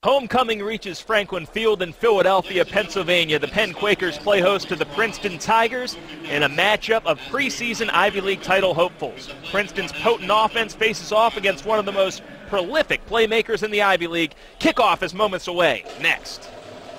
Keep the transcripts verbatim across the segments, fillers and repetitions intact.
Homecoming reaches Franklin Field in Philadelphia, Pennsylvania. The Penn Quakers play host to the Princeton Tigers in a matchup of preseason Ivy League title hopefuls. Princeton's potent offense faces off against one of the most prolific playmakers in the Ivy League. Kickoff is moments away. Next.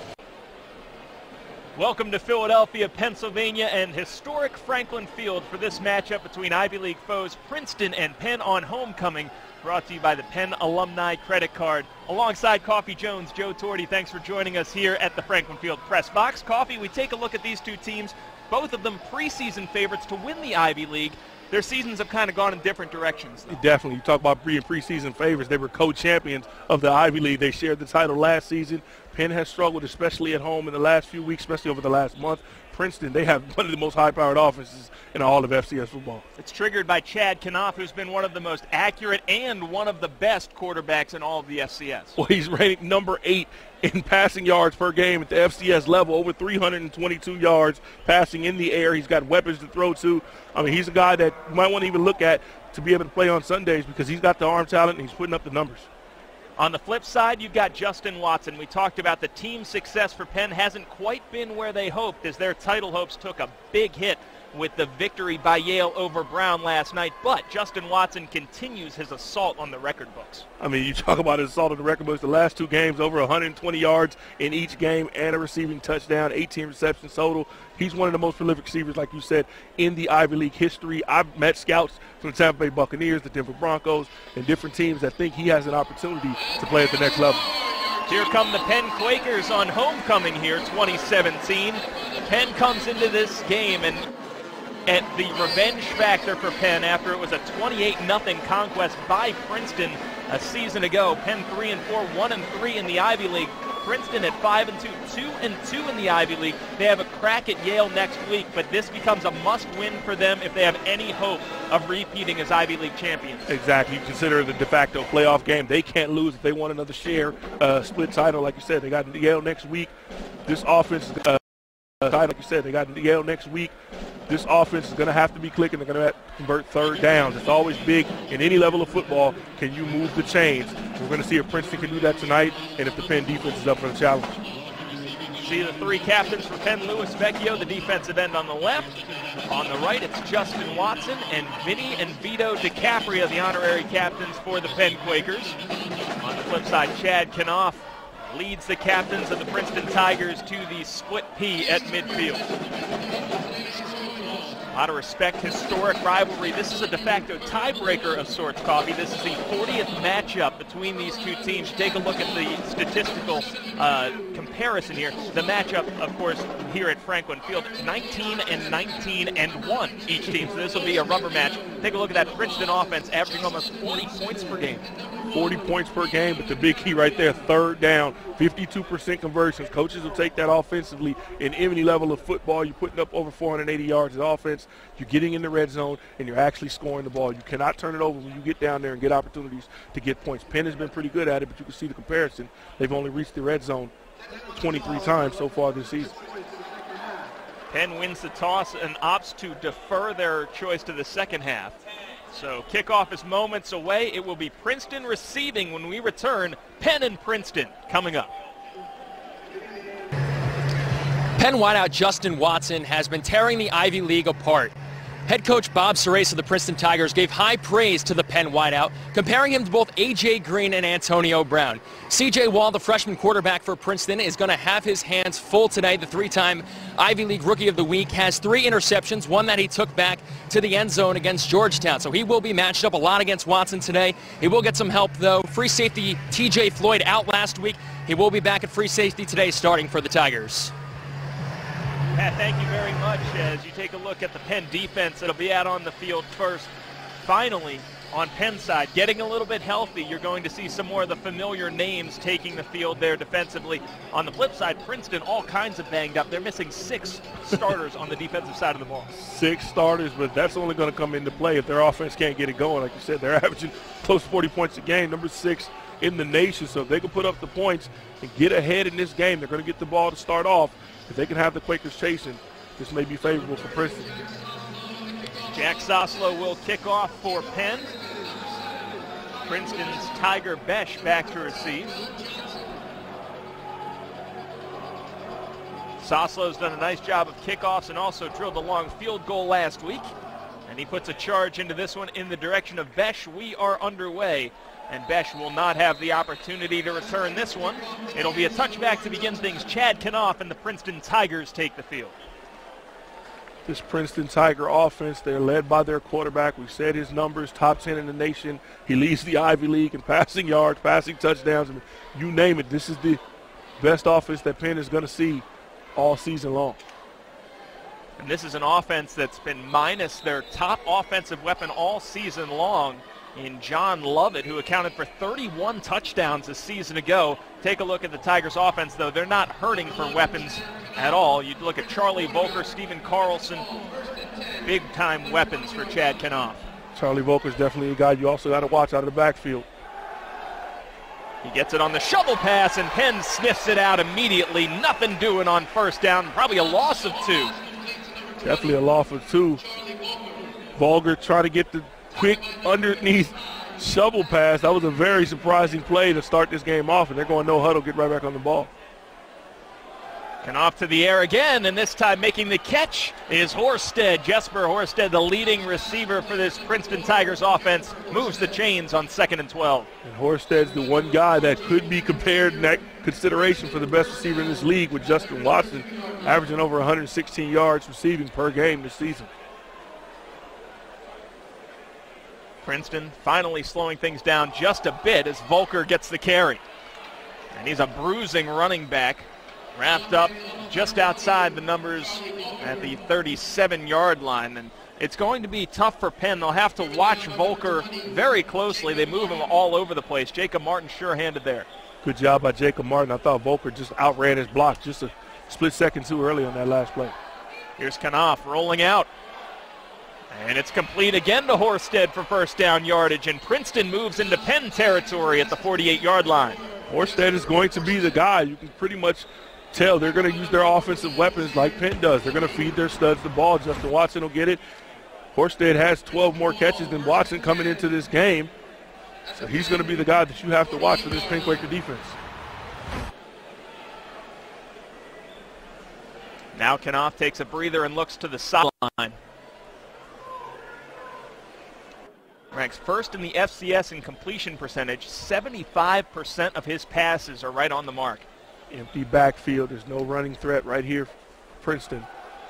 Welcome to Philadelphia, Pennsylvania, and historic Franklin Field for this matchup between Ivy League foes Princeton and Penn on Homecoming. Brought to you by the Penn Alumni Credit Card. Alongside Coffee Jones, Joe Torty, thanks for joining us here at the Franklin Field Press Box. Coffee, we take a look at these two teams, both of them preseason favorites to win the Ivy League. Their seasons have kind of gone in different directions, though. Definitely. You talk about being preseason favorites. They were co-champions of the Ivy League. They shared the title last season. Penn has struggled, especially at home in the last few weeks, especially over the last month. Princeton, they have one of the most high-powered offenses in all of F C S football. It's triggered by Chad Knopf, who's been one of the most accurate and one of the best quarterbacks in all of the F C S. Well, he's ranked number eight in passing yards per game at the F C S level, over three hundred twenty-two yards passing in the air. He's got weapons to throw to. I mean, he's a guy that you might want to even look at to be able to play on Sundays because he's got the arm talent and he's putting up the numbers. On the flip side, you've got Justin Watson. We talked about the team success for Penn hasn't quite been where they hoped as their title hopes took a big hit with the victory by Yale over Brown last night. But Justin Watson continues his assault on the record books. I mean, you talk about his assault on the record books. The last two games, over one hundred twenty yards in each game and a receiving touchdown, eighteen receptions total. He's one of the most prolific receivers, like you said, in the Ivy League history. I've met scouts from the Tampa Bay Buccaneers, the Denver Broncos, and different teams that think he has an opportunity to play at the next level. Here come the Penn Quakers on Homecoming here, twenty seventeen. Penn comes into this game and at the revenge factor for Penn after it was a twenty-eight nothing conquest by Princeton a season ago. Penn three and four, one and three in the Ivy League. Princeton at five and two, two and two in the Ivy League. They have a crack at Yale next week, but this becomes a must-win for them if they have any hope of repeating as Ivy League champions. Exactly. You consider the de facto playoff game. They can't lose if they want another share, uh, split title. Like you said, they got Yale next week. This offense, uh, like you said, they got Yale next week. This offense is going to have to be clicking. They're going to have to convert third downs. It's always big in any level of football. Can you move the chains? We're going to see if Princeton can do that tonight and if the Penn defense is up for the challenge. See the three captains for Penn: Louis Vecchio, the defensive end on the left. On the right, it's Justin Watson and Vinny and Vito DiCaprio, the honorary captains for the Penn Quakers. On the flip side, Chad Knopf leads the captains of the Princeton Tigers to the split P at midfield. A lot of respect, historic rivalry. This is a de facto tiebreaker of sorts, Coffee. This is the fortieth matchup between these two teams. Take a look at the statistical uh, comparison here. The matchup, of course, here at Franklin Field, nineteen and nineteen and one each team. So this will be a rubber match. Take a look at that Princeton offense, averaging almost forty points per game. forty points per game, but the big key right there, third down, fifty-two percent conversions. Coaches will take that offensively in any level of football. You're putting up over four hundred eighty yards of offense. You're getting in the red zone, and you're actually scoring the ball. You cannot turn it over when you get down there and get opportunities to get points. Penn has been pretty good at it, but you can see the comparison. They've only reached the red zone twenty-three times so far this season. Penn wins the toss and opts to defer their choice to the second half. So kickoff is moments away. It will be Princeton receiving when we return. Penn and Princeton coming up. Penn wideout Justin Watson has been tearing the Ivy League apart. Head coach Bob Cerese of the Princeton Tigers gave high praise to the Penn wideout, comparing him to both A J Green and Antonio Brown. C J Wall, the freshman quarterback for Princeton, is going to have his hands full today. The three-time Ivy League Rookie of the Week has three interceptions, one that he took back to the end zone against Georgetown. So he will be matched up a lot against Watson today. He will get some help, though. Free safety T J Floyd out last week. He will be back at free safety today starting for the Tigers. Pat, thank you very much. As you take a look at the Penn defense, it'll be out on the field first. Finally, on Penn side, getting a little bit healthy, you're going to see some more of the familiar names taking the field there defensively. On the flip side, Princeton, all kinds of banged up. They're missing six starters on the defensive side of the ball. Six starters, but that's only going to come into play if their offense can't get it going. Like you said, they're averaging close to forty points a game, number six in the nation. So if they can put up the points and get ahead in this game, they're going to get the ball to start off. If they can have the Quakers chasing, this may be favorable for Princeton. Jack Soslow will kick off for Penn. Princeton's Tiger Besh back to receive. Soslow's done a nice job of kickoffs and also drilled a long field goal last week. And he puts a charge into this one in the direction of Besh. We are underway, and Besh will not have the opportunity to return this one. It'll be a touchback to begin things. Chad Knopf and the Princeton Tigers take the field. This Princeton Tiger offense, they're led by their quarterback. We said his numbers, top ten in the nation. He leads the Ivy League in passing yards, passing touchdowns. I mean, you name it. This is the best offense that Penn is going to see all season long. And this is an offense that's been minus their top offensive weapon all season long in John Lovett, who accounted for thirty-one touchdowns a season ago. Take a look at the Tigers' offense, though. They're not hurting for weapons at all. You look at Charlie Volker, Stephen Carlson, big-time weapons for Chad Knopf. Charlie Volker's definitely a guy you also got to watch out of the backfield. He gets it on the shovel pass, and Penn sniffs it out immediately. Nothing doing on first down, probably a loss of two. Definitely a loss of two. Volker trying to get the quick underneath shovel pass. That was a very surprising play to start this game off, and they're going no huddle, get right back on the ball. Knopf to the air again, and this time making the catch is Horsted. Jesper Horsted, the leading receiver for this Princeton Tigers offense, moves the chains on second and twelve. And Horsted's the one guy that could be compared in that consideration for the best receiver in this league, with Justin Watson averaging over one hundred sixteen yards receiving per game this season. Princeton finally slowing things down just a bit as Volker gets the carry. And he's a bruising running back, wrapped up just outside the numbers at the thirty-seven-yard line. And it's going to be tough for Penn. They'll have to watch Volker very closely. They move him all over the place. Jacob Martin sure-handed there. Good job by Jacob Martin. I thought Volker just outran his block just a split second too early on that last play. Here's Knopf rolling out. And it's complete again to Horsted for first down yardage, and Princeton moves into Penn territory at the forty-eight-yard line. Horsted is going to be the guy. You can pretty much tell they're going to use their offensive weapons like Penn does. They're going to feed their studs the ball. Justin Watson will get it. Horsted has twelve more catches than Watson coming into this game. So he's going to be the guy that you have to watch for this Penn Quaker defense. Now Knopf takes a breather and looks to the sideline. Ranks first in the F C S in completion percentage. seventy-five percent of his passes are right on the mark. Empty backfield. There's no running threat right here for Princeton.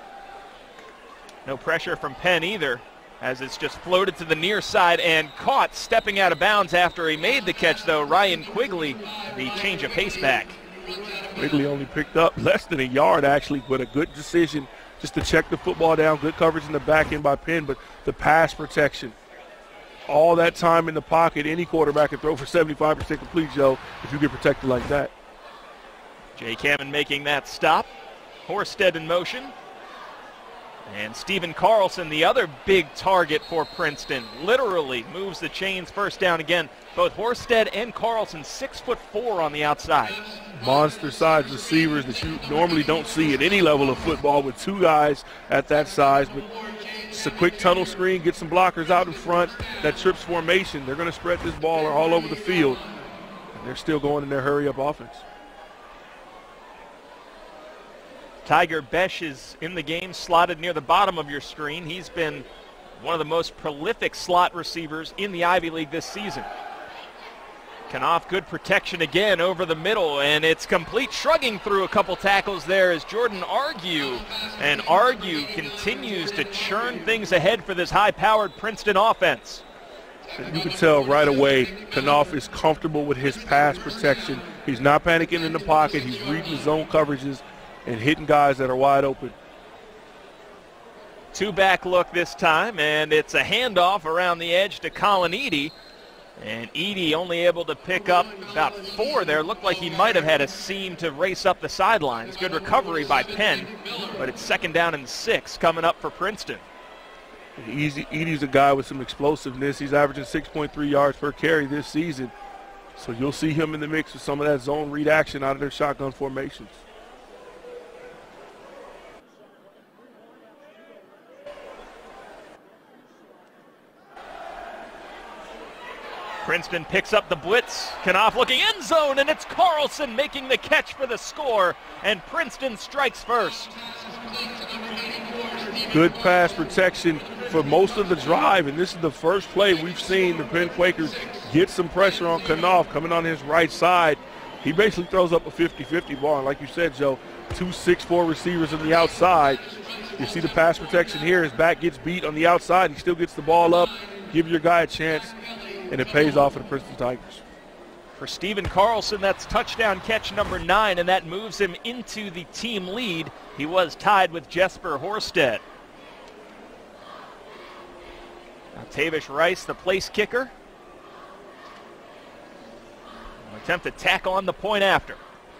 No pressure from Penn either, as it's just floated to the near side and caught stepping out of bounds after he made the catch, though. Ryan Quigley, the change of pace back. Quigley only picked up less than a yard, actually, but a good decision just to check the football down. Good coverage in the back end by Penn, but the pass protection. All that time in the pocket, any quarterback can throw for seventy-five percent complete, Joe, if you get protected like that. Jay Cammon making that stop. Horsted in motion. And Stephen Carlson, the other big target for Princeton, literally moves the chains first down again. Both Horsted and Carlson, six foot four on the outside. Monster-sized receivers that you normally don't see at any level of football with two guys at that size. But it's a quick tunnel screen, get some blockers out in front. That trips formation. They're going to spread this ball all over the field. And they're still going in their hurry-up offense. Tiger Besh is in the game, slotted near the bottom of your screen. He's been one of the most prolific slot receivers in the Ivy League this season. Knopf, good protection again over the middle, and it's complete, shrugging through a couple tackles there as Jordan Argue. And Argue continues to churn things ahead for this high-powered Princeton offense. You can tell right away Knopf is comfortable with his pass protection. He's not panicking in the pocket. He's reading his zone coverages and hitting guys that are wide open. Two-back look this time, and it's a handoff around the edge to Colin Eady. And Eady only able to pick up about four there. Looked like he might have had a seam to race up the sidelines. Good recovery by Penn, but it's second down and six coming up for Princeton. Eady's a guy with some explosiveness. He's averaging six point three yards per carry this season. So you'll see him in the mix with some of that zone read action out of their shotgun formations. Princeton picks up the blitz. Knopf looking end zone, and it's Carlson making the catch for the score, and Princeton strikes first. Good pass protection for most of the drive, and this is the first play we've seen the Penn Quakers get some pressure on Knopf coming on his right side. He basically throws up a fifty fifty ball, and like you said, Joe, two six four receivers on the outside. You see the pass protection here. His back gets beat on the outside. He still gets the ball up. Give your guy a chance, and it pays off for the Princeton Tigers. For Stephen Carlson, that's touchdown catch number nine, and that moves him into the team lead. He was tied with Jesper Horsted. Now Tavish Rice, the place kicker. An attempt to tack on the point after.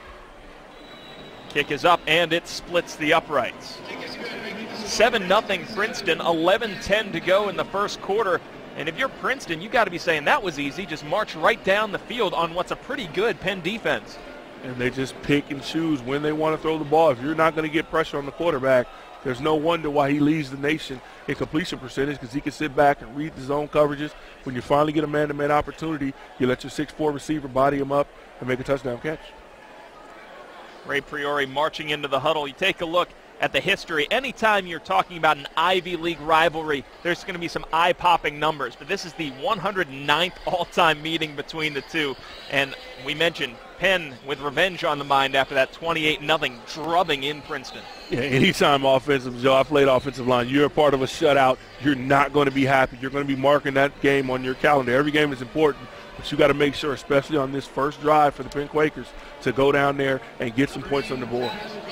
Kick is up, and it splits the uprights. seven nothing Princeton, eleven ten to go in the first quarter. And if you're Princeton, you got to be saying that was easy. Just march right down the field on what's a pretty good Penn defense. And they just pick and choose when they want to throw the ball. If you're not going to get pressure on the quarterback, there's no wonder why he leads the nation in completion percentage, because he can sit back and read the zone coverages. When you finally get a man-to-man opportunity, you let your six four receiver body him up and make a touchdown catch. Ray Priori marching into the huddle. You take a look at the history. Anytime you're talking about an Ivy League rivalry, there's going to be some eye-popping numbers. But this is the one hundred ninth all-time meeting between the two. And we mentioned Penn with revenge on the mind after that twenty-eight nothing drubbing in Princeton. Yeah, anytime offensive, Joe, I played offensive line, you're a part of a shutout, you're not going to be happy. You're going to be marking that game on your calendar. Every game is important, but you got to make sure, especially on this first drive for the Penn Quakers, to go down there and get some points on the board.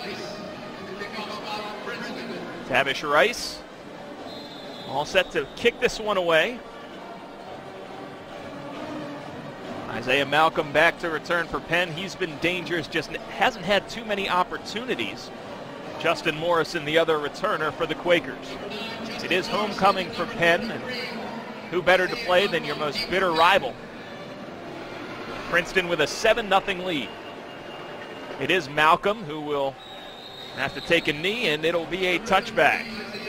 Tavish Rice all set to kick this one away. Isaiah Malcolm back to return for Penn. He's been dangerous, just hasn't had too many opportunities. Justin Morrison, the other returner for the Quakers. It is homecoming for Penn, and who better to play than your most bitter rival? Princeton with a seven nothing lead. It is Malcolm who will have to take a knee, and it'll be a touchback.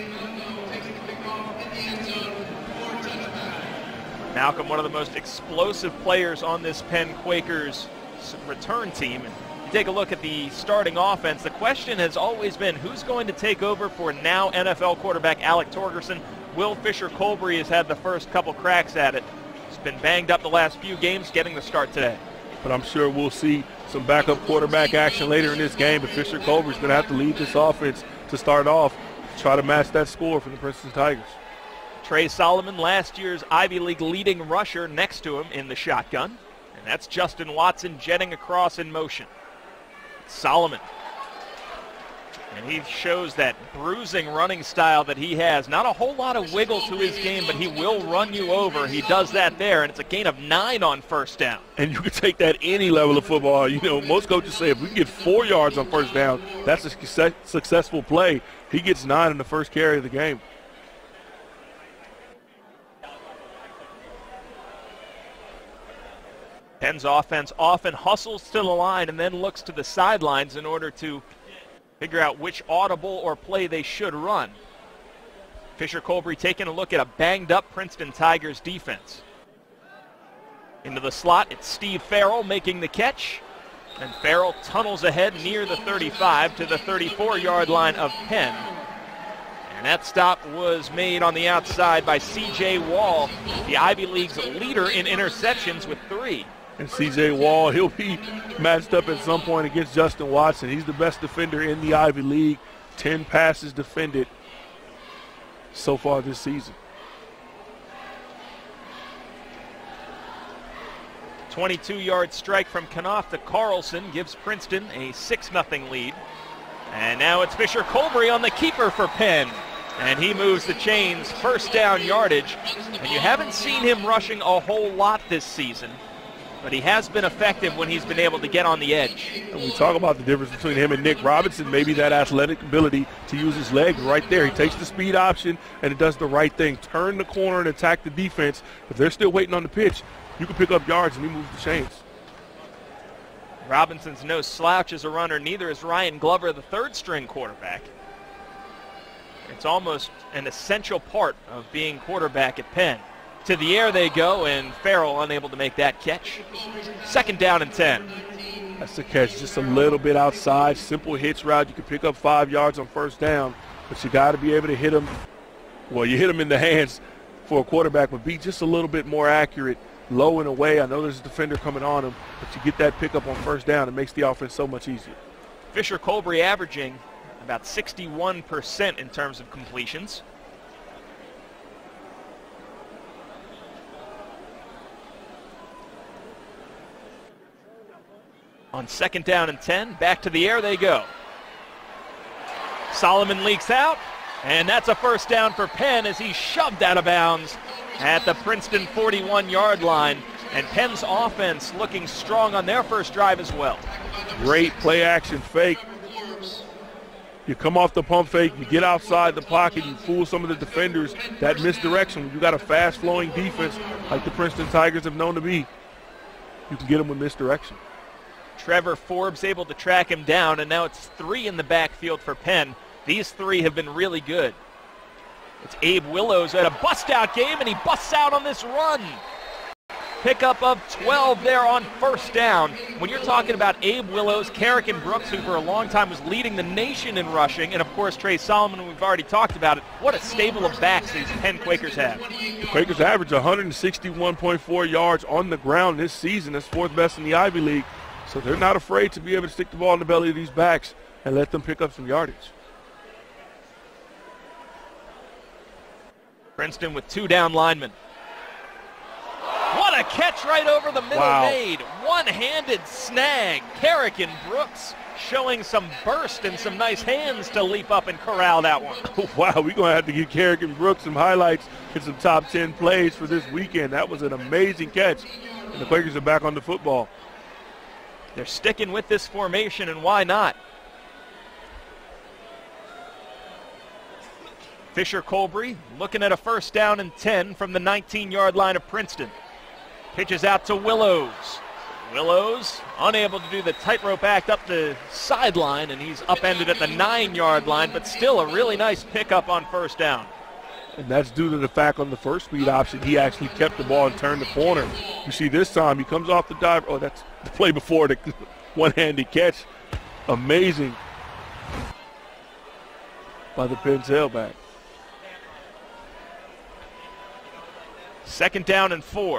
Malcolm, one of the most explosive players on this Penn Quakers return team. And you take a look at the starting offense. The question has always been, who's going to take over for now N F L quarterback Alec Torgerson? Will Fisher-Colbury has had the first couple cracks at it. He's been banged up the last few games, getting the start today. But I'm sure we'll see some backup quarterback action later in this game. But Fisher-Colbury's going to have to lead this offense to start off, try to match that score for the Princeton Tigers. Trey Solomon, last year's Ivy League leading rusher, next to him in the shotgun. And that's Justin Watson jetting across in motion. Solomon. And he shows that bruising running style that he has. Not a whole lot of wiggle to his game, but he will run you over. He does that there, and it's a gain of nine on first down. And you can take that any level of football. You know, most coaches say if we can get four yards on first down, that's a successful play. He gets nine in the first carry of the game. Penn's offense often hustles to the line and then looks to the sidelines in order to figure out which audible or play they should run. Fisher-Colbury taking a look at a banged-up Princeton Tigers defense. Into the slot, it's Steve Farrell making the catch. And Farrell tunnels ahead near the thirty-five to the thirty-four yard line of Penn. And that stop was made on the outside by C J Wall, the Ivy League's leader in interceptions with three. And C J Wall, he'll be matched up at some point against Justin Watson. He's the best defender in the Ivy League. Ten passes defended so far this season. twenty-two yard strike from Knopf to Carlson gives Princeton a six nothing lead. And now it's Fisher-Colbury on the keeper for Penn. And he moves the chains, first down yardage. And you haven't seen him rushing a whole lot this season, but he has been effective when he's been able to get on the edge. And we talk about the difference between him and Nick Robinson, maybe that athletic ability to use his legs right there. He takes the speed option and it does the right thing. Turn the corner and attack the defense. If they're still waiting on the pitch, you can pick up yards and he moves the chains. Robinson's no slouch as a runner. Neither is Ryan Glover, the third-string quarterback. It's almost an essential part of being quarterback at Penn. To the air they go, and Farrell unable to make that catch. Second down and ten. That's the catch, just a little bit outside. Simple hitch route. You can pick up five yards on first down, but you got to be able to hit them. Well, you hit them in the hands for a quarterback, but be just a little bit more accurate, low and away. I know there's a defender coming on him, but you get that pickup on first down, it makes the offense so much easier. Fisher Colbury averaging about sixty-one percent in terms of completions. On second down and ten, back to the air they go. Solomon leaks out, and that's a first down for Penn as he's shoved out of bounds at the Princeton forty-one-yard line. And Penn's offense looking strong on their first drive as well. Great play-action fake. You come off the pump fake, you get outside the pocket, you fool some of the defenders. That misdirection, you got a fast-flowing defense like the Princeton Tigers have known to be. You can get them with misdirection. Trevor Forbes able to track him down, and now it's three in the backfield for Penn. These three have been really good. It's Abe Willows at a bust-out game, and he busts out on this run. Pickup of twelve there on first down. When you're talking about Abe Willows, Carrick, and Brooks, who for a long time was leading the nation in rushing, and of course Trey Solomon, we've already talked about it, what a stable of backs these Penn Quakers have. The Quakers average one hundred sixty-one point four yards on the ground this season. That's fourth best in the Ivy League. So they're not afraid to be able to stick the ball in the belly of these backs and let them pick up some yardage. Princeton with two down linemen. What a catch right over the middle Wow. made. One-handed snag. Carrick and Brooks showing some burst and some nice hands to leap up and corral that one. Wow, we're going to have to give Carrick and Brooks some highlights and some top ten plays for this weekend. That was an amazing catch, and the Quakers are back on the football. They're sticking with this formation, and why not? Fisher Colbury looking at a first down and ten from the nineteen-yard line of Princeton. Pitches out to Willows. Willows unable to do the tightrope act up the sideline, and he's upended at the nine-yard line, but still a really nice pickup on first down. And that's due to the fact on the first speed option, he actually kept the ball and turned the corner. You see this time, he comes off the dive. Oh, that's the play before the one-handed catch. Amazing by the Penn tailback. Second down and four.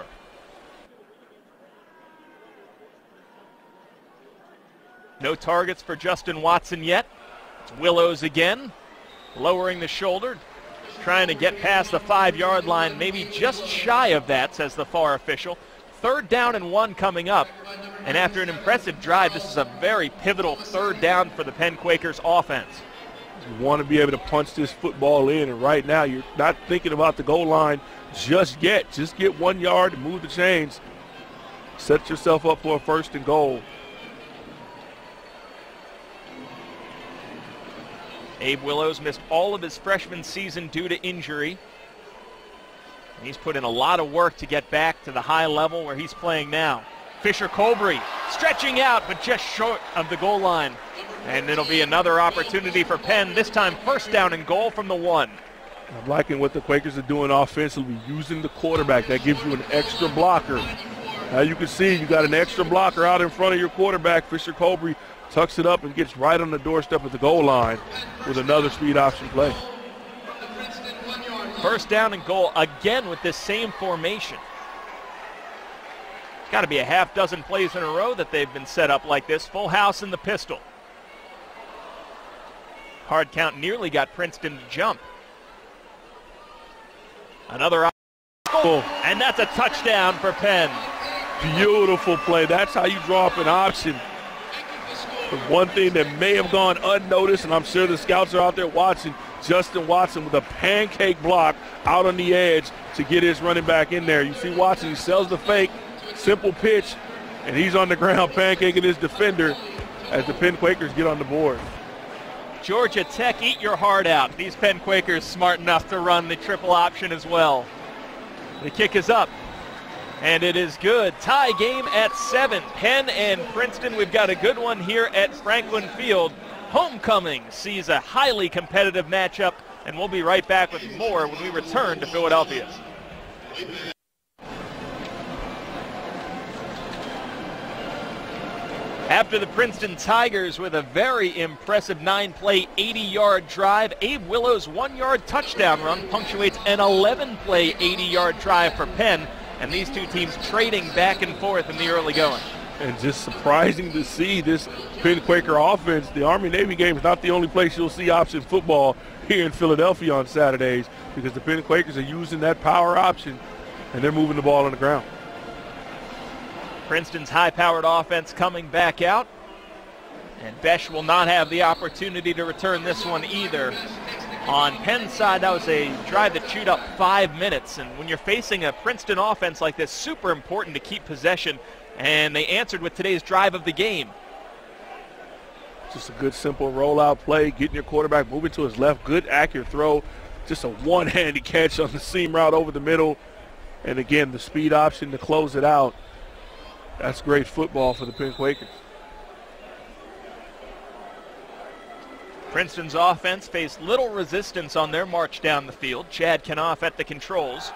No targets for Justin Watson yet. It's Willows again, lowering the shoulder, trying to get past the five-yard line, maybe just shy of that, says the far official. Third down and one coming up. And after an impressive drive, this is a very pivotal third down for the Penn Quakers offense. You want to be able to punch this football in, and right now you're not thinking about the goal line just yet. Just get one yard and move the chains. Set yourself up for a first and goal. Abe Willows missed all of his freshman season due to injury. He's put in a lot of work to get back to the high level where he's playing now. Fisher Colbury stretching out, but just short of the goal line. And it'll be another opportunity for Penn, this time first down and goal from the one. I'm liking what the Quakers are doing offensively, using the quarterback. That gives you an extra blocker. Now you can see you got an extra blocker out in front of your quarterback. Fisher Colbury tucks it up and gets right on the doorstep of the goal line with another speed option play. First down and goal again with this same formation. Got to be a half dozen plays in a row that they've been set up like this. Full house in the pistol. Hard count nearly got Princeton to jump. Another goal, and that's a touchdown for Penn. Beautiful play. That's how you draw up an option. The one thing that may have gone unnoticed, and I'm sure the scouts are out there watching, Justin Watson with a pancake block out on the edge to get his running back in there. You see Watson, he sells the fake, simple pitch, and he's on the ground pancaking his defender as the Penn Quakers get on the board. Georgia Tech, eat your heart out. These Penn Quakers smart enough to run the triple option as well. The kick is up, and it is good. Tie game at seven. Penn and Princeton, we've got a good one here at Franklin Field. Homecoming sees a highly competitive matchup, and we'll be right back with more when we return to Philadelphia. After the Princeton Tigers with a very impressive nine-play, eighty-yard drive, Abe Willow's one-yard touchdown run punctuates an eleven-play, eighty-yard drive for Penn, and these two teams trading back and forth in the early going. And just surprising to see this Penn Quaker offense. The Army-Navy game is not the only place you'll see option football here in Philadelphia on Saturdays, because the Penn Quakers are using that power option, and they're moving the ball on the ground. Princeton's high-powered offense coming back out, and Besh will not have the opportunity to return this one either. On Penn's side, that was a drive that chewed up five minutes, and when you're facing a Princeton offense like this, super important to keep possession, and they answered with today's drive of the game. Just a good, simple rollout play, getting your quarterback moving to his left, good, accurate throw, just a one-handed catch on the seam route over the middle, and again, the speed option to close it out. That's great football for the Penn Quakers. Princeton's offense faced little resistance on their march down the field. Chad Knopf at the controls.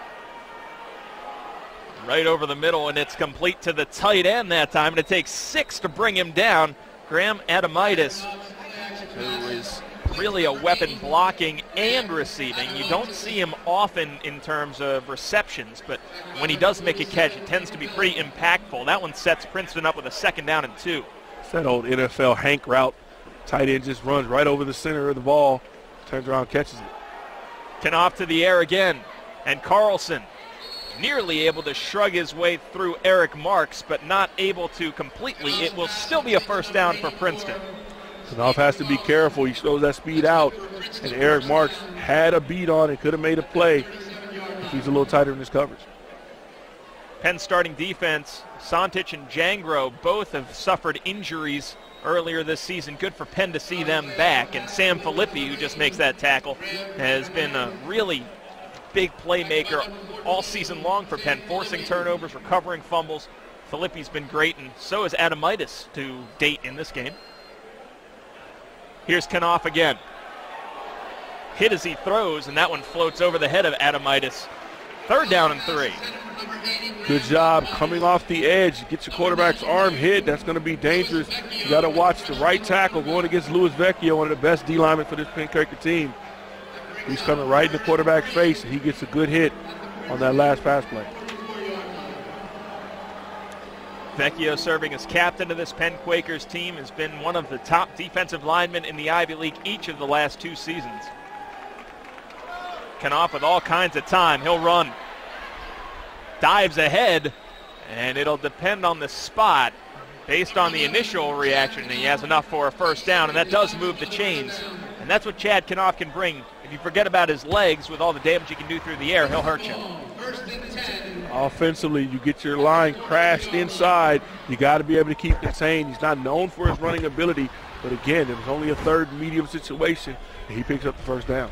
Right over the middle, and it's complete to the tight end that time, and it takes six to bring him down. Graham Adamitis, who is really a weapon blocking and receiving. You don't see him often in terms of receptions, but when he does make a catch, it tends to be pretty impactful. That one sets Princeton up with a second down and two. It's that old N F L Hank route. Tight end just runs right over the center of the ball, turns around, catches it. Knopf to the air again, and Carlson nearly able to shrug his way through Eric Marks, but not able to completely. It will still be a first down for Princeton. Knopf has to be careful. He shows that speed out, and Eric Marks had a beat on it, could have made a play if he's a little tighter in his coverage. Penn starting defense, Sontich and Jangro both have suffered injuries earlier this season. Good for Penn to see them back, and Sam Filippi, who just makes that tackle, has been a really big playmaker all season long for Penn, forcing turnovers, recovering fumbles. Filippi's been great, and so is Adamitis to date in this game. Here's Knopf again. Hit as he throws, and that one floats over the head of Adamitis. Third down and three. Good job coming off the edge. Get your quarterback's arm hit. That's going to be dangerous. You got to watch the right tackle going against Louis Vecchio, one of the best D linemen for this Penn Quaker team. He's coming right in the quarterback's face, and he gets a good hit on that last pass play. Vecchio, serving as captain of this Penn Quakers team, has been one of the top defensive linemen in the Ivy League each of the last two seasons. Knopf with all kinds of time. He'll run. Dives ahead, and it'll depend on the spot. Based on the initial reaction, he has enough for a first down, and that does move the chains. And that's what Chad Knopf can bring. If you forget about his legs, with all the damage he can do through the air, he'll hurt you. Offensively, you get your line crashed inside. You got to be able to keep contained. He's not known for his running ability, but again, it was only a third medium situation, and he picks up the first down.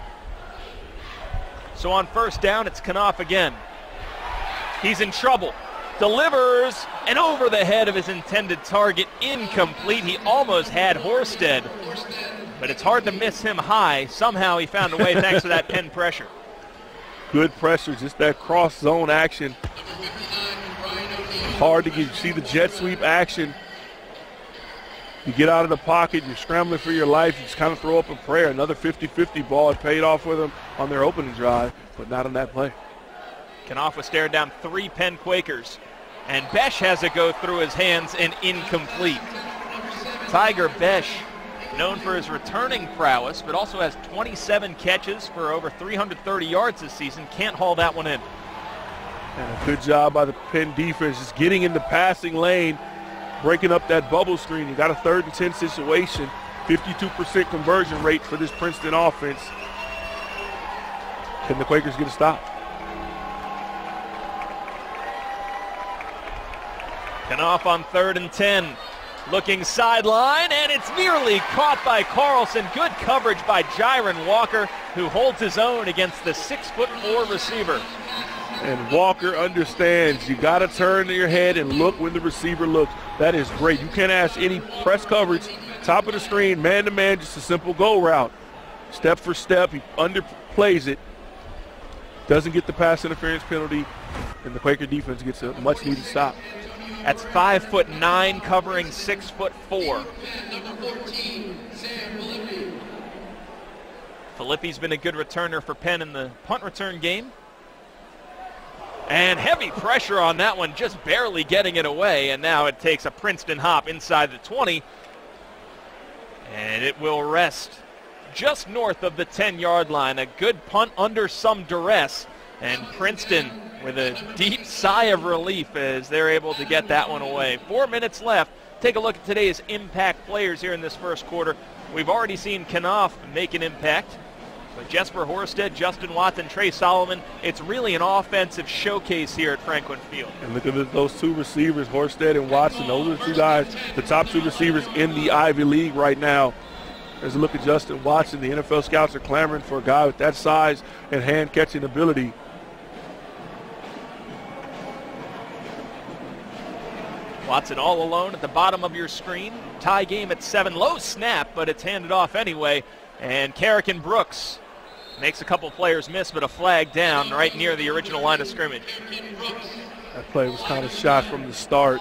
So on first down, it's Knopf again. He's in trouble. Delivers, and over the head of his intended target, incomplete. He almost had Horsted, but it's hard to miss him high. Somehow he found a way thanks to that Penn pressure. Good pressure, just that cross zone action. Hard to get, you see the jet sweep action. You get out of the pocket, you're scrambling for your life, you just kind of throw up a prayer. Another fifty fifty ball. It paid off for them on their opening drive, but not on that play. Knopf was staring down three Penn Quakers, and Besh has it go through his hands and incomplete. Tiger Besh, known for his returning prowess, but also has twenty-seven catches for over three hundred thirty yards this season. Can't haul that one in. And a good job by the Penn defense, just getting in the passing lane, breaking up that bubble screen. You got a third and ten situation, fifty-two percent conversion rate for this Princeton offense. Can the Quakers get a stop? Knopf on third and ten. Looking sideline, and it's nearly caught by Carlson. Good coverage by Jiron Walker, who holds his own against the six foot four receiver. And Walker understands you got to turn your head and look when the receiver looks. That is great. You can't ask any press coverage, top of the screen, man-to-man, just a simple go route. Step for step, he underplays it. Doesn't get the pass interference penalty. And the Quaker defense gets a much-needed stop. That's five foot nine covering six foot four. Filippi's been a good returner for Penn in the punt return game. And heavy pressure on that one, just barely getting it away. And now it takes a Princeton hop inside the twenty. And it will rest just north of the ten-yard line. A good punt under some duress. And Princeton with a deep sigh of relief as they're able to get that one away. Four minutes left. Take a look at today's impact players here in this first quarter. We've already seen Knopf make an impact. But Jesper Horsted, Justin Watson, Trey Solomon, it's really an offensive showcase here at Franklin Field. And look at those two receivers, Horsted and Watson. Those are the two guys, the top two receivers in the Ivy League right now. As a look at Justin Watson, the N F L scouts are clamoring for a guy with that size and hand-catching ability. Watson all alone at the bottom of your screen. Tie game at seven. Low snap, but it's handed off anyway. And Carrick Brooks makes a couple players miss, but a flag down right near the original line of scrimmage. That play was kind of shot from the start.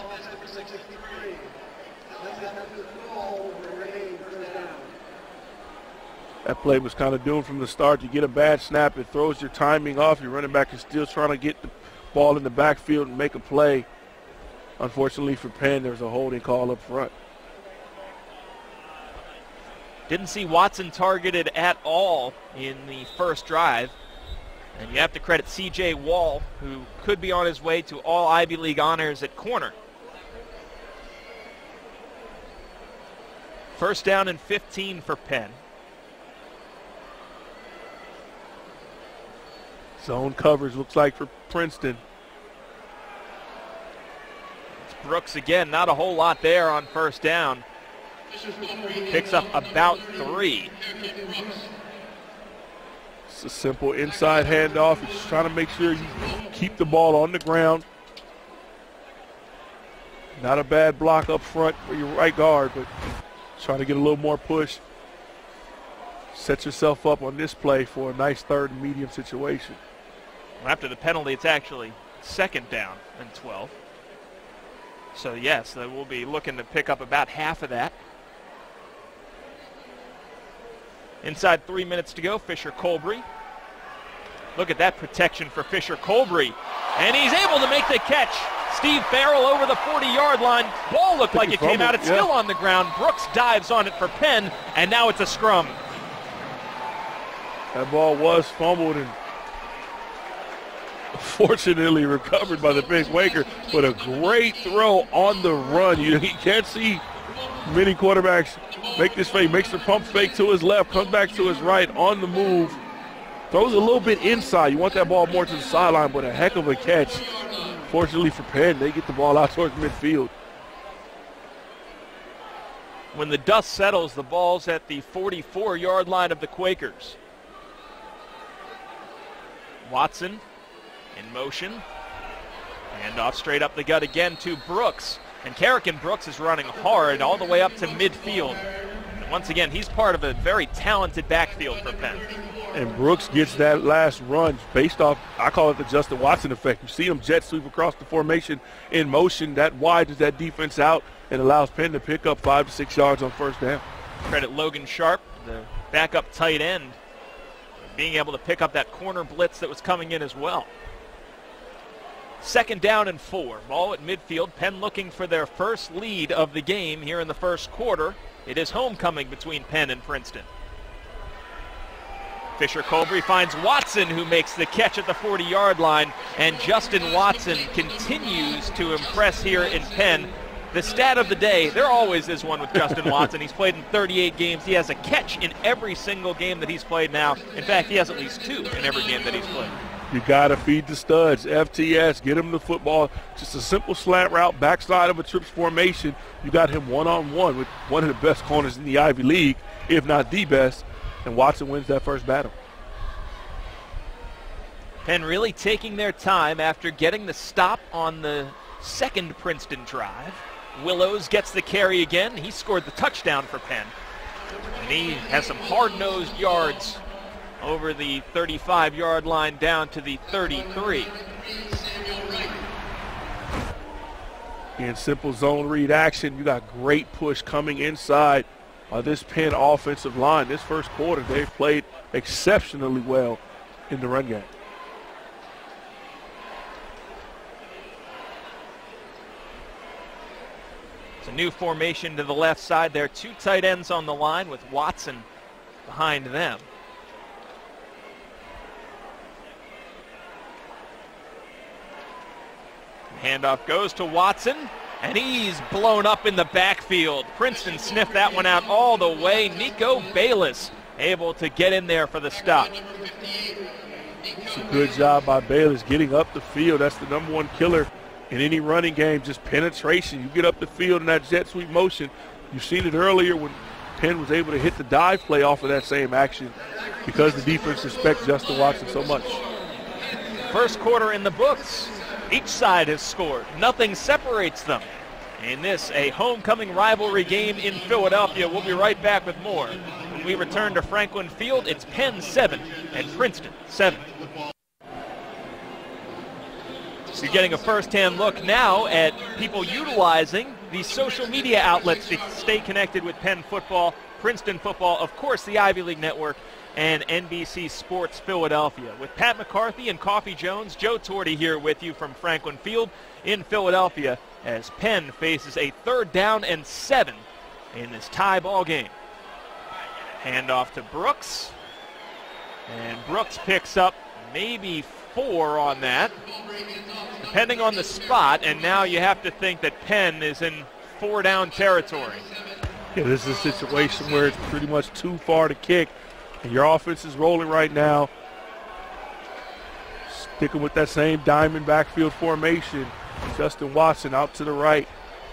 That play was kind of doomed from the start. You get a bad snap, it throws your timing off. Your running back is still trying to get the ball in the backfield and make a play. Unfortunately for Penn, there's a holding call up front. Didn't see Watson targeted at all in the first drive. And you have to credit C J Wall, who could be on his way to all Ivy League honors at corner. First down and fifteen for Penn. Zone coverage looks like for Princeton. It's Brooks again, not a whole lot there on first down. Picks up about three. It's a simple inside handoff. You're just trying to make sure you keep the ball on the ground. Not a bad block up front for your right guard, but trying to get a little more push. Set yourself up on this play for a nice third and medium situation. Well, after the penalty, it's actually second down and twelve. So, yes, they will be looking to pick up about half of that. Inside three minutes to go, Fisher Colbury. Look at that protection for Fisher Colbury. And he's able to make the catch. Steve Farrell over the forty-yard line. Ball looked like it came out. It's still on the ground. Brooks dives on it for Penn, and now it's a scrum. That ball was fumbled and fortunately recovered by the Penn Quaker, but a great throw on the run. You, you can't see many quarterbacks make this fake, makes the pump fake to his left, comes back to his right on the move, throws a little bit inside. You want that ball more to the sideline, but a heck of a catch. Fortunately for Penn, they get the ball out towards midfield. When the dust settles, the ball's at the forty-four-yard line of the Quakers. Watson in motion. And off straight up the gut again to Brooks. And Carrick Brooks is running hard all the way up to midfield. And once again, he's part of a very talented backfield for Penn. And Brooks gets that last run based off, I call it the Justin Watson effect. You see him jet sweep across the formation in motion. That widens that defense out and allows Penn to pick up five to six yards on first down. Credit Logan Sharp, the backup tight end, being able to pick up that corner blitz that was coming in as well. Second down and four. Ball at midfield. Penn looking for their first lead of the game here in the first quarter. It is homecoming between Penn and Princeton. Fisher Colbury finds Watson, who makes the catch at the forty-yard line, and Justin Watson continues to impress here in Penn. The stat of the day, there always is one with Justin Watson. He's played in thirty-eight games. He has a catch in every single game that he's played now. In fact, he has at least two in every game that he's played. You got to feed the studs. F T S, get him the football. Just a simple slant route, backside of a trips formation. You got him one-on-one with one of the best corners in the Ivy League, if not the best, and Watson wins that first battle. Penn really taking their time after getting the stop on the second Princeton drive. Willows gets the carry again. He scored the touchdown for Penn. And he has some hard-nosed yards over the thirty-five-yard line down to the thirty-three. In simple zone read action, you got great push coming inside uh, this Penn offensive line. This first quarter, they've played exceptionally well in the run game. It's a new formation to the left side there. Two tight ends on the line with Watson behind them. Handoff goes to Watson, and he's blown up in the backfield. Princeton sniffed that one out all the way. Nico Bayless able to get in there for the stop. It's a good job by Bayless getting up the field. That's the number one killer in any running game, just penetration. You get up the field in that jet sweep motion. You've seen it earlier when Penn was able to hit the dive play off of that same action because the defense respects Justin Watson so much. First quarter in the books. Each side has scored. Nothing separates them. In this, a homecoming rivalry game in Philadelphia. We'll be right back with more. When we return to Franklin Field, it's Penn seven and Princeton seven. So you're getting a first-hand look now at people utilizing these social media outlets to stay connected with Penn football, Princeton football, of course the Ivy League Network, and N B C Sports Philadelphia. With Pat McCarthy and Coffee Jones, Joe Torti here with you from Franklin Field in Philadelphia as Penn faces a third down and seven in this tie ball game. Handoff to Brooks, and Brooks picks up maybe four on that, depending on the spot, and now you have to think that Penn is in four down territory. Yeah, this is a situation where it's pretty much too far to kick. And your offense is rolling right now. Sticking with that same diamond backfield formation. Justin Watson out to the right.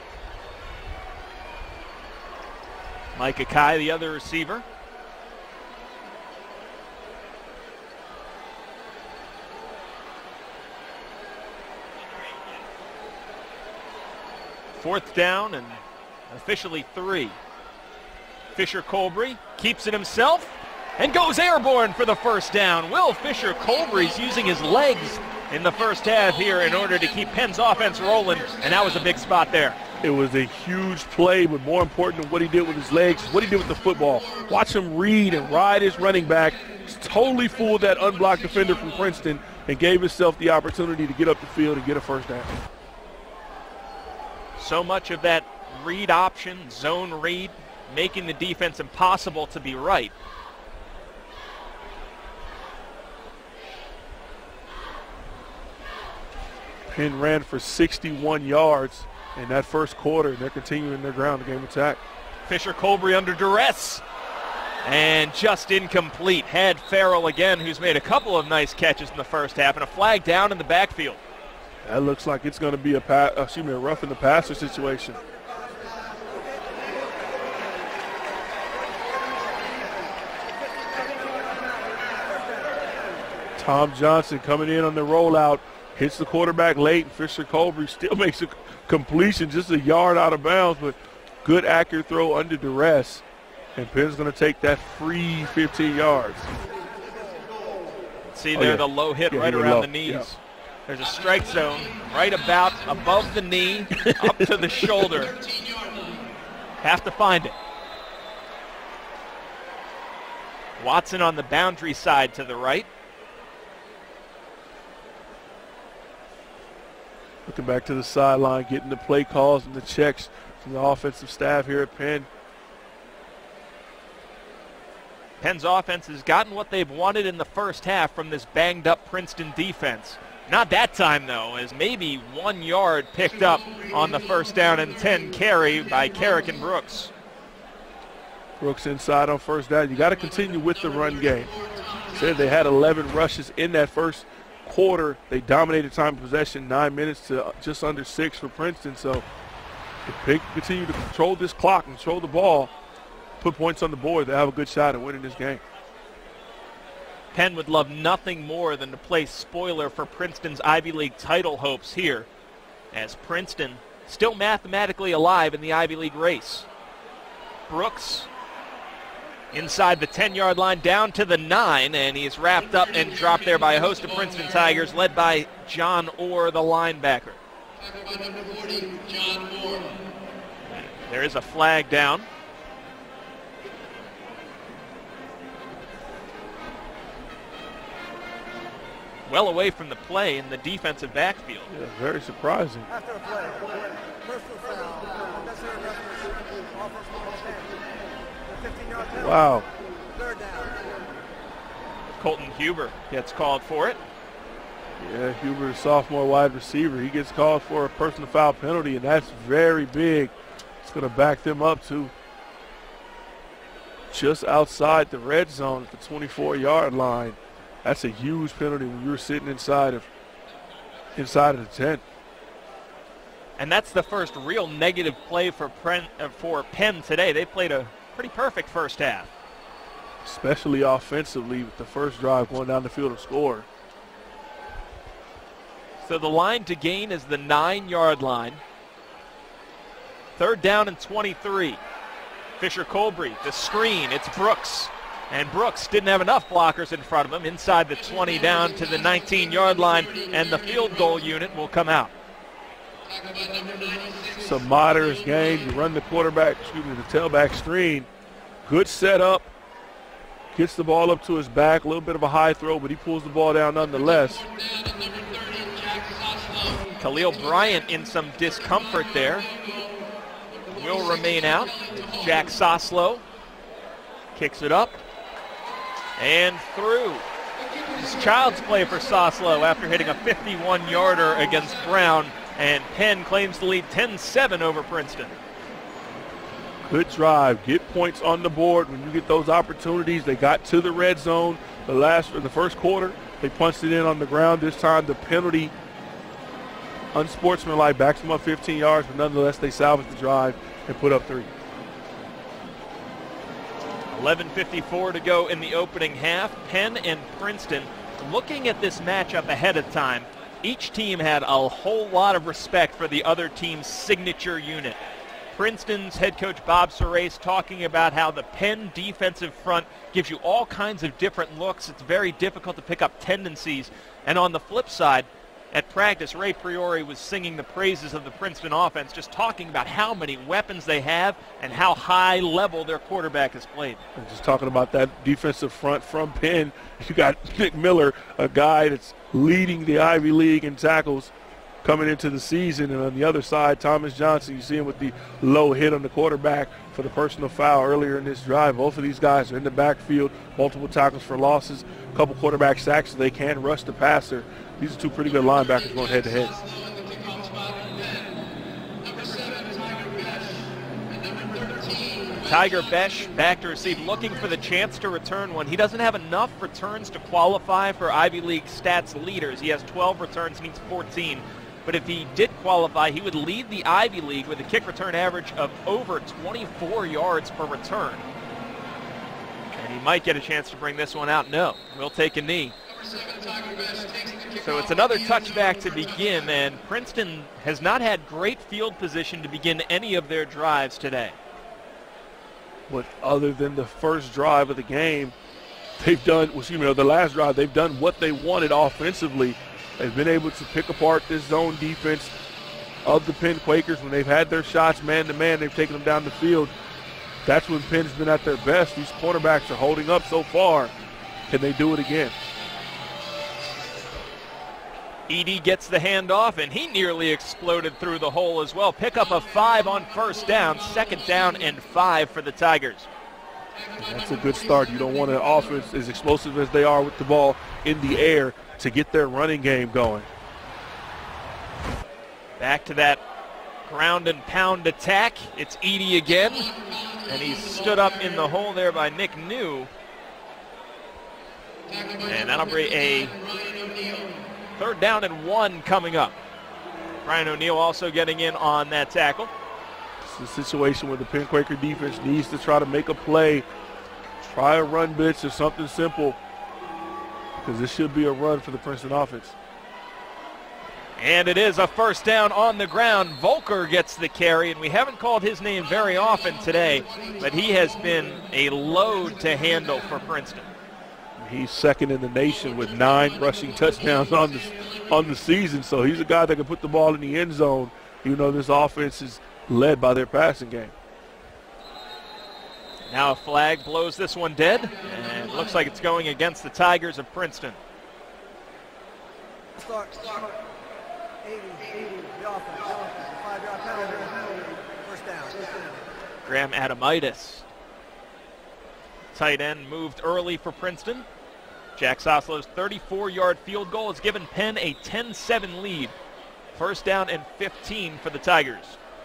Micah Kai, the other receiver. Fourth down and officially three. Fisher Colbury keeps it himself and goes airborne for the first down. Will Fisher Colbury's using his legs in the first half here in order to keep Penn's offense rolling, and that was a big spot there. It was a huge play, but more important than what he did with his legs, what he did with the football. Watch him read and ride his running back. Totally fooled that unblocked defender from Princeton and gave himself the opportunity to get up the field and get a first down. So much of that read option, zone read, making the defense impossible to be right. Penn ran for sixty-one yards in that first quarter, and they're continuing their ground game attack. Fisher Colbury under duress, and just incomplete. Had Farrell again, who's made a couple of nice catches in the first half, and a flag down in the backfield. That looks like it's going to be a, pa- excuse me, a roughing the passer situation. Tom Johnson coming in on the rollout. Hits the quarterback late, and Fisher Colbury still makes a completion just a yard out of bounds, but good accurate throw under duress. And Penn's going to take that free fifteen yards. See there, oh, yeah. the low hit yeah, right around low. the knees. Yeah. There's a strike zone right about above the knee, up to the shoulder. Have to find it. Watson on the boundary side to the right. Looking back to the sideline, getting the play calls and the checks from the offensive staff here at Penn. Penn's offense has gotten what they've wanted in the first half from this banged-up Princeton defense. Not that time, though, as maybe one yard picked up on the first down and ten carry by Carrick and Brooks. Brooks inside on first down. You got to continue with the run game. Said they had eleven rushes in that first quarter. They dominated time of possession, nine minutes to just under six for Princeton. So if they continue to control this clock, control the ball, put points on the board, they have a good shot at winning this game. Penn would love nothing more than to play spoiler for Princeton's Ivy League title hopes here, as Princeton still mathematically alive in the Ivy League race. Brooks inside the ten-yard line down to the nine, and he's wrapped up and dropped there by a host of Princeton Tigers, led by John Orr, the linebacker. There is a flag down. Well away from the play in the defensive backfield. Yeah, very surprising. After a play, personal foul, unnecessary roughness, offense ten, fifteen-yard penalty. Wow. Third down. Colton Huber gets called for it. Yeah, Huber, sophomore wide receiver. He gets called for a personal foul penalty, and that's very big. It's going to back them up to just outside the red zone at the twenty-four-yard line. That's a huge penalty when you're sitting inside of inside of the ten. And that's the first real negative play for Penn, uh, for Penn today. They played a pretty perfect first half. Especially offensively with the first drive going down the field and score. So the line to gain is the nine-yard line. Third down and twenty-three. Fisher Colbury, the screen, it's Brooks. And Brooks didn't have enough blockers in front of him. Inside the twenty down to the nineteen-yard line, and the field goal unit will come out. It's a moderate gain. You run the quarterback, excuse me, the tailback screen. Good setup. Gets the ball up to his back. A little bit of a high throw, but he pulls the ball down nonetheless. Khalil Bryant in some discomfort there. Will remain out. Jack Soslow kicks it up and through. It's child's play for Soslow after hitting a fifty-one-yarder against Brown, and Penn claims the lead ten seven over Princeton. Good drive. Get points on the board when you get those opportunities. They got to the red zone the last or the first quarter. They punched it in on the ground. This time the penalty, unsportsmanlike, backs them up fifteen yards, but nonetheless they salvaged the drive and put up three. eleven fifty-four to go in the opening half. Penn and Princeton, looking at this matchup ahead of time, each team had a whole lot of respect for the other team's signature unit. Princeton's head coach Bob Surace talking about how the Penn defensive front gives you all kinds of different looks. It's very difficult to pick up tendencies. And on the flip side, at practice, Ray Priori was singing the praises of the Princeton offense, just talking about how many weapons they have and how high level their quarterback has played. And just talking about that defensive front from Penn, you got Nick Miller, a guy that's leading the Ivy League in tackles coming into the season. And on the other side, Thomas Johnson, you see him with the low hit on the quarterback for the personal foul earlier in this drive. Both of these guys are in the backfield, multiple tackles for losses, a couple quarterback sacks so they can rush the passer. These are two pretty good linebackers going head-to-head. Tiger Besh back to receive, looking for the chance to return one. He doesn't have enough returns to qualify for Ivy League stats leaders. He has twelve returns, needs fourteen. But if he did qualify, he would lead the Ivy League with a kick return average of over twenty-four yards per return. And he might get a chance to bring this one out. No, we'll take a knee. So it's another touchback to begin, and Princeton has not had great field position to begin any of their drives today. But other than the first drive of the game, they've done, well, excuse me, the last drive, they've done what they wanted offensively. They've been able to pick apart this zone defense of the Penn Quakers. When they've had their shots man-to-man, they've taken them down the field. That's when Penn's been at their best. These quarterbacks are holding up so far. Can they do it again? Edey gets the handoff, and he nearly exploded through the hole as well. Pick up a five on first down, second down and five for the Tigers. That's a good start. You don't want an offense as explosive as they are with the ball in the air to get their running game going. Back to that ground and pound attack. It's Edey again, and he's stood up in the hole there by Nick New. And that'll bring a third down and one coming up. Brian O'Neill also getting in on that tackle. It's a situation where the Penn Quaker defense needs to try to make a play, try a run blitz or something simple, because this should be a run for the Princeton offense. And it is a first down on the ground. Volker gets the carry, and we haven't called his name very often today, but he has been a load to handle for Princeton. He's second in the nation with nine rushing touchdowns on the, on the season. So he's a guy that can put the ball in the end zone, even though this offense is led by their passing game. Now a flag blows this one dead, and it looks like it's going against the Tigers of Princeton. Start. eighty, eighty, the offense, the offense, five-yard penalty, first down. Graham Adamitis. Tight end moved early for Princeton. Jack Soslow's thirty-four-yard field goal has given Penn a ten seven lead. First down and fifteen for the Tigers.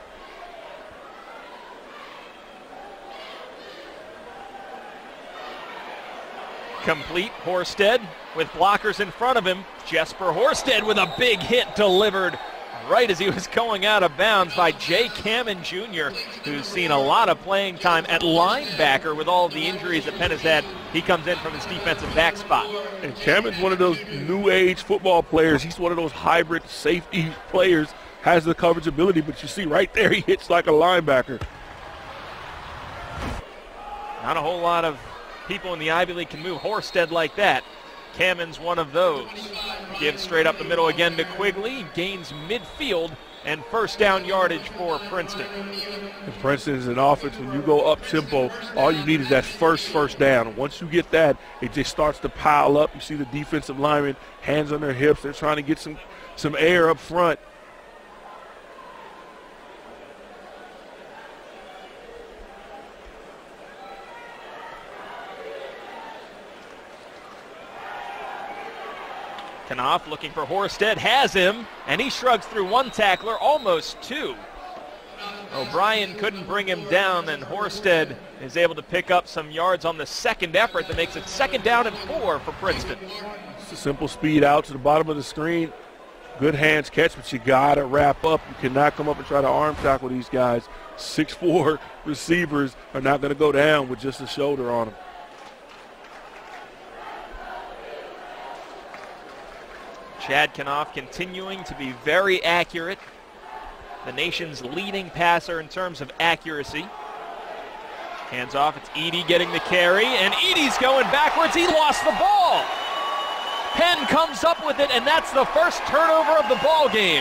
Complete. Horsted with blockers in front of him. Jesper Horsted with a big hit delivered right as he was going out of bounds by Jay Cammon Junior, who's seen a lot of playing time at linebacker with all of the injuries that Penn has had. He comes in from his defensive back spot. And Cammon's one of those new age football players. He's one of those hybrid safety players, has the coverage ability, but you see right there he hits like a linebacker. Not a whole lot of people in the Ivy League can move Horsted like that. Cammon's one of those. Gives straight up the middle again to Quigley. Gains midfield and first down yardage for Princeton. And Princeton is an offense, when you go up tempo, all you need is that first first down. Once you get that, it just starts to pile up. You see the defensive linemen, hands on their hips. They're trying to get some, some air up front. Knopf looking for Horsted, has him, and he shrugs through one tackler, almost two. O'Brien couldn't bring him down, and Horsted is able to pick up some yards on the second effort that makes it second down and four for Princeton. It's a simple speed out to the bottom of the screen. Good hands catch, but you got to wrap up. You cannot come up and try to arm tackle these guys. six four receivers are not going to go down with just a shoulder on them. Chad Knopf continuing to be very accurate. The nation's leading passer in terms of accuracy. Hands off, it's Edey getting the carry, and Edey's going backwards. He lost the ball. Penn comes up with it, and that's the first turnover of the ball game.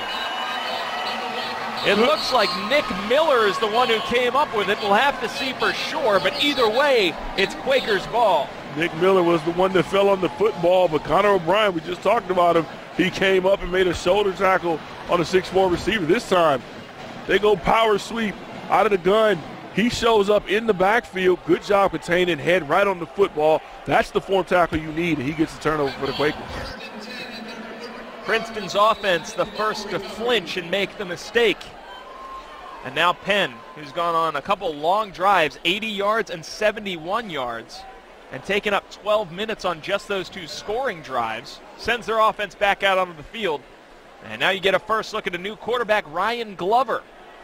It looks like Nick Miller is the one who came up with it. We'll have to see for sure, but either way, it's Quakers' ball. Nick Miller was the one that fell on the football, but Connor O'Brien, we just talked about him, he came up and made a shoulder tackle on a six four receiver. This time, they go power sweep out of the gun. He shows up in the backfield. Good job containing, head right on the football. That's the form tackle you need, and he gets the turnover for the Quakers. Princeton's offense, the first to flinch and make the mistake. And now Penn, who's gone on a couple long drives, eighty yards and seventy-one yards, and taken up twelve minutes on just those two scoring drives, sends their offense back out onto the field. And now you get a first look at a new quarterback, Ryan Glover.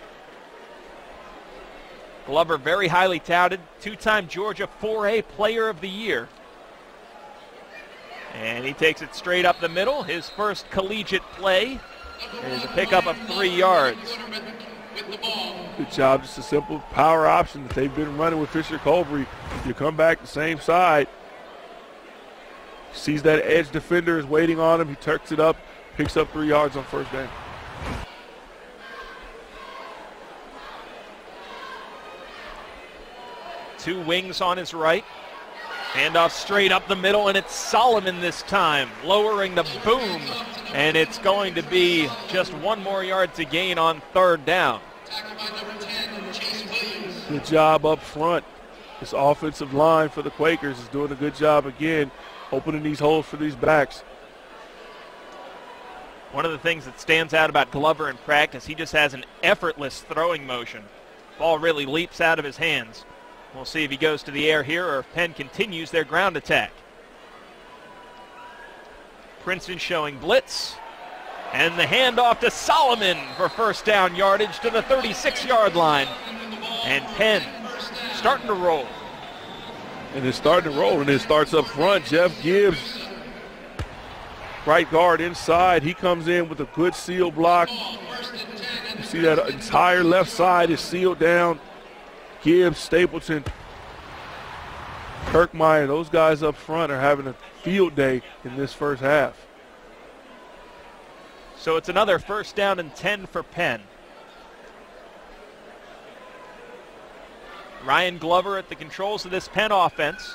Glover, very highly touted, two-time Georgia four A Player of the Year. And he takes it straight up the middle. His first collegiate play is a pickup of three yards. Good job. Just a simple power option that they've been running with Fisher Colbury. You come back the same side. Sees that edge defender is waiting on him. He tucks it up, picks up three yards on first down. Two wings on his right. Handoff straight up the middle, and it's Solomon this time, lowering the boom. And it's going to be just one more yard to gain on third down. Good job up front. This offensive line for the Quakers is doing a good job again, opening these holes for these backs. One of the things that stands out about Glover in practice, he just has an effortless throwing motion. Ball really leaps out of his hands. We'll see if he goes to the air here or if Penn continues their ground attack. Princeton showing blitz. And the handoff to Solomon for first down yardage to the thirty-six-yard line. And Penn starting to roll. And it's starting to roll, and it starts up front. Jeff Gibbs, right guard inside. He comes in with a good seal block. You see that entire left side is sealed down. Gibbs, Stapleton, Kirkmeyer, those guys up front are having a field day in this first half. So it's another first down and ten for Penn. Ryan Glover at the controls of this Penn offense.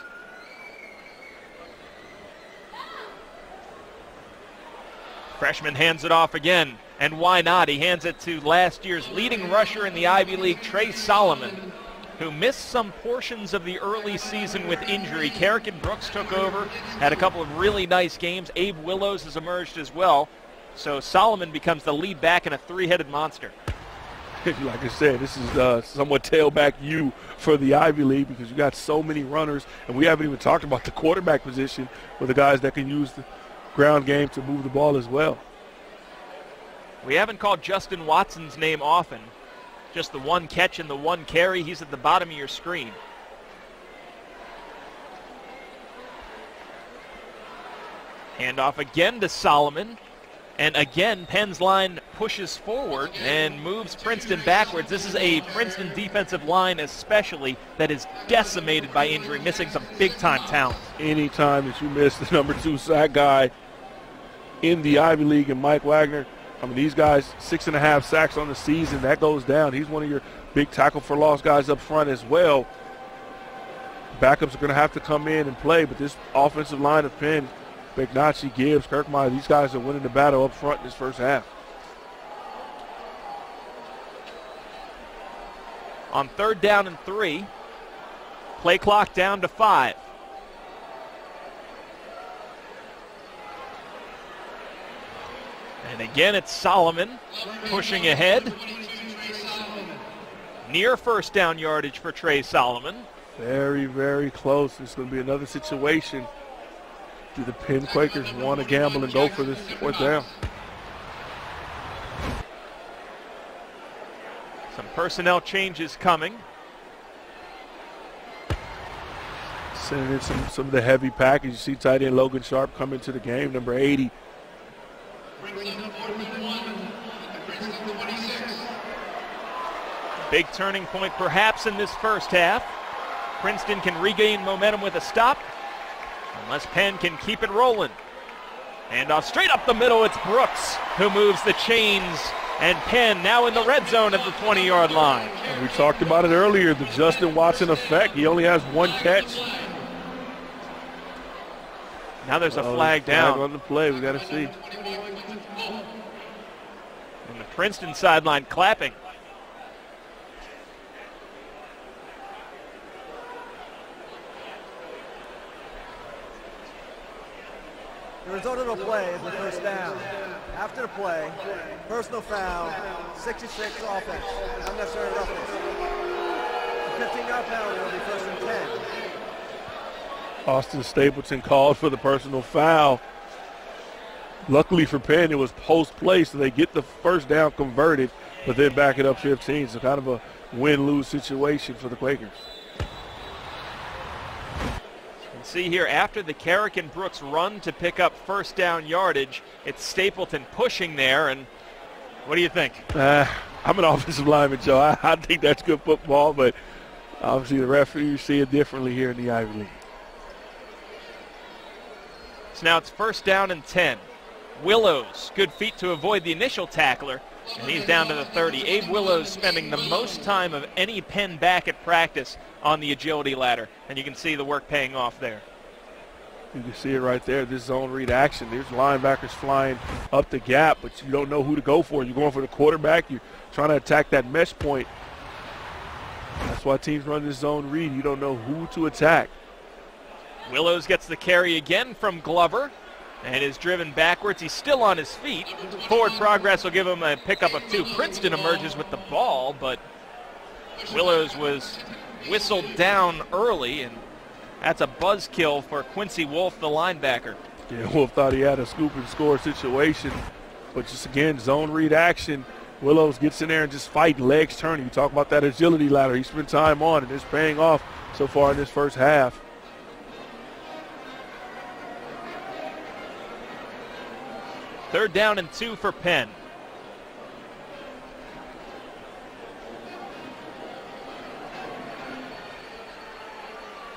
Freshman hands it off again, and why not? He hands it to last year's leading rusher in the Ivy League, Trey Solomon, who missed some portions of the early season with injury. Carrick Brooks took over, had a couple of really nice games. Abe Willows has emerged as well. So Solomon becomes the lead back in a three-headed monster. Like I said, this is uh, somewhat tailback you for the Ivy League because you got so many runners, and we haven't even talked about the quarterback position with the guys that can use the ground game to move the ball as well. We haven't called Justin Watson's name often. Just the one catch and the one carry. He's at the bottom of your screen. Handoff again to Solomon. And again, Penn's line pushes forward and moves Princeton backwards. This is a Princeton defensive line especially that is decimated by injury, missing some big-time talent. Anytime that you miss the number two sack guy in the Ivy League and Mike Wagner, I mean, these guys, six and a half sacks on the season, that goes down. He's one of your big tackle for loss guys up front as well. Backups are going to have to come in and play, but this offensive line of Penn, McNachie, Gibbs, Kirkmeyer, these guys are winning the battle up front in this first half. On third down and three, play clock down to five. And again, it's Solomon pushing ahead. Near first down yardage for Trey Solomon. Very, very close. It's going to be another situation. Do the Penn Quakers want to gamble and go for this fourth down? Some personnel changes coming. Sending in some, some of the heavy package. You see tight end Logan Sharp come into the game, number eighty. Big turning point perhaps in this first half. Princeton can regain momentum with a stop, unless Penn can keep it rolling. And off straight up the middle, it's Brooks who moves the chains, and Penn now in the red zone at the twenty-yard line. And we talked about it earlier, the Justin Watson effect. He only has one catch. Now there's a oh, flag flag down. on the play, we got to see. And the Princeton sideline clapping. The result of the play is the first down. After the play, personal foul, sixty-six offense, unnecessary roughness. The fifteen-yard penalty will be first and ten. Austin Stapleton called for the personal foul. Luckily for Penn, it was post-play, so they get the first down converted, but then back it up fifteen. So kind of a win-lose situation for the Quakers. See here, after the Carrick and Brooks run to pick up first down yardage, it's Stapleton pushing there, and what do you think? Uh, I'm an offensive lineman, Joe. I, I think that's good football, but obviously the referees see it differently here in the Ivy League. So now it's first down and ten. Willows, good feet to avoid the initial tackler, and he's down to the thirty. Abe Willows spending the most time of any Penn back at practice on the agility ladder, and you can see the work paying off there. You can see it right there, this zone read action. There's linebackers flying up the gap, but you don't know who to go for. You're going for the quarterback. You're trying to attack that mesh point. That's why teams run this zone read. You don't know who to attack. Willows gets the carry again from Glover and is driven backwards. He's still on his feet. Forward progress will give him a pickup of two. Princeton emerges with the ball, but Willows was whistled down early, and that's a buzzkill for Quincy Wolf, the linebacker. Yeah, Wolf thought he had a scoop and score situation, but just again, zone read action. Willows gets in there and just fight, legs turning. You talk about that agility ladder he spent time on, and it's paying off so far in this first half. Third down and two for Penn.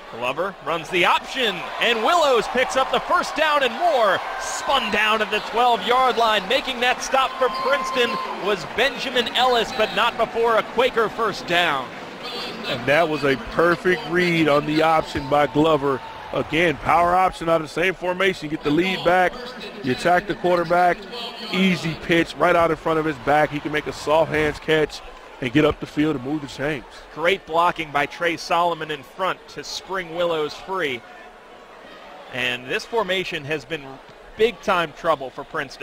Glover runs the option, and Willows picks up the first down and more. Spun down at the twelve-yard line. Making that stop for Princeton was Benjamin Ellis, but not before a Quaker first down. And that was a perfect read on the option by Glover. Again, power option out of the same formation. You get the lead back, you attack the quarterback, easy pitch right out in front of his back. He can make a soft hands catch and get up the field and move the chains. Great blocking by Trey Solomon in front to spring Willows free. And this formation has been big-time trouble for Princeton.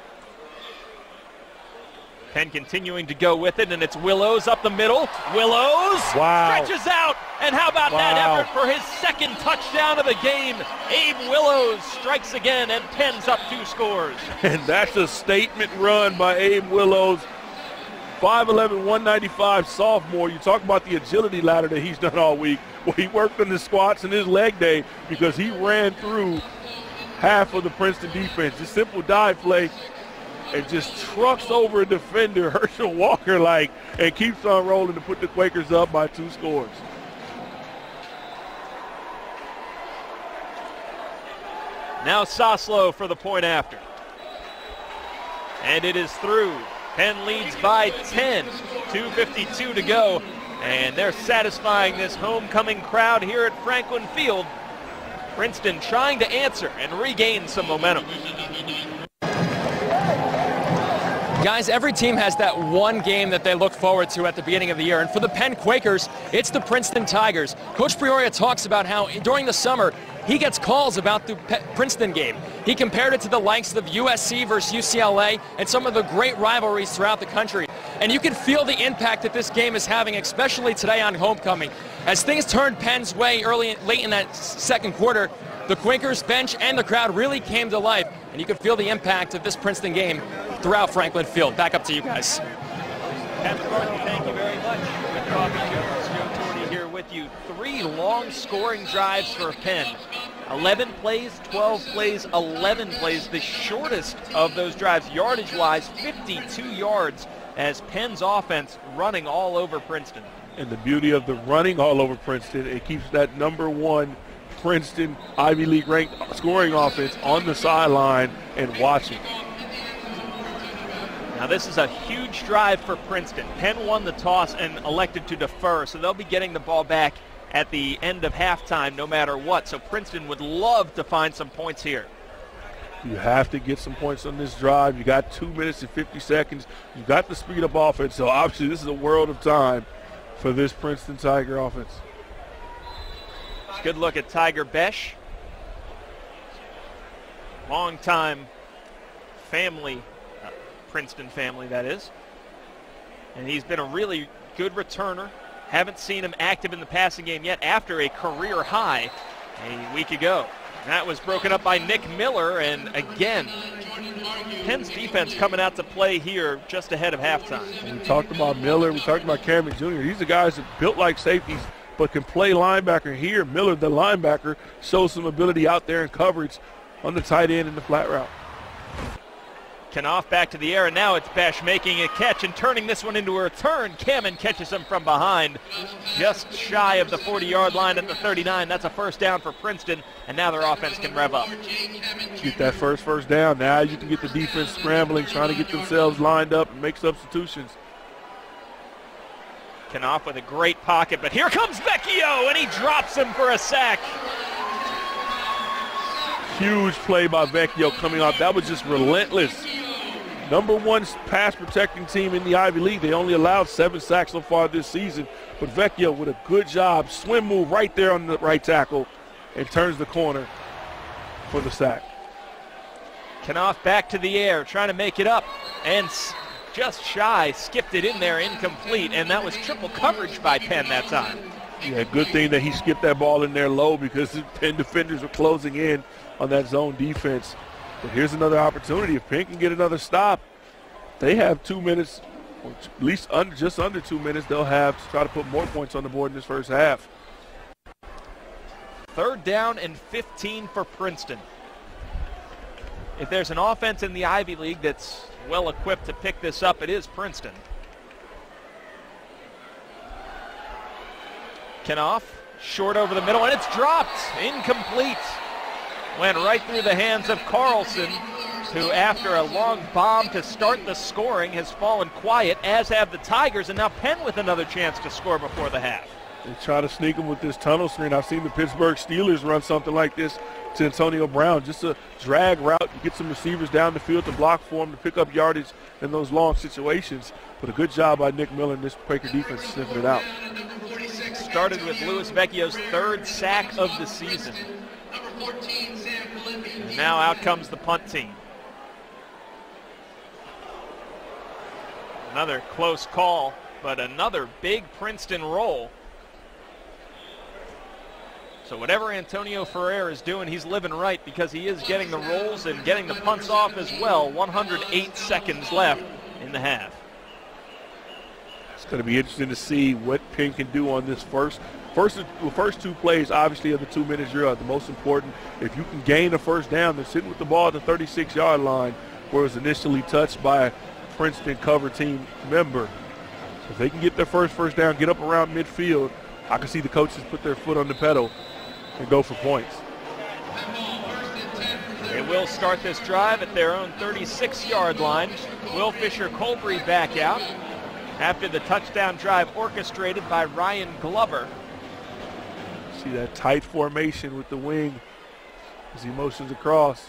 Penn continuing to go with it, and it's Willows up the middle. Willows wow. stretches out, and how about wow. that effort for his second touchdown of the game? Abe Willows strikes again, and Penn's up two scores. And that's a statement run by Abe Willows. five eleven, one ninety-five sophomore. You talk about the agility ladder that he's done all week. Well, he worked on the squats and his leg day because he ran through half of the Princeton defense. Just simple dive play and just trucks over a defender, Herschel Walker like, and keeps on rolling to put the Quakers up by two scores. Now Soslow for the point after. And it is through. Penn leads by ten, two fifty-two to go, and they're satisfying this homecoming crowd here at Franklin Field. Princeton trying to answer and regain some momentum. Guys, every team has that one game that they look forward to at the beginning of the year, and for the Penn Quakers, it's the Princeton Tigers. Coach Peoria talks about how during the summer, he gets calls about the Pe- Princeton game. He compared it to the likes of U S C versus U C L A and some of the great rivalries throughout the country. And you can feel the impact that this game is having, especially today on homecoming. As things turned Penn's way early, late in that second quarter, the Quakers bench and the crowd really came to life, and you can feel the impact of this Princeton game throughout Franklin Field. Back up to you guys. Captain Markey, thank you very much. With Coffee Jones, Joe Torney here with you. Three long scoring drives for Penn. eleven plays, twelve plays, eleven plays. The shortest of those drives, yardage-wise, fifty-two yards, as Penn's offense running all over Princeton. And the beauty of the running all over Princeton, it keeps that number one Princeton Ivy League ranked scoring offense on the sideline and watching. Now this is a huge drive for Princeton. Penn won the toss and elected to defer, so they'll be getting the ball back at the end of halftime no matter what. So Princeton would love to find some points here. You have to get some points on this drive. You got two minutes and fifty seconds. You got the speed up offense, so obviously this is a world of time for this Princeton Tiger offense. Good look at Tiger Besh. Long time family, uh, Princeton family that is. And he's been a really good returner. Haven't seen him active in the passing game yet after a career high a week ago. That was broken up by Nick Miller, and again, Penn's defense coming out to play here just ahead of halftime. And we talked about Miller, we talked about Cameron Junior These are guys that built like safeties but can play linebacker here. Miller, the linebacker, shows some ability out there in coverage on the tight end and the flat route. Knopf back to the air, and now it's Besh making a catch and turning this one into a return. Kamen catches him from behind, just shy of the forty-yard line at the thirty-nine. That's a first down for Princeton, and now their offense can rev up. Get that first first down. Now you can get the defense scrambling, trying to get themselves lined up and make substitutions. Knopf with a great pocket, but here comes Vecchio, and he drops him for a sack. Huge play by Vecchio coming off. That was just relentless. Number one pass protecting team in the Ivy League. They only allowed seven sacks so far this season. But Vecchio with a good job. Swim move right there on the right tackle and turns the corner for the sack. Knopf back to the air, trying to make it up. And just shy, skipped it in there, incomplete. And that was triple coverage by Penn that time. Yeah, good thing that he skipped that ball in there low because the Penn defenders were closing in on that zone defense. But here's another opportunity. If Penn can get another stop, they have two minutes, or at least under, just under two minutes, they'll have to try to put more points on the board in this first half. Third down and fifteen for Princeton. If there's an offense in the Ivy League that's well equipped to pick this up, it is Princeton. Knopf Short over the middle, and it's dropped. Incomplete. Went right through the hands of Carlson, who after a long bomb to start the scoring has fallen quiet, as have the Tigers, and now Penn with another chance to score before the half. They try to sneak him with this tunnel screen. I've seen the Pittsburgh Steelers run something like this to Antonio Brown. Just a drag route. You get some receivers down the field to block for him to pick up yardage in those long situations. But a good job by Nick Miller and this Quaker defense sniffing it out. Started with Louis Vecchio's third sack of the season. And now out comes the punt team. Another close call, but another big Princeton roll. So whatever Antonio Ferrer is doing, he's living right, because he is getting the rolls and getting the punts off as well. one hundred eight seconds left in the half. It's going to be interesting to see what Penn can do on this first. First, the first two plays, obviously, of the two-minute drill are the most important. If you can gain a first down, they're sitting with the ball at the thirty-six yard line, where it was initially touched by a Princeton cover team member. So if they can get their first first down, get up around midfield, I can see the coaches put their foot on the pedal and go for points. They will start this drive at their own thirty-six yard line. Will Fisher-Colbury back out after the touchdown drive orchestrated by Ryan Glover. See that tight formation with the wing as he motions across.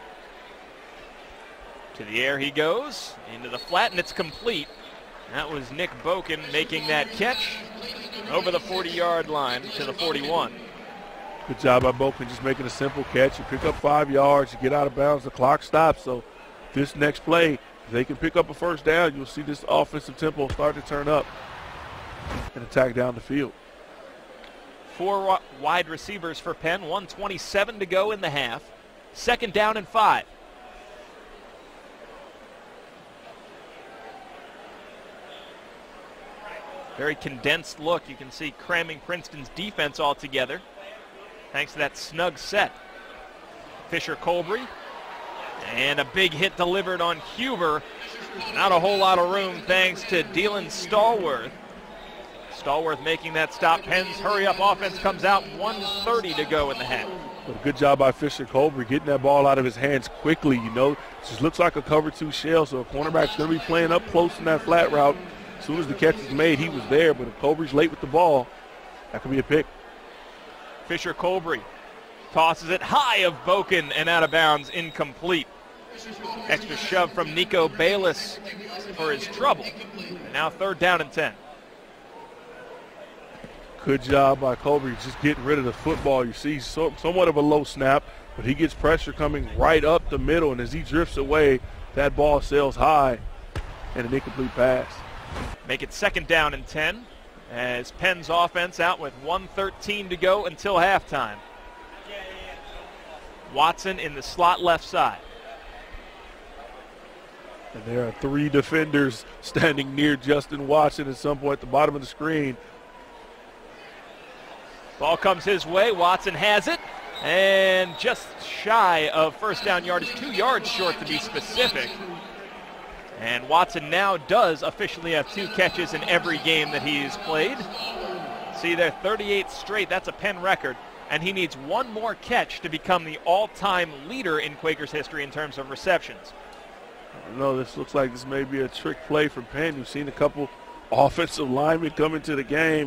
To the air he goes, into the flat, and it's complete. That was Nick Boken making that catch over the forty yard line to the forty-one. Good job by Boken, just making a simple catch. You pick up five yards, you get out of bounds, the clock stops. So this next play, if they can pick up a first down, you'll see this offensive tempo start to turn up and attack down the field. Four wide receivers for Penn, one twenty-seven to go in the half. Second down and five. Very condensed look. You can see cramming Princeton's defense all together, thanks to that snug set. Fisher-Colbury, and a big hit delivered on Huber. Not a whole lot of room thanks to Dylan Stallworth. Stallworth making that stop. Penn's hurry-up offense comes out, one thirty to go in the half. But a good job by Fisher-Colbury getting that ball out of his hands quickly. You know, it just looks like a cover two shell, so a cornerback's going to be playing up close in that flat route. As soon as the catch is made, he was there, but if Colbury's late with the ball, that could be a pick. Fisher-Colbury tosses it high of Boken and out of bounds, incomplete. Extra shove from Nico Bayless for his trouble. And now third down and ten. Good job by Colbury just getting rid of the football. You see so, somewhat of a low snap, but he gets pressure coming right up the middle, and as he drifts away, that ball sails high and an incomplete pass. Make it second down and ten as Penn's offense out with one thirteen to go until halftime. Watson in the slot left side. And there are three defenders standing near Justin Watson at some point at the bottom of the screen. Ball comes his way. Watson has it. And just shy of first down yardage, two yards short to be specific. And Watson now does officially have two catches in every game that he's played. See there, thirty-eight straight. That's a Penn record. And he needs one more catch to become the all-time leader in Quakers history in terms of receptions. I don't know, this looks like this may be a trick play from Penn. You've seen a couple offensive linemen come into the game.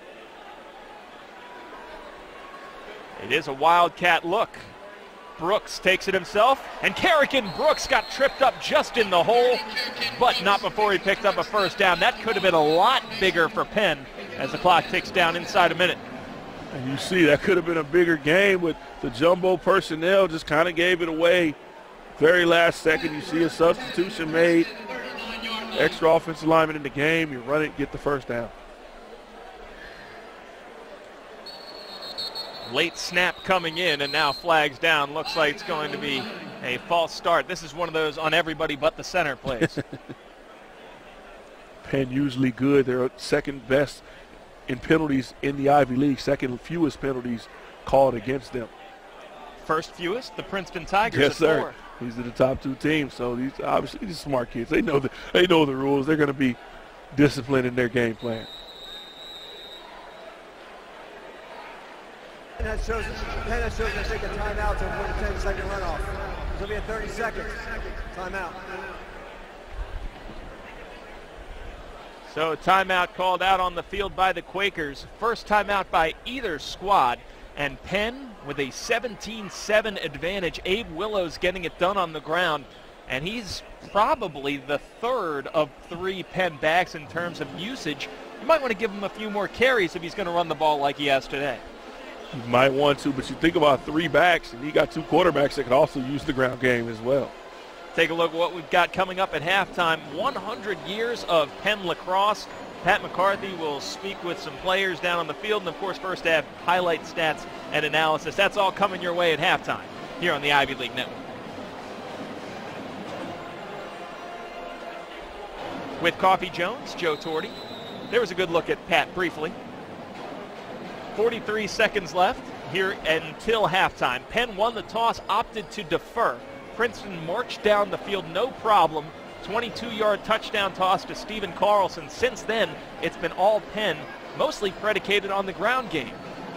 It is a wildcat look. Brooks takes it himself, and Kerrigan Brooks got tripped up just in the hole, but not before he picked up a first down. That could have been a lot bigger for Penn as the clock ticks down inside a minute. And you see, that could have been a bigger game, with the jumbo personnel just kind of gave it away. Very last second, you see a substitution made. Extra offensive lineman in the game, you run it, get the first down. Late snap coming in, and now flags down. Looks like it's going to be a false start. This is one of those on everybody but the center plays. Penn usually good. They're second best in penalties in the Ivy League, second fewest penalties called against them. First fewest, the Princeton Tigers yes, at sir. four. These are the top two teams, so these obviously these smart kids. They know the they know the rules. They're going to be disciplined in their game plan. Penn has chosen, Penn has chosen to take a timeout to avoid a ten second runoff. This will be a thirty seconds timeout. So timeout called out on the field by the Quakers. First timeout by either squad. And Penn with a seventeen seven advantage. Abe Willows getting it done on the ground. And he's probably the third of three Penn backs in terms of usage. You might want to give him a few more carries if he's going to run the ball like he has today. You might want to, but you think about three backs, and you got two quarterbacks that can also use the ground game as well. Take a look at what we've got coming up at halftime. one hundred years of Penn lacrosse. Pat McCarthy will speak with some players down on the field, and of course first half highlight stats and analysis. That's all coming your way at halftime here on the Ivy League Network. With Coffee Jones, Joe Torti. There was a good look at Pat briefly. forty-three seconds left here until halftime. Penn won the toss, opted to defer. Princeton marched down the field, no problem. twenty-two yard touchdown toss to Stephen Carlson. Since then, it's been all Penn, mostly predicated on the ground game.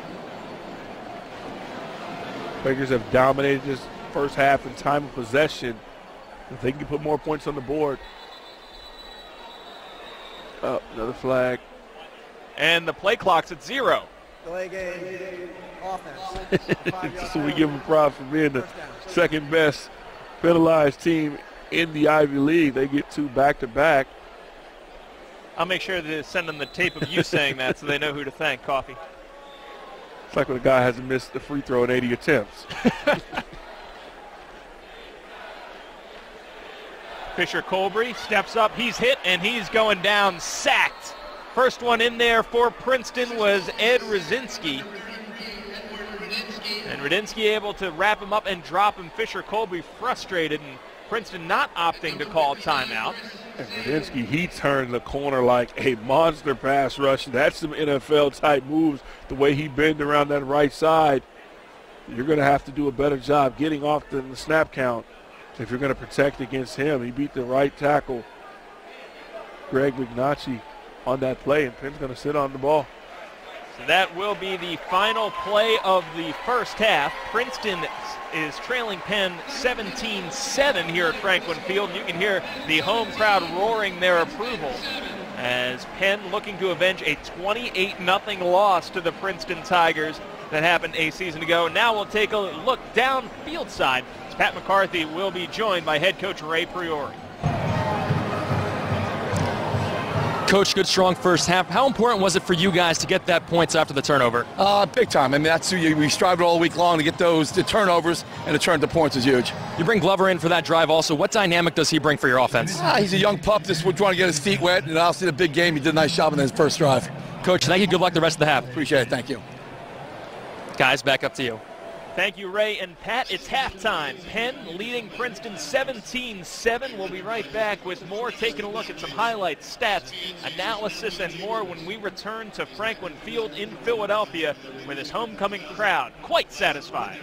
Quakers have dominated this first half in time of possession. If they can put more points on the board. Oh, another flag. And the play clock's at zero. Delay game offense. So we give them props for being the second best penalized team in the Ivy League. They get two back-to-back. I'll make sure to send them the tape of you saying that so they know who to thank, Coffee. It's like when a guy hasn't missed a free throw in eighty attempts. Fisher Colbury steps up. He's hit, and he's going down, sacked. First one in there for Princeton was Ed Rudzinski. And Rudzinski able to wrap him up and drop him. Fisher Colbury frustrated, and Princeton not opting to call timeout. And Rudzinski, he turned the corner like a monster pass rush. That's some N F L-type moves, the way he bent around that right side. You're going to have to do a better job getting off the, the snap count if you're going to protect against him. He beat the right tackle, Greg Mignacci, on that play, and Penn's going to sit on the ball. So that will be the final play of the first half. Princeton is trailing Penn seventeen seven here at Franklin Field, and you can hear the home crowd roaring their approval as Penn looking to avenge a twenty-eight nothing loss to the Princeton Tigers that happened a season ago. Now we'll take a look down field side. Pat McCarthy will be joined by head coach Ray Priori. Coach, good strong first half. How important was it for you guys to get that points after the turnover? Uh, big time. I mean, that's we strived all week long to get those the turnovers, and the turn to points is huge. You bring Glover in for that drive also. What dynamic does he bring for your offense? Ah, he's a young pup just trying to get his feet wet, and obviously the big game. He did a nice job in his first drive. Coach, thank you. Good luck the rest of the half. Appreciate it. Thank you. Guys, back up to you. Thank you, Ray and Pat. It's halftime. Penn leading Princeton seventeen seven. We'll be right back with more, taking a look at some highlights, stats, analysis, and more when we return to Franklin Field in Philadelphia, where this homecoming crowd quite satisfied.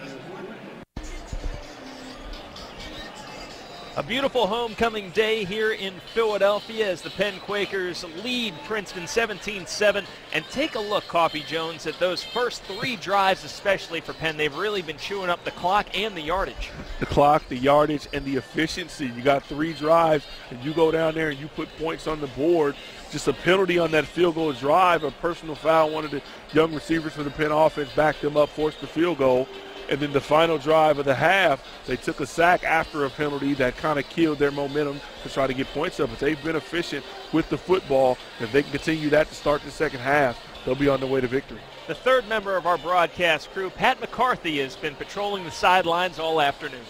A beautiful homecoming day here in Philadelphia as the Penn Quakers lead Princeton seventeen seven. And take a look, Coffee Jones, at those first three drives, especially for Penn. They've really been chewing up the clock and the yardage. The clock, the yardage, and the efficiency. You got three drives, and you go down there and you put points on the board. Just a penalty on that field goal drive, a personal foul. One of the young receivers for the Penn offense backed them up, forced the field goal. And then the final drive of the half, they took a sack after a penalty that kind of killed their momentum to try to get points up. But they've been efficient with the football. If they can continue that to start the second half, they'll be on their way to victory. The third member of our broadcast crew, Pat McCarthy, has been patrolling the sidelines all afternoon.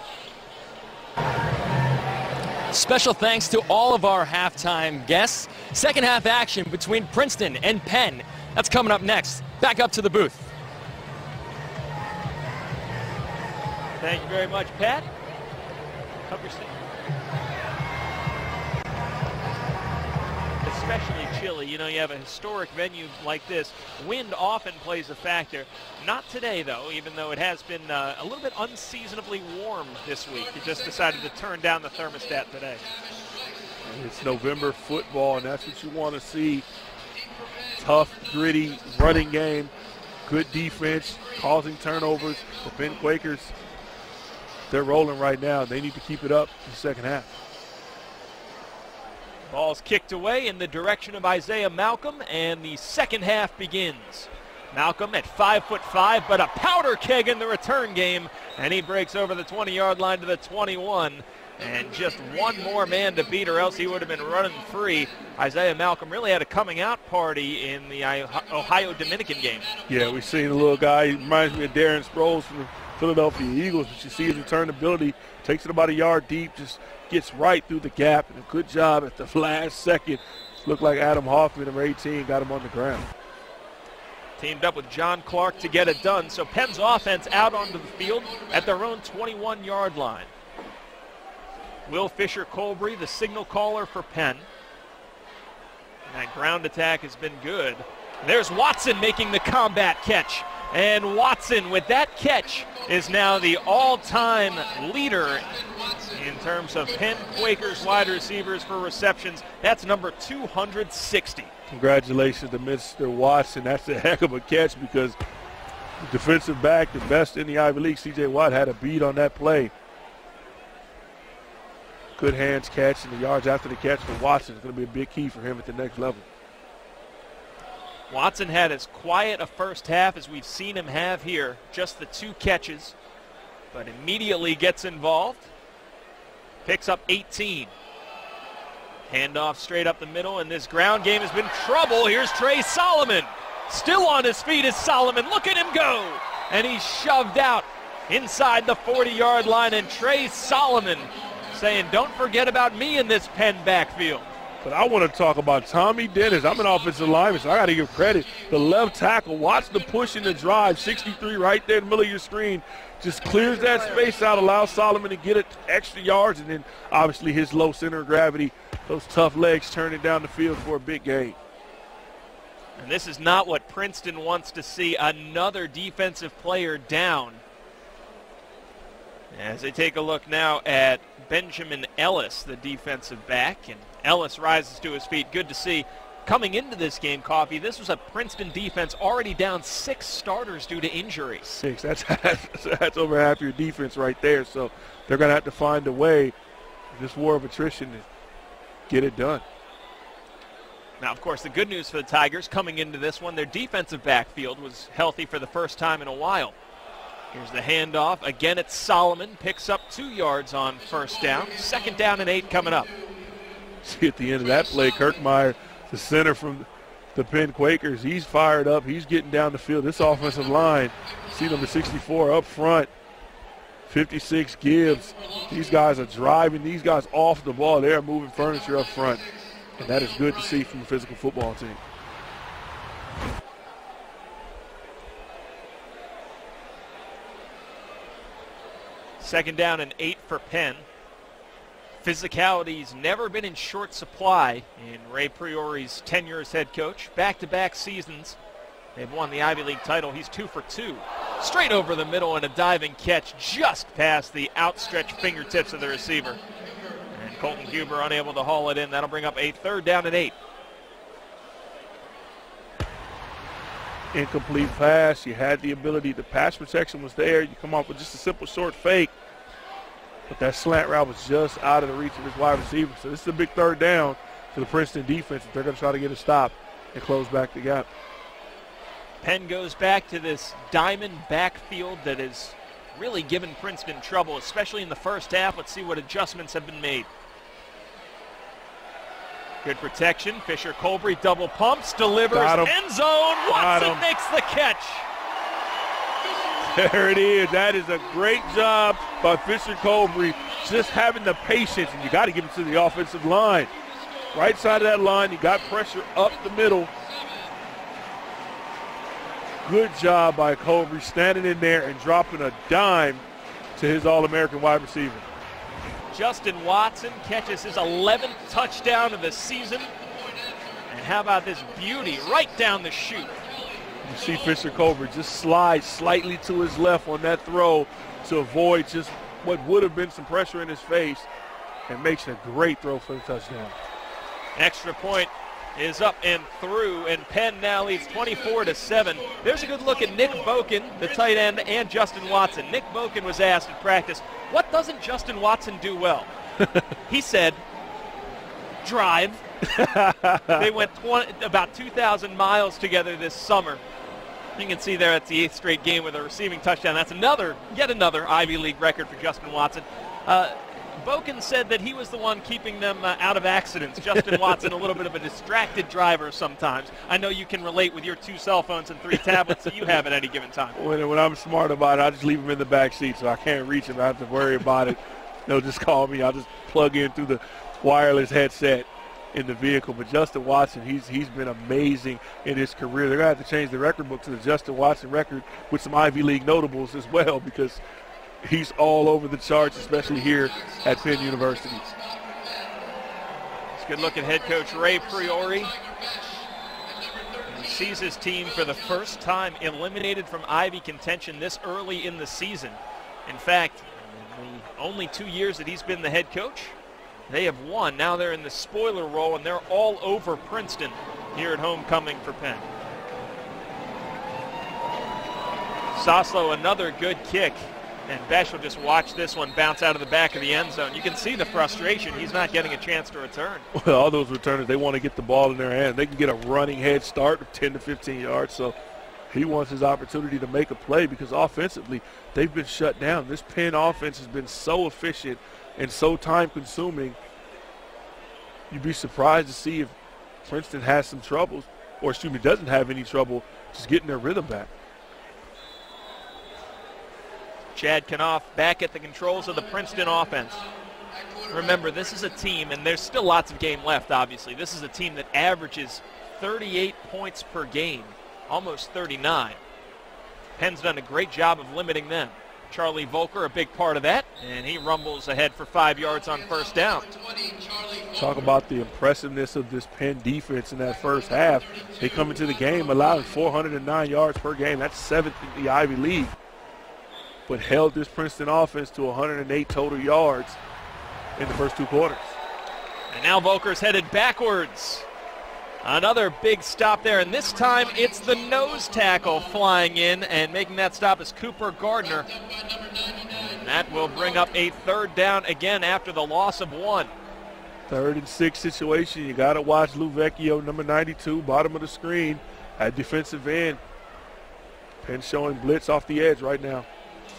Special thanks to all of our halftime guests. Second half action between Princeton and Penn. That's coming up next. Back up to the booth. Thank you very much, Pat. Help your seat. Especially chilly. You know, you have a historic venue like this. Wind often plays a factor. Not today, though, even though it has been uh, a little bit unseasonably warm this week. You just decided to turn down the thermostat today. It's November football, and that's what you want to see. Tough, gritty running game. good defense, causing turnovers. The Penn Quakers, they're rolling right now. They need to keep it up in the second half. Ball's kicked away in the direction of Isaiah Malcolm, and the second half begins. Malcolm at five foot five, but a powder keg in the return game, and he breaks over the twenty-yard line to the twenty-one. And just one more man to beat, or else he would have been running free. Isaiah Malcolm really had a coming out party in the Ohio Dominican game. Yeah, we've seen a little guy. He reminds me of Darren Sproles from the Philadelphia Eagles, but you see his return ability, takes it about a yard deep, just gets right through the gap, and a good job at the last second. Looked like Adam Hoffman, number eighteen, got him on the ground. Teamed up with John Clark to get it done. So Penn's offense out onto the field at their own twenty-one-yard line. Will Fisher-Colbury, the signal caller for Penn. And that ground attack has been good. There's Watson making the combat catch. And Watson, with that catch, is now the all-time leader in terms of Penn Quakers wide receivers for receptions. That's number two hundred sixty. Congratulations to Mister Watson. That's a heck of a catch because the defensive back, the best in the Ivy League, C J Watt, had a beat on that play. Good hands catch, and the yards after the catch for Watson is going to be a big key for him at the next level. Watson had as quiet a first half as we've seen him have here, just the two catches, but immediately gets involved. Picks up eighteen. Handoff straight up the middle, and this ground game has been trouble. Here's Trey Solomon. Still on his feet is Solomon. Look at him go. And he's shoved out inside the forty-yard line, and Trey Solomon saying, don't forget about me in this Penn backfield. But I want to talk about Tommy Dennis. I'm an offensive lineman, so I got to give credit. The left tackle, watch the push and the drive, sixty-three right there in the middle of your screen. Just clears that space out, allows Solomon to get it extra yards, and then obviously his low center of gravity, those tough legs turning down the field for a big gain. And this is not what Princeton wants to see, another defensive player down. As they take a look now at Benjamin Ellis, the defensive back, and Ellis rises to his feet. Good to see. Coming into this game, Coffee, this was a Princeton defense already down six starters due to injury. Six. That's, that's, that's over half your defense right there. So they're going to have to find a way, this war of attrition, to get it done. Now, of course, the good news for the Tigers coming into this one, their defensive backfield was healthy for the first time in a while. Here's the handoff. Again, it's Solomon. Picks up two yards on first down. Second down and eight coming up. See at the end of that play, Kirkmeyer, the center from the Penn Quakers, he's fired up. He's getting down the field. This offensive line, see number sixty-four up front, fifty-six Gibbs. These guys are driving these guys off the ball. They're moving furniture up front, and that is good to see from a physical football team. Second down and eight for Penn. Physicality's never been in short supply in Ray Priori's tenure as head coach. Back-to-back seasons, they've won the Ivy League title. He's two for two. Straight over the middle and a diving catch just past the outstretched fingertips of the receiver. And Colton Huber unable to haul it in. That'll bring up a third down and eight. Incomplete pass. You had the ability. The pass protection was there. You come off with just a simple short fake. But that slant route was just out of the reach of his wide receiver. So this is a big third down for the Princeton defense. They're going to try to get a stop and close back the gap. Penn goes back to this diamond backfield that has really given Princeton trouble, especially in the first half. Let's see what adjustments have been made. Good protection. Fisher-Colbury double pumps, delivers, end zone. Watson makes the catch. There it is. That is a great job by Fisher-Colbury, just having the patience, and you got to give it to the offensive line. Right side of that line, you got pressure up the middle. Good job by Colbury standing in there and dropping a dime to his All-American wide receiver. Justin Watson catches his eleventh touchdown of the season. And how about this beauty right down the chute? You see Fisher-Colbury just slide slightly to his left on that throw to avoid just what would have been some pressure in his face, and makes a great throw for the touchdown. Extra point is up and through, and Penn now leads twenty-four to seven. There's a good look at Nick Boken, the tight end, and Justin Watson. Nick Boken was asked at practice, what doesn't Justin Watson do well? He said, drive. They went twenty, about two thousand miles together this summer. You can see there it's the eighth straight game with a receiving touchdown. That's another, yet another Ivy League record for Justin Watson. Uh, Boken said that he was the one keeping them uh, out of accidents. Justin Watson, a little bit of a distracted driver sometimes. I know you can relate with your two cell phones and three tablets that you have at any given time. When, when I'm smart about it, I just leave them in the back seat so I can't reach them. I have to worry about it. They'll just call me. I'll just plug in through the wireless headset in the vehicle. But Justin Watson, he's he's been amazing in his career. They're going to have to change the record book to the Justin Watson record with some Ivy League notables as well, because he's all over the charts, especially here at Penn University. It's a good look at head coach Ray Priori. He sees his team for the first time eliminated from Ivy contention this early in the season. In fact, in the only two years that he's been the head coach, they have won. Now they're in the spoiler role, and they're all over Princeton here at homecoming for Penn. Soslow, another good kick. And Besh will just watch this one bounce out of the back of the end zone. You can see the frustration. He's not getting a chance to return. Well, all those returners, they want to get the ball in their hand. They can get a running head start of ten to fifteen yards. So he wants his opportunity to make a play, because offensively they've been shut down. This Penn offense has been so efficient and so time-consuming. You'd be surprised to see if Princeton has some troubles, or excuse me, doesn't have any trouble just getting their rhythm back. Chad Knopf back at the controls of the Princeton offense. Remember, this is a team, and there's still lots of game left, obviously. This is a team that averages thirty-eight points per game, almost thirty-nine. Penn's done a great job of limiting them. Charlie Volker, a big part of that, and he rumbles ahead for five yards on first down. Talk about the impressiveness of this Penn defense in that first half. They come into the game allowing four hundred nine yards per game. That's seventh in the Ivy League, but held this Princeton offense to one hundred eight total yards in the first two quarters. And now Volker's headed backwards. Another big stop there, and this time it's the nose tackle flying in, and making that stop is Cooper Gardner. And that will bring up a third down again after the loss of one. Third and six situation. You got to watch Lou Vecchio, number ninety-two, bottom of the screen at defensive end. Penn showing blitz off the edge right now.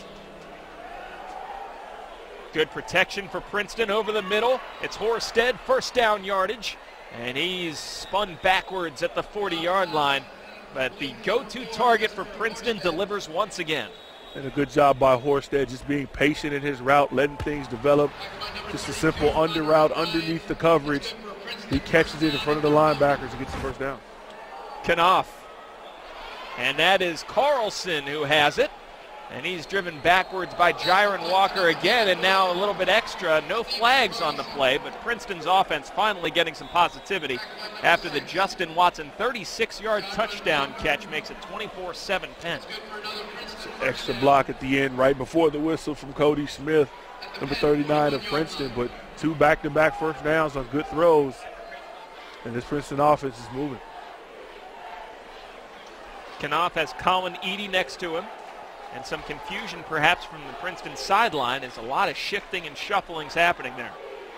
Good protection for Princeton over the middle. It's Horsted, first down yardage. And he's spun backwards at the forty-yard line. But the go-to target for Princeton delivers once again. And a good job by Horsted, just being patient in his route, letting things develop. Just a simple under route underneath the coverage. He catches it in front of the linebackers and gets the first down. Knopf. And that is Carlson who has it. And he's driven backwards by Jiron Walker again, and now a little bit extra. No flags on the play, but Princeton's offense finally getting some positivity after the Justin Watson thirty-six-yard touchdown catch makes it twenty-four seven Penn. Extra block at the end right before the whistle from Cody Smith, number thirty-nine of Princeton, but two back-to-back first downs on good throws, and this Princeton offense is moving. Knopf has Colin Eady next to him. And some confusion perhaps from the Princeton sideline as a lot of shifting and shuffling's happening there.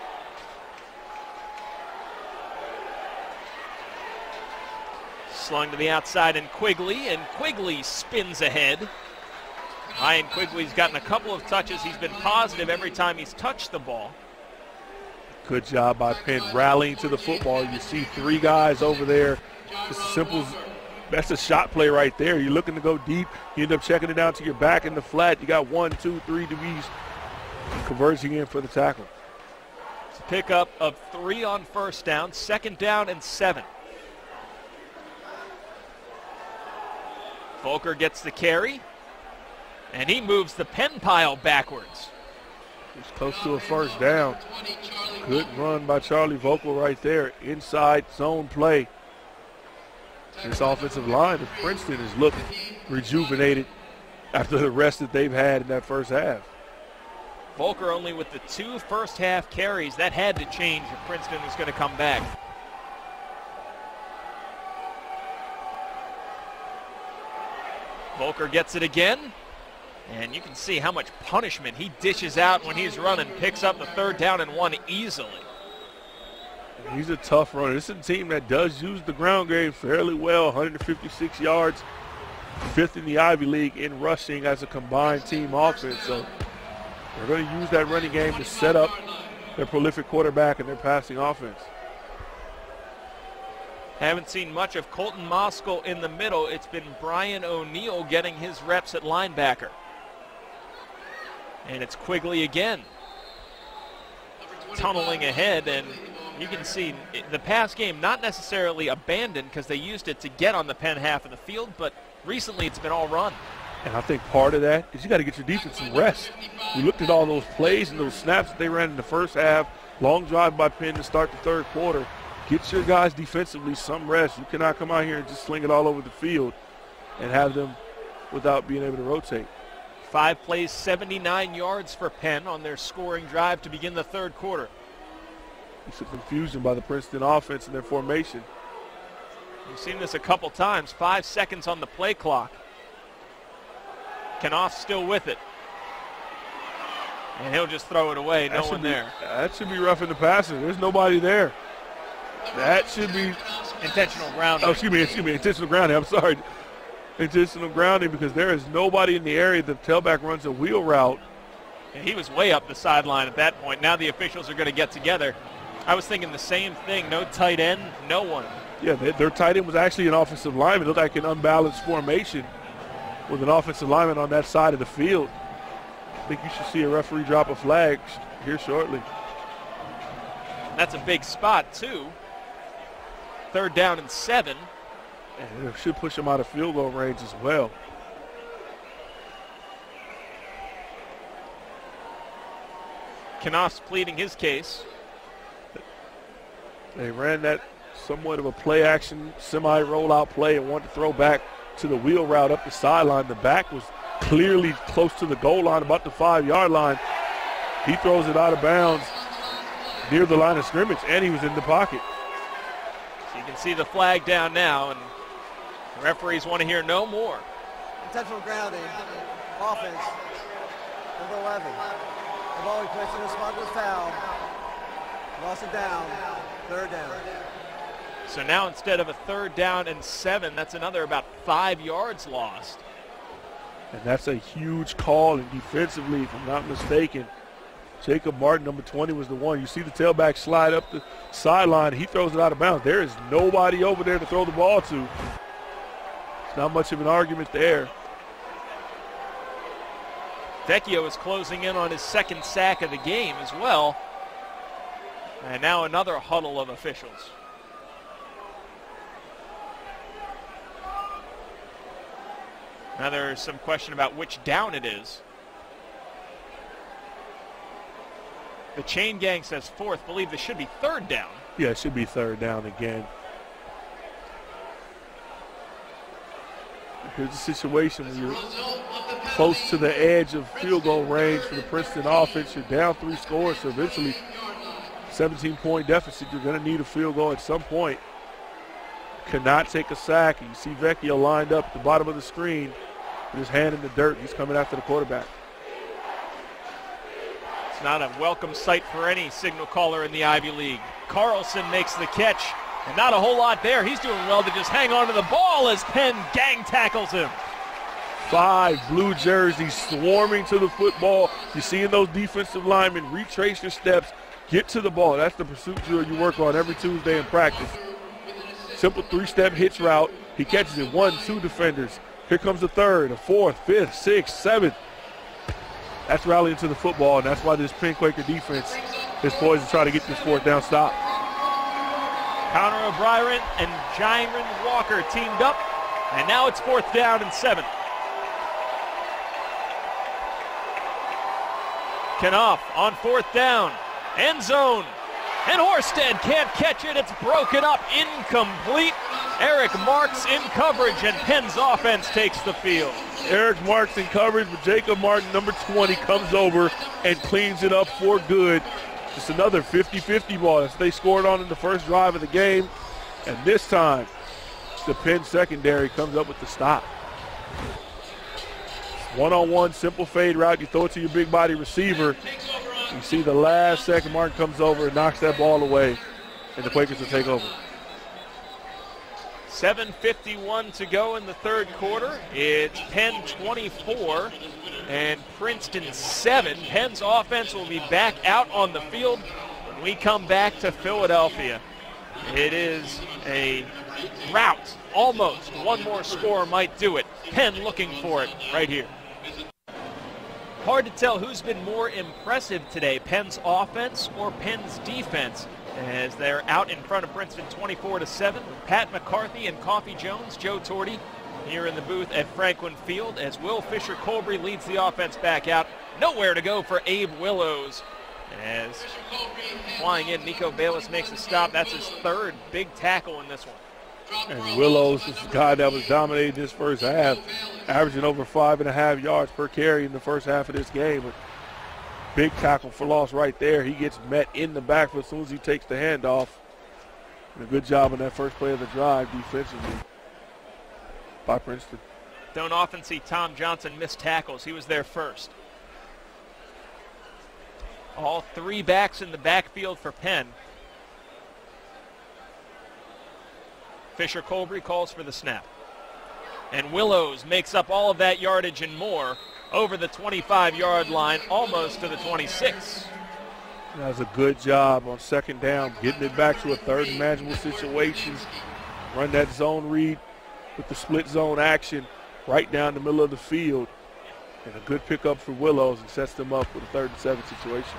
Slung to the outside and Quigley, and Quigley spins ahead. Ryan Quigley's gotten a couple of touches. He's been positive every time he's touched the ball. Good job by Penn rallying to the football. You see three guys over there. Just a simple That's a shot play right there. You're looking to go deep. You end up checking it down to your back in the flat. You got one, two, three D Bs converging in for the tackle. It's a pickup of three on first down, second down and seven. Volker gets the carry, and he moves the Penn pile backwards. He's close to a first down. Good run by Charlie Volker right there. Inside zone play. This offensive line of Princeton is looking rejuvenated after the rest that they've had in that first half. Volker only with the two first half carries. That had to change if Princeton was going to come back. Volker gets it again. And you can see how much punishment he dishes out when he's running. Picks up the third down and one easily. He's a tough runner. This is a team that does use the ground game fairly well. one hundred fifty-six yards, fifth in the Ivy League in rushing as a combined team offense. So they're going to use that running game to set up their prolific quarterback and their passing offense. Haven't seen much of Colton Moskal in the middle. It's been Brian O'Neill getting his reps at linebacker. And it's Quigley again, tunneling ahead, and you can see the pass game not necessarily abandoned because they used it to get on the Penn half of the field, but recently it's been all run. And I think part of that is you got to get your defense some rest. We looked at all those plays and those snaps that they ran in the first half, long drive by Penn to start the third quarter. Get your guys defensively some rest. You cannot come out here and just sling it all over the field and have them without being able to rotate. Five plays, seventy-nine yards for Penn on their scoring drive to begin the third quarter. Some confusion by the Princeton offense and their formation. We've seen this a couple times. Five seconds on the play clock. Knopf still with it. And he'll just throw it away. No one be, there. That should be roughing the passer. There's nobody there. That should be intentional grounding. Oh, excuse me, excuse me, intentional grounding. I'm sorry. Intentional grounding because there is nobody in the area. The tailback runs a wheel route. And he was way up the sideline at that point. Now the officials are going to get together. I was thinking the same thing. No tight end, no one. Yeah, they, their tight end was actually an offensive lineman. It looked like an unbalanced formation with an offensive lineman on that side of the field. I think you should see a referee drop a flag here shortly. That's a big spot, too. Third down and seven. And it should push him out of field goal range as well. Knopf's pleading his case. They ran that somewhat of a play action, semi-rollout play and wanted to throw back to the wheel route up the sideline. The back was clearly close to the goal line, about the five-yard line. He throws it out of bounds near the line of scrimmage, and he was in the pocket. So you can see the flag down now, and the referees want to hear no more. Intentional grounding, offense, number eleven. The ball placed in a spot with foul. Lost it down, third down. So now instead of a third down and seven, that's another about five yards lost. And that's a huge call, and defensively, if I'm not mistaken, Jacob Martin, number twenty, was the one. You see the tailback slide up the sideline. He throws it out of bounds. There is nobody over there to throw the ball to. It's not much of an argument there. Vecchio is closing in on his second sack of the game as well. And now another huddle of officials. Now there's some question about which down it is. The chain gang says fourth. Believe this should be third down. Yeah, it should be third down again. Here's a situation where you're close to the edge of field goal range for the Princeton offense. You're down three scores, so eventually seventeen-point deficit. You're going to need a field goal at some point. Cannot take a sack. You see Vecchio lined up at the bottom of the screen with his hand in the dirt. He's coming after the quarterback. It's not a welcome sight for any signal caller in the Ivy League. Carlson makes the catch, and not a whole lot there. He's doing well to just hang on to the ball as Penn gang tackles him. Five blue jerseys swarming to the football. You're seeing those defensive linemen retrace your steps, get to the ball. That's the pursuit drill you work on every Tuesday in practice. Simple three-step hitch route. He catches it. One, two defenders. Here comes the third, a fourth, fifth, sixth, seventh. That's rallying to the football, and that's why this Penn Quaker defense is poised to try to get this fourth down stop. Connor O'Brien and Jyron Walker teamed up, and now it's fourth down and seven. Knopf on fourth down, end zone, and Horsted can't catch it. It's broken up, incomplete. Eric Marks in coverage, and Penn's offense takes the field. Eric Marks in coverage, but Jacob Martin, number twenty, comes over and cleans it up for good. Just another fifty-fifty ball that they scored on in the first drive of the game. And this time, the Penn secondary comes up with the stop. One-on-one, simple fade route. You throw it to your big body receiver. You see the last second, Martin comes over and knocks that ball away, and the Quakers will take over. seven fifty-one to go in the third quarter. It's Penn twenty-four and Princeton seven. Penn's offense will be back out on the field when we come back to Philadelphia. It is a rout. Almost one more score might do it. Penn looking for it right here. Hard to tell who's been more impressive today, Penn's offense or Penn's defense, as they're out in front of Princeton twenty-four to seven. Pat McCarthy and Coffee Jones, Joe Torty here in the booth at Franklin Field as Will Fisher-Colbury leads the offense back out. Nowhere to go for Abe Willows. As flying in, Nico Bayless makes a stop. That's his third big tackle in this one. And Willows is a guy that was dominating this first half, averaging over five and a half yards per carry in the first half of this game. But big tackle for loss right there. He gets met in the backfield as soon as he takes the handoff. And a good job on that first play of the drive defensively by Princeton. Don't often see Tom Johnson miss tackles. He was there first. All three backs in the backfield for Penn. Fisher-Colbury calls for the snap. And Willows makes up all of that yardage and more over the twenty-five-yard line, almost to the twenty-six. That was a good job on second down, getting it back to a third and manageable situation. Run that zone read with the split zone action right down the middle of the field. And a good pickup for Willows and sets them up with a third and seven situation.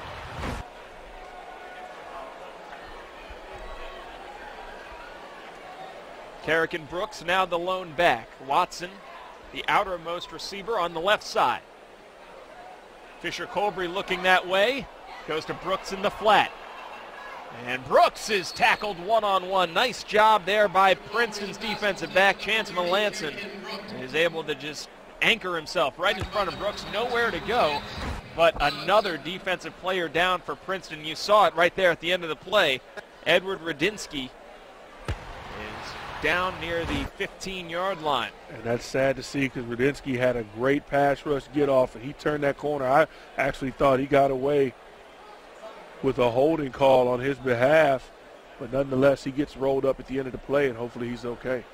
Carrick and Brooks now the lone back. Watson, the outermost receiver on the left side. Fisher-Colbury looking that way. Goes to Brooks in the flat. And Brooks is tackled one-on-one. Nice job there by Princeton's defensive back. Chance Melanson is able to just anchor himself right in front of Brooks. Nowhere to go, but another defensive player down for Princeton. You saw it right there at the end of the play. Edward Radinsky down near the fifteen-yard line. And that's sad to see because Radinsky had a great pass rush get off, and he turned that corner. I actually thought he got away with a holding call on his behalf, but nonetheless, he gets rolled up at the end of the play, and hopefully he's okay.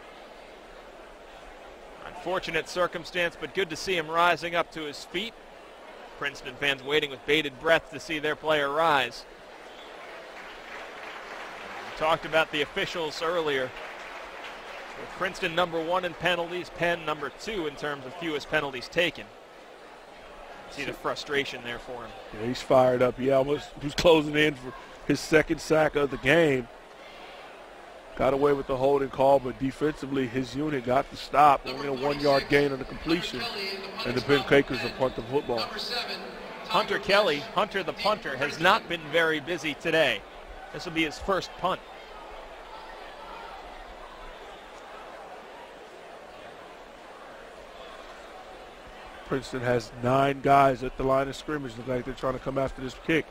Unfortunate circumstance, but good to see him rising up to his feet. Princeton fans waiting with bated breath to see their player rise. We talked about the officials earlier. With Princeton number one in penalties, Penn number two in terms of fewest penalties taken. See the frustration there for him. Yeah, he's fired up. He almost was closing in for his second sack of the game. Got away with the holding call, but defensively his unit got the stop. Only a one-yard gain on the completion, and the Penn Quakers will punt the football. Hunter Kelly, Hunter the punter, has not been very busy today. This will be his first punt. Princeton has nine guys at the line of scrimmage. Look like they're trying to come after this kick.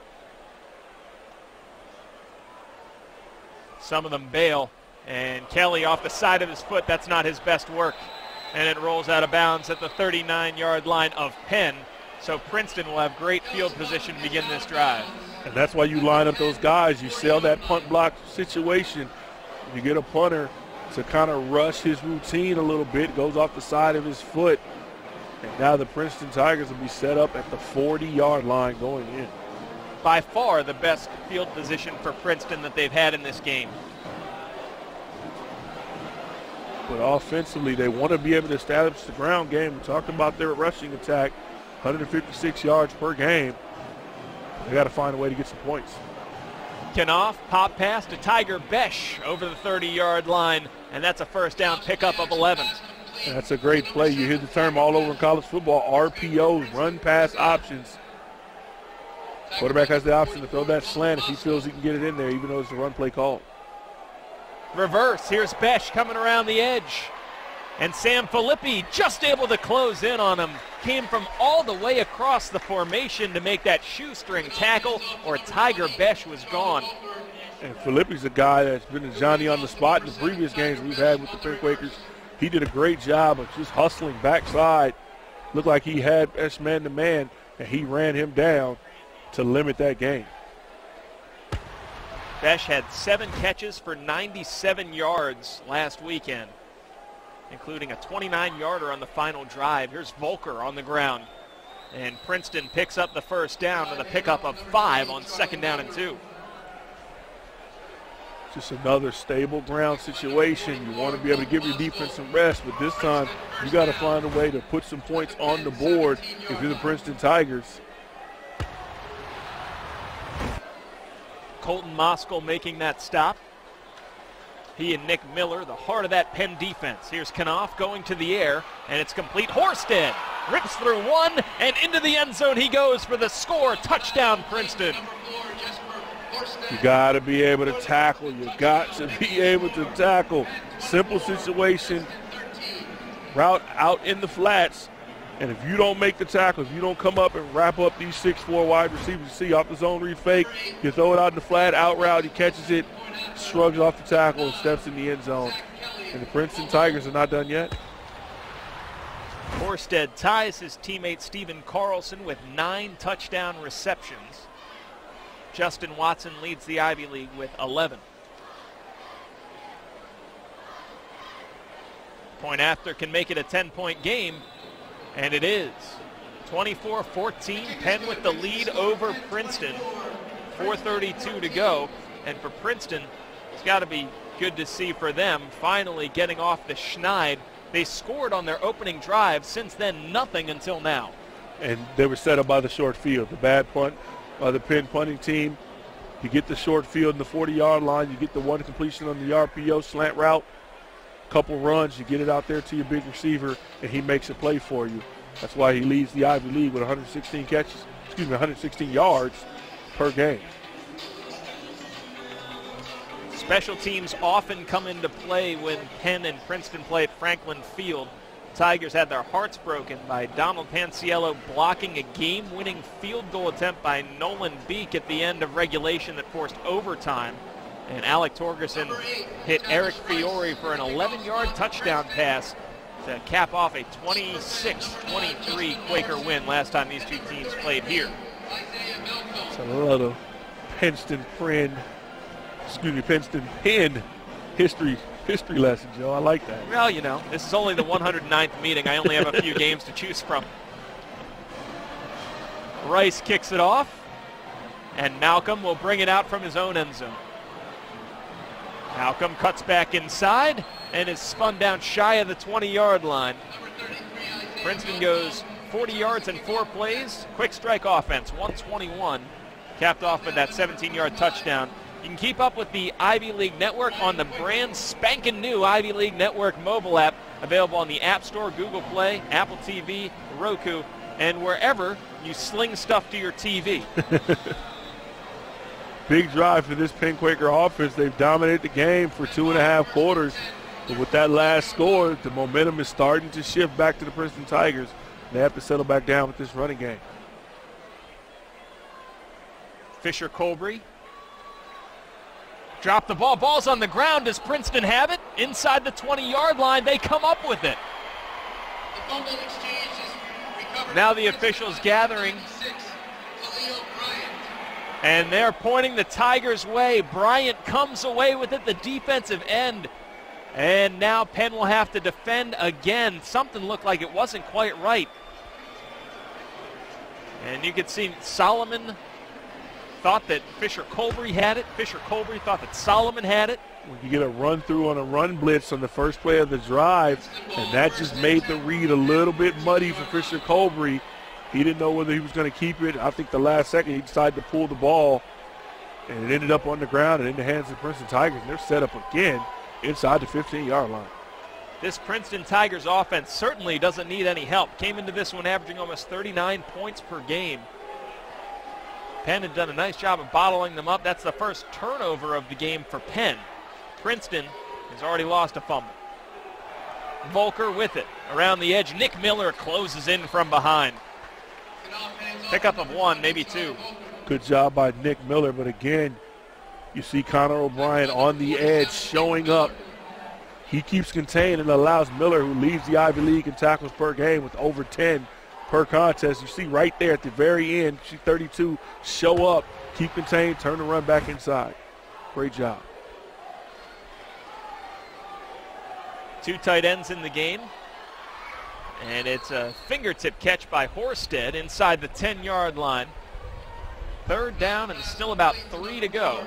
Some of them bail, and Kelly off the side of his foot. That's not his best work, and it rolls out of bounds at the thirty-nine-yard line of Penn. So Princeton will have great field position to begin this drive. And that's why you line up those guys. You sell that punt block situation. You get a punter to kind of rush his routine a little bit, goes off the side of his foot. And now the Princeton Tigers will be set up at the forty-yard line going in. By far the best field position for Princeton that they've had in this game. But offensively, they want to be able to establish the ground game. We talked about their rushing attack, one hundred fifty-six yards per game. They got to find a way to get some points. Knopf, pop pass to Tiger Besh over the thirty-yard line, and that's a first down pickup of eleven. And that's a great play. You hear the term all over in college football, R P Os, run pass options. Quarterback has the option to throw that slant if he feels he can get it in there, even though it's a run play call. Reverse, here's Besh coming around the edge. And Sam Filippi just able to close in on him. Came from all the way across the formation to make that shoestring tackle, or Tiger Besh was gone. And Filippi's a guy that's been a Johnny on the spot in the previous games we've had with the Penn Quakers. He did a great job of just hustling backside looked like he had best man-to-man, and he ran him down to limit that game. Besh had seven catches for ninety-seven yards last weekend, including a twenty-nine yarder on the final drive. Here's Volker on the ground. And Princeton picks up the first down with a pickup of five on second down and two. Just another stable ground situation. You want to be able to give your defense some rest, but this time you got to find a way to put some points on the board if you're the Princeton Tigers. Colton Moskell making that stop. He and Nick Miller, the heart of that Penn defense. Here's Knopf going to the air, and it's complete. Horsted rips through one, and into the end zone he goes for the score. Touchdown, Princeton. You got to be able to tackle. You got to be able to tackle. Simple situation. Route out in the flats. And if you don't make the tackle, if you don't come up and wrap up these six four wide receivers, you see off the zone read fake, you throw it out in the flat, out route, he catches it, shrugs off the tackle, and steps in the end zone. And the Princeton Tigers are not done yet. Horsted ties his teammate Stephen Carlson with nine touchdown receptions. Justin Watson leads the Ivy League with eleven. Point after can make it a ten-point game, and it is. twenty-four fourteen, Penn with the lead over Princeton. four thirty-two to go, and for Princeton, it's got to be good to see for them finally getting off the schneid. They scored on their opening drive. Since then, nothing until now. And they were set up by the short field. The bad punt by the Penn punting team. You get the short field in the forty-yard line. You get the one completion on the R P O slant route. Couple runs, you get it out there to your big receiver, and he makes a play for you. That's why he leads the Ivy League with one hundred sixteen catches, excuse me, one hundred sixteen yards per game. Special teams often come into play when Penn and Princeton play at Franklin Field. Tigers had their hearts broken by Donald Panciello blocking a game-winning field goal attempt by Nolan Beek at the end of regulation that forced overtime. And Alec Torgerson hit Eric Fiore for an eleven-yard touchdown pass to cap off a twenty-six twenty-three Quaker win last time these two teams played here. It's a lot of Princeton Penn, excuse me, Princeton Penn history history lesson, Joe. I like that. Well, you know, this is only the one hundred ninth meeting. I only have a few games to choose from. Rice kicks it off, and Malcolm will bring it out from his own end zone. Malcolm cuts back inside and is spun down shy of the twenty-yard line. Princeton goes forty yards in four plays. Quick strike offense, one twenty-one. Capped off with that seventeen-yard touchdown. You can keep up with the Ivy League Network on the brand spanking new Ivy League Network mobile app, available on the App Store, Google Play, Apple T V, Roku, and wherever you sling stuff to your T V. Big drive for this Penn Quaker offense. They've dominated the game for two and a half quarters. But with that last score, the momentum is starting to shift back to the Princeton Tigers. They have to settle back down with this running game. Fisher Colbury. Drop the ball. Ball's on the ground. Does Princeton have it? Inside the twenty-yard line, they come up with it. Now the officials gathering. And they're pointing the Tigers' way. Bryant comes away with it, the defensive end. And now Penn will have to defend again. Something looked like it wasn't quite right. And you can see Solomon thought that Fisher Colbury had it. Fisher Colbury thought that Solomon had it. When you get a run through on a run blitz on the first play of the drive, and that just made the read a little bit muddy for Fisher Colbury. He didn't know whether he was going to keep it. I think the last second he decided to pull the ball, and it ended up on the ground and in the hands of the Princeton Tigers. And they're set up again inside the fifteen-yard line. This Princeton Tigers offense certainly doesn't need any help. Came into this one averaging almost thirty-nine points per game. Penn had done a nice job of bottling them up. That's the first turnover of the game for Penn. Princeton has already lost a fumble. Volker with it. Around the edge, Nick Miller closes in from behind. Pickup of one, maybe two. Good job by Nick Miller, but again, you see Connor O'Brien on the edge showing up. He keeps contained and allows Miller, who leads the Ivy League in tackles per game with over ten, per contest. You see right there at the very end, she thirty-two, show up, keep contained, turn the run back inside. Great job. Two tight ends in the game. And it's a fingertip catch by Horsted inside the ten-yard line. Third down and still about three to go.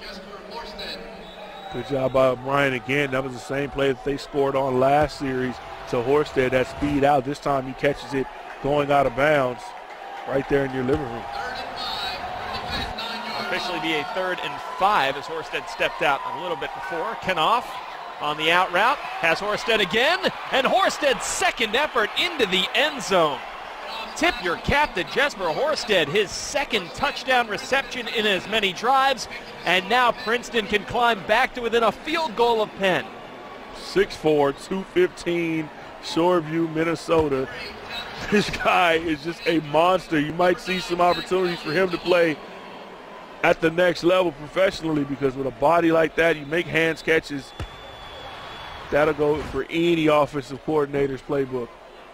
Good job by Brian again. That was the same play that they scored on last series. So Horsted has speed out. This time he catches it going out of bounds right there in your living room. Officially be a third and five as Horsted stepped out a little bit before. Knopf on the out route, has Horsted again, and Horsted's second effort into the end zone. Tip your cap to Jesper Horsted, his second touchdown reception in as many drives, and now Princeton can climb back to within a field goal of Penn. six four, two fifteen, Shoreview, Minnesota. This guy is just a monster. You might see some opportunities for him to play at the next level professionally, because with a body like that, you make hands catches. That'll go for any offensive coordinator's playbook.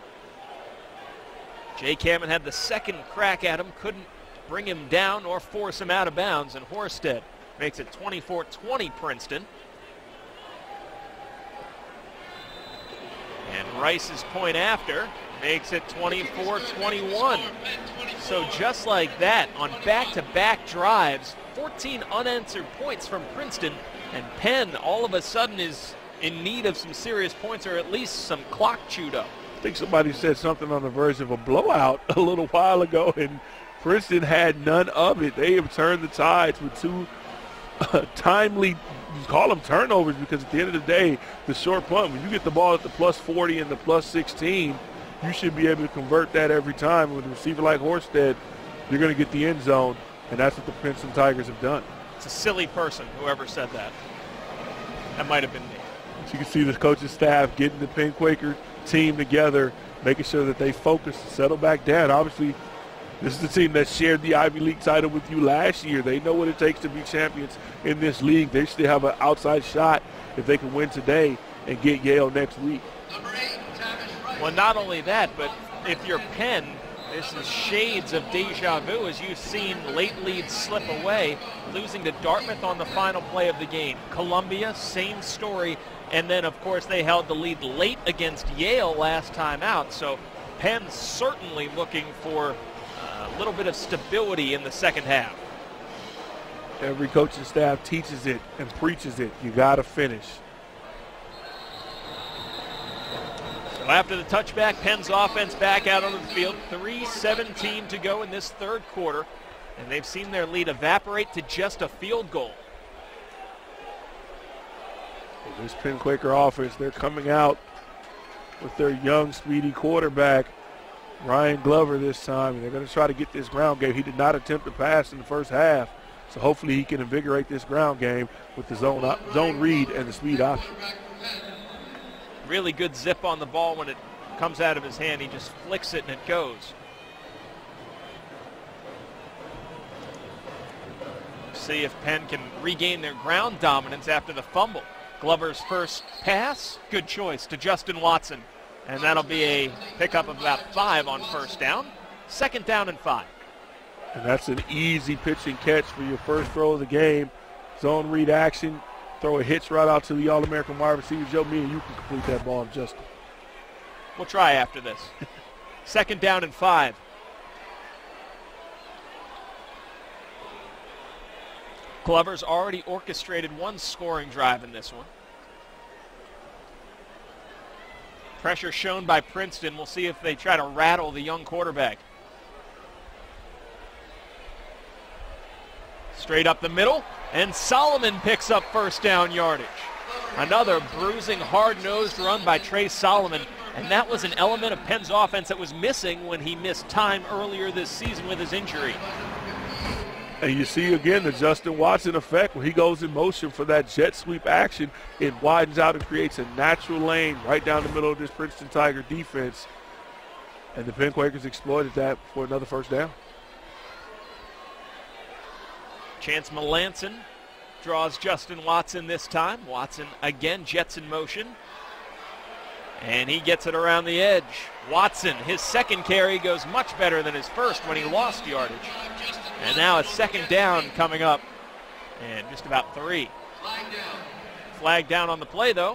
Jay Cameron had the second crack at him, couldn't bring him down or force him out of bounds, and Horsted makes it twenty-four twenty Princeton. And Rice's point after makes it twenty-four twenty-one. So just like that, on back-to-back drives, fourteen unanswered points from Princeton, and Penn all of a sudden is in need of some serious points, or at least some clock chewed up. I think somebody said something on the verge of a blowout a little while ago, and Princeton had none of it. They have turned the tides with two uh, timely, you call them turnovers, because at the end of the day, the short punt, when you get the ball at the plus forty and the plus sixteen, you should be able to convert that every time. With a receiver like Horsted, you're going to get the end zone, and that's what the Princeton Tigers have done. It's a silly person, whoever said that. That might have been me. So you can see the coaching staff getting the Penn Quaker team together, making sure that they focus, settle back down. Obviously, this is the team that shared the Ivy League title with you last year. They know what it takes to be champions in this league. They still have an outside shot if they can win today and get Yale next week. Well, not only that, but if you're Penn, this is shades of deja vu as you've seen late leads slip away, losing to Dartmouth on the final play of the game. Columbia, same story. And then, of course, they held the lead late against Yale last time out. So Penn's certainly looking for a little bit of stability in the second half. Every coaching staff teaches it and preaches it. You got to finish. So after the touchback, Penn's offense back out on the field. three seventeen to go in this third quarter. And they've seen their lead evaporate to just a field goal. This Penn Quaker offense, they're coming out with their young, speedy quarterback, Ryan Glover, this time. And they're going to try to get this ground game. He did not attempt to pass in the first half, so hopefully he can invigorate this ground game with the zone, op- zone read and the speed option. Really good zip on the ball when it comes out of his hand. He just flicks it and it goes. See if Penn can regain their ground dominance after the fumble. Glover's first pass, good choice to Justin Watson. And that'll be a pickup of about five on first down. Second down and five. And that's an easy pitch and catch for your first throw of the game. Zone read action. Throw a hitch right out to the All-American wide receiver, Joe. Me and you can complete that ball, Justin. We'll try after this. Second down and five. Glover's already orchestrated one scoring drive in this one. Pressure shown by Princeton. We'll see if they try to rattle the young quarterback. Straight up the middle, and Solomon picks up first down yardage. Another bruising, hard-nosed run by Trey Solomon, and that was an element of Penn's offense that was missing when he missed time earlier this season with his injury. And you see again the Justin Watson effect when he goes in motion for that jet sweep action. It widens out and creates a natural lane right down the middle of this Princeton Tiger defense. And the Penn Quakers exploited that for another first down. Chance Melanson draws Justin Watson this time. Watson again jets in motion. And he gets it around the edge. Watson, his second carry goes much better than his first when he lost yardage. And now a second down coming up. And just about three. Flag down on the play, though.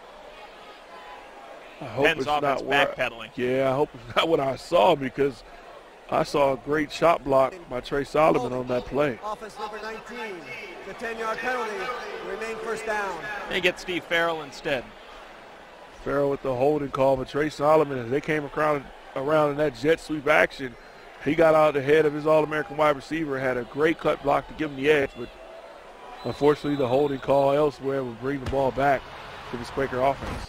I hope Penn's it's offense not where, backpedaling. Yeah, I hope it's not what I saw, because I saw a great shot block by Trey Solomon on that play. Offense number nineteen. The ten-yard penalty. Remain first down. They get Steve Farrell instead. Farrell with the holding call, but Trey Solomon, as they came around, around in that jet sweep action, he got out ahead of his All-American wide receiver, had a great cut block to give him the edge, but unfortunately the holding call elsewhere will bring the ball back to this Quaker offense.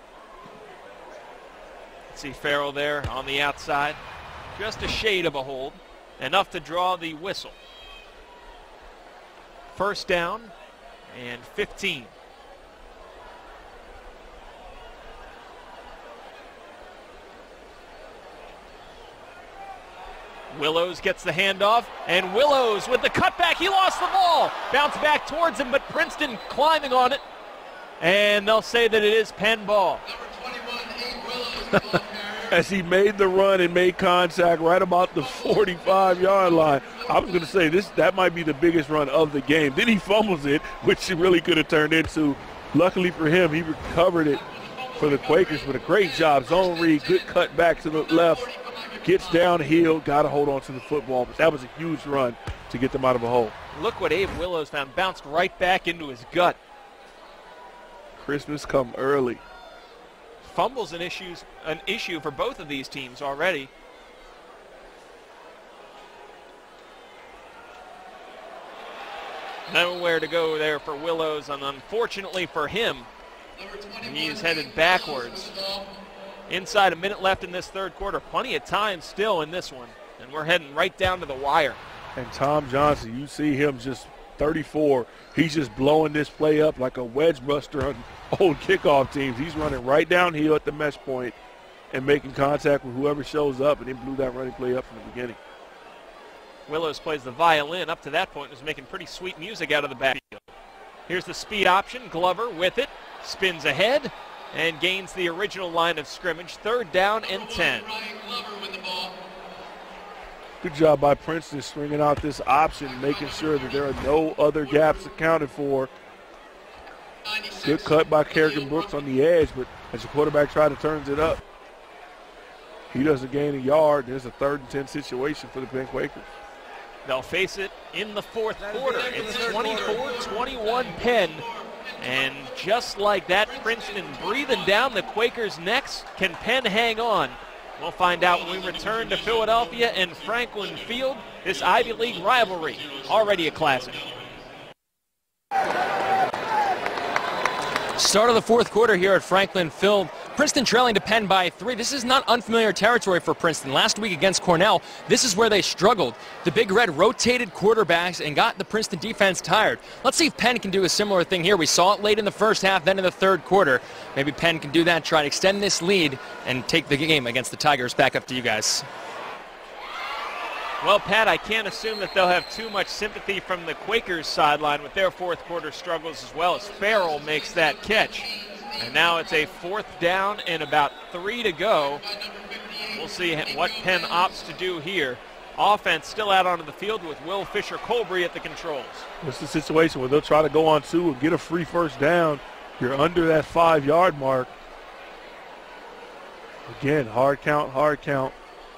See Farrell there on the outside. Just a shade of a hold, enough to draw the whistle. First down and fifteen. Willows gets the handoff, and Willows with the cutback. He lost the ball. Bounce back towards him, but Princeton climbing on it. And they'll say that it is Penn ball. As he made the run and made contact right about the forty-five-yard line. I was going to say this that might be the biggest run of the game. Then he fumbles it, which it really could have turned into. Luckily for him, he recovered it for the Quakers, but a great job. Zone read, good cut back to the left, gets downhill, got to hold on to the football. But that was a huge run to get them out of a hole. Look what Abe Willows found. Bounced right back into his gut. Christmas come early. Fumbles an, issues, an issue for both of these teams already. Nowhere to go there for Willows, and unfortunately for him, he's headed backwards. Inside a minute left in this third quarter. Plenty of time still in this one, and we're heading right down to the wire. And Tom Johnson, you see him just thirty-four. He's just blowing this play up like a wedge buster on old kickoff teams. He's running right downhill at the mesh point and making contact with whoever shows up, and then blew that running play up from the beginning. Willows plays the violin. Up to that point was making pretty sweet music out of the backfield. Here's the speed option. Glover with it. Spins ahead and gains the original line of scrimmage. Third down and ten. Good job by Princeton stringing out this option, making sure that there are no other gaps accounted for. Good cut by Kerrigan Brooks on the edge, but as the quarterback tried to turn it up, he doesn't gain a yard. There's a third and ten situation for the Penn Quakers. They'll face it in the fourth quarter. It's twenty-four twenty-one Penn. And just like that, Princeton breathing down the Quakers' necks. Can Penn hang on? We'll find out when we return to Philadelphia and Franklin Field. This Ivy League rivalry, already a classic. Start of the fourth quarter here at Franklin Field. Princeton trailing to Penn by three. This is not unfamiliar territory for Princeton. Last week against Cornell, this is where they struggled. The Big Red rotated quarterbacks and got the Princeton defense tired. Let's see if Penn can do a similar thing here. We saw it late in the first half, then in the third quarter. Maybe Penn can do that, try to extend this lead and take the game against the Tigers. Back up to you guys. Well, Pat, I can't assume that they'll have too much sympathy from the Quakers sideline with their fourth quarter struggles, as well as Farrell makes that catch. And now it's a fourth down and about three to go. We'll see what Penn opts to do here. Offense still out onto the field with Will Fisher-Colbury at the controls. What's the situation where they'll try to go on two and get a free first down? You're under that five-yard mark. Again, hard count, hard count.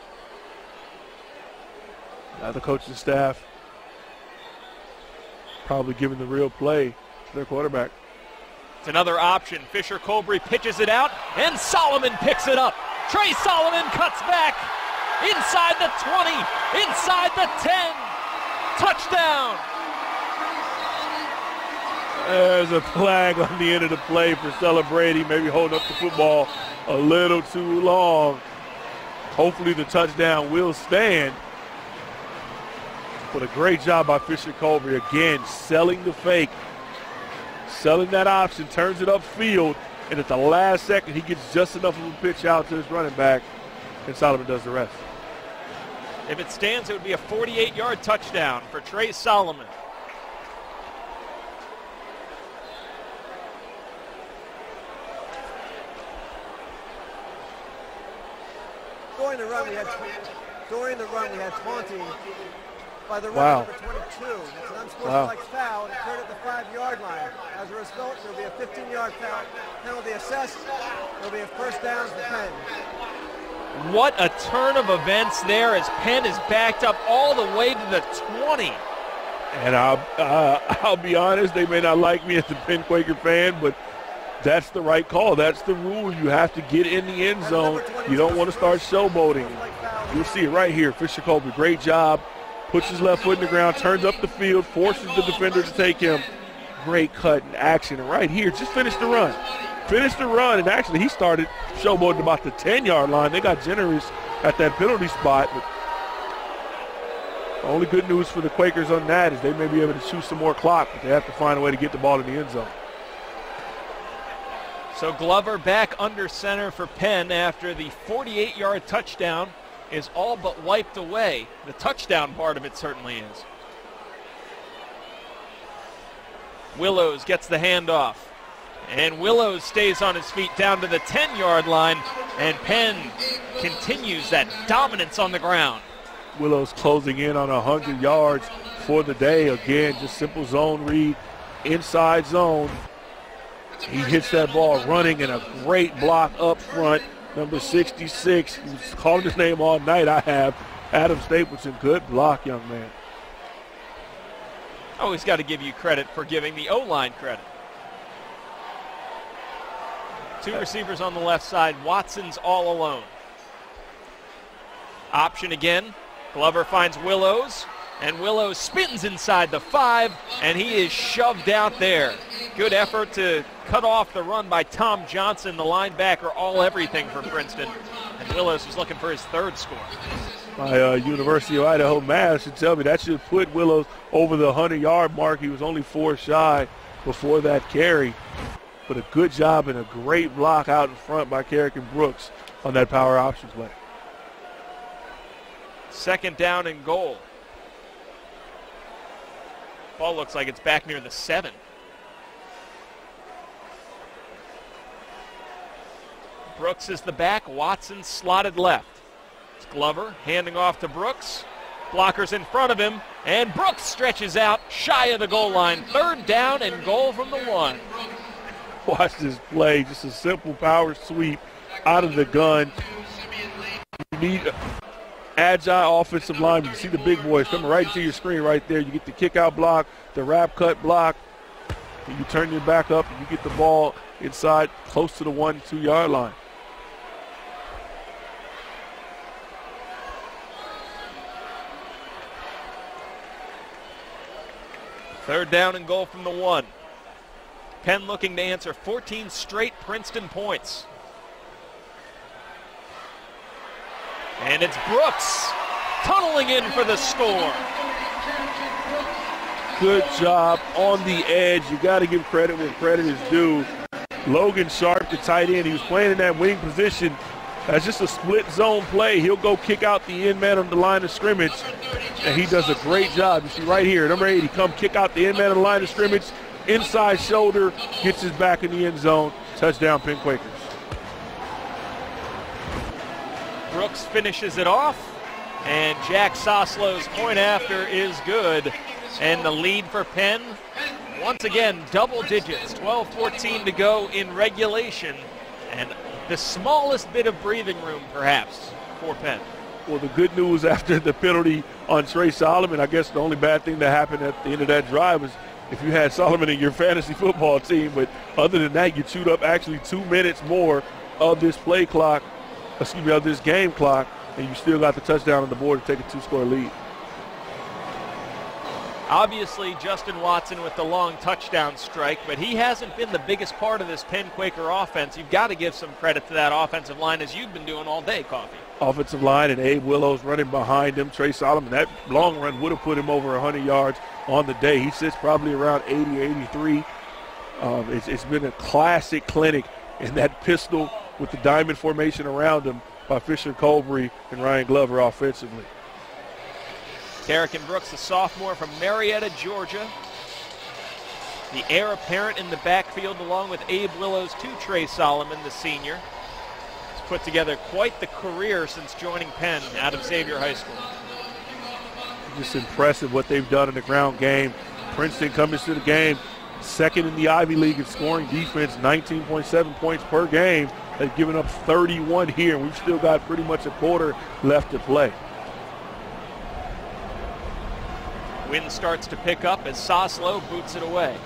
Now the coaching staff probably giving the real play to their quarterback. It's another option. Fisher-Colbury pitches it out, and Solomon picks it up. Trey Solomon cuts back inside the twenty, inside the ten. Touchdown. There's a flag on the end of the play for celebrating, maybe holding up the football a little too long. Hopefully the touchdown will stand. But a great job by Fisher-Colbury, again, selling the fake. Selling that option, turns it upfield, and at the last second, he gets just enough of a pitch out to his running back, and Solomon does the rest. If it stands, it would be a forty-eight-yard touchdown for Trey Solomon. during the run we had during the run we had taunting by the Wow. runner number twenty-two. It's an unsportsmanlike Wow. foul. It occurred at the five-yard line. As a result, there will be a fifteen-yard penalty assessed. There will be a first down for Penn. What a turn of events there as Penn is backed up all the way to the twenty. And I'll, uh, I'll be honest, they may not like me as a Penn Quaker fan, but that's the right call. That's the rule. You have to get in the end zone. You don't want to start showboating. You'll see it right here. Fisher Colby, great job. Puts his left foot in the ground, turns up the field, forces the defender to take him. Great cut and action. And right here, just finish the run. Finish the run. And actually, he started showboating about the ten-yard line. They got generous at that penalty spot. But the only good news for the Quakers on that is they may be able to chew some more clock, but they have to find a way to get the ball in the end zone. So Glover back under center for Penn after the forty-eight-yard touchdown is all but wiped away. The touchdown part of it certainly is. Willows gets the handoff. And Willows stays on his feet down to the ten-yard line. And Penn continues that dominance on the ground. Willows closing in on one hundred yards for the day. Again, just simple zone read, inside zone. He hits that ball running and a great block up front. Number sixty-six, who's calling his name all night, I have. Adam Stapleton, good block, young man. Always got to give you credit for giving the O-line credit. Two receivers on the left side. Watson's all alone. Option again. Glover finds Willows, and Willows spins inside the five, and he is shoved out there. Good effort to cut off the run by Tom Johnson, the linebacker, all everything for Princeton. And Willows is looking for his third score. My uh, University of Idaho math should tell me that should put Willows over the hundred-yard mark. He was only four shy before that carry. But a good job and a great block out in front by Carrick and Brooks on that power option play. Second down and goal. Ball looks like it's back near the seven. Brooks is the back. Watson slotted left. It's Glover handing off to Brooks. Blockers in front of him, and Brooks stretches out shy of the goal line. Third down and goal from the one. Watch this play. Just a simple power sweep out of the gun. You need agile offensive line. You see the big boys coming right to your screen right there. You get the kick out block, the wrap cut block. And you turn your back up and you get the ball inside close to the one, two yard line. Third down and goal from the one. Penn looking to answer fourteen straight Princeton points. And it's Brooks tunneling in for the score. Good job on the edge. You got to give credit where credit is due. Logan Sharp, the tight end, he was playing in that wing position. That's just a split zone play. He'll go kick out the end man on the line of scrimmage, and he does a great job. You see right here, number eighty, come kick out the end man on the line of scrimmage, inside shoulder, gets his back in the end zone. Touchdown, Penn Quakers. Brooks finishes it off, and Jack Soslow's point after is good. And the lead for Penn, once again, double digits, twelve fourteen to go in regulation. And the smallest bit of breathing room, perhaps, for Penn. Well, the good news after the penalty on Trey Solomon, I guess the only bad thing that happened at the end of that drive was if you had Solomon in your fantasy football team. But other than that, you chewed up actually two minutes more of this play clock, excuse me, of this game clock, and you still got the touchdown on the board to take a two-score lead. Obviously, Justin Watson with the long touchdown strike, but he hasn't been the biggest part of this Penn Quaker offense. You've got to give some credit to that offensive line, as you've been doing all day, Coffee. Offensive line and Abe Willows running behind him. Trey Solomon, that long run would have put him over one hundred yards on the day. He sits probably around eighty, eighty-three. Um, it's, it's been a classic clinic in that pistol with the diamond formation around him by Fisher Colbury and Ryan Glover offensively. Carrick and Brooks, the sophomore from Marietta, Georgia. The heir apparent in the backfield along with Abe Willows to Trey Solomon, the senior. As put together quite the career since joining Penn out of Xavier High School. Just impressive what they've done in the ground game. Princeton coming to the game, second in the Ivy League in scoring defense, nineteen point seven points per game. They've given up thirty-one here, and we've still got pretty much a quarter left to play. Wind starts to pick up as Soslow boots it away.